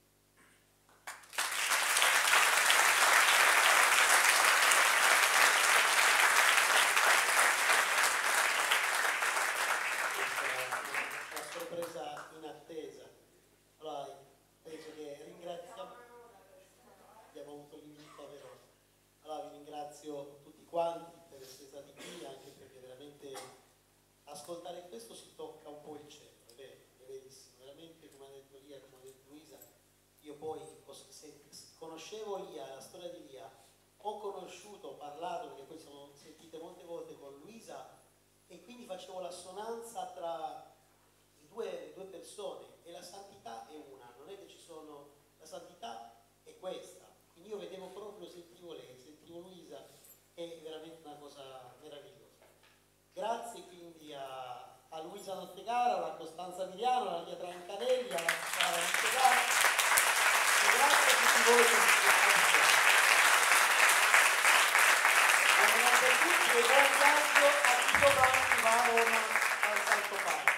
[SPEAKER 1] Una sorpresa inattesa. Allora, penso che ringraziamo, abbiamo avuto l'invito a Verona. Allora vi ringrazio tutti quanti per essere stati qui, anche perché veramente ascoltare questo si tocca un po' il cielo, è vero, è verissimo, veramente come ha detto Lia, come ha detto Luisa, io poi se conoscevo Lia, la storia di Lia, ho conosciuto, ho parlato, perché poi siamo sentite molte volte con Luisa, e quindi facevo l'assonanza tra i due, le due persone, e la santità è una, non è che ci sono, la santità è questa, quindi io vedevo proprio, sentivo lei, sentivo Luisa, è veramente una cosa meravigliosa. Grazie quindi a, a Luisa Nottegara, a Costanza Miliano, alla Lia Trancanelli, alla Sara Nottegara, e grazie a tutti voi che siete qui. Buon viaggio a chi domani va a Roma al Santo Padre.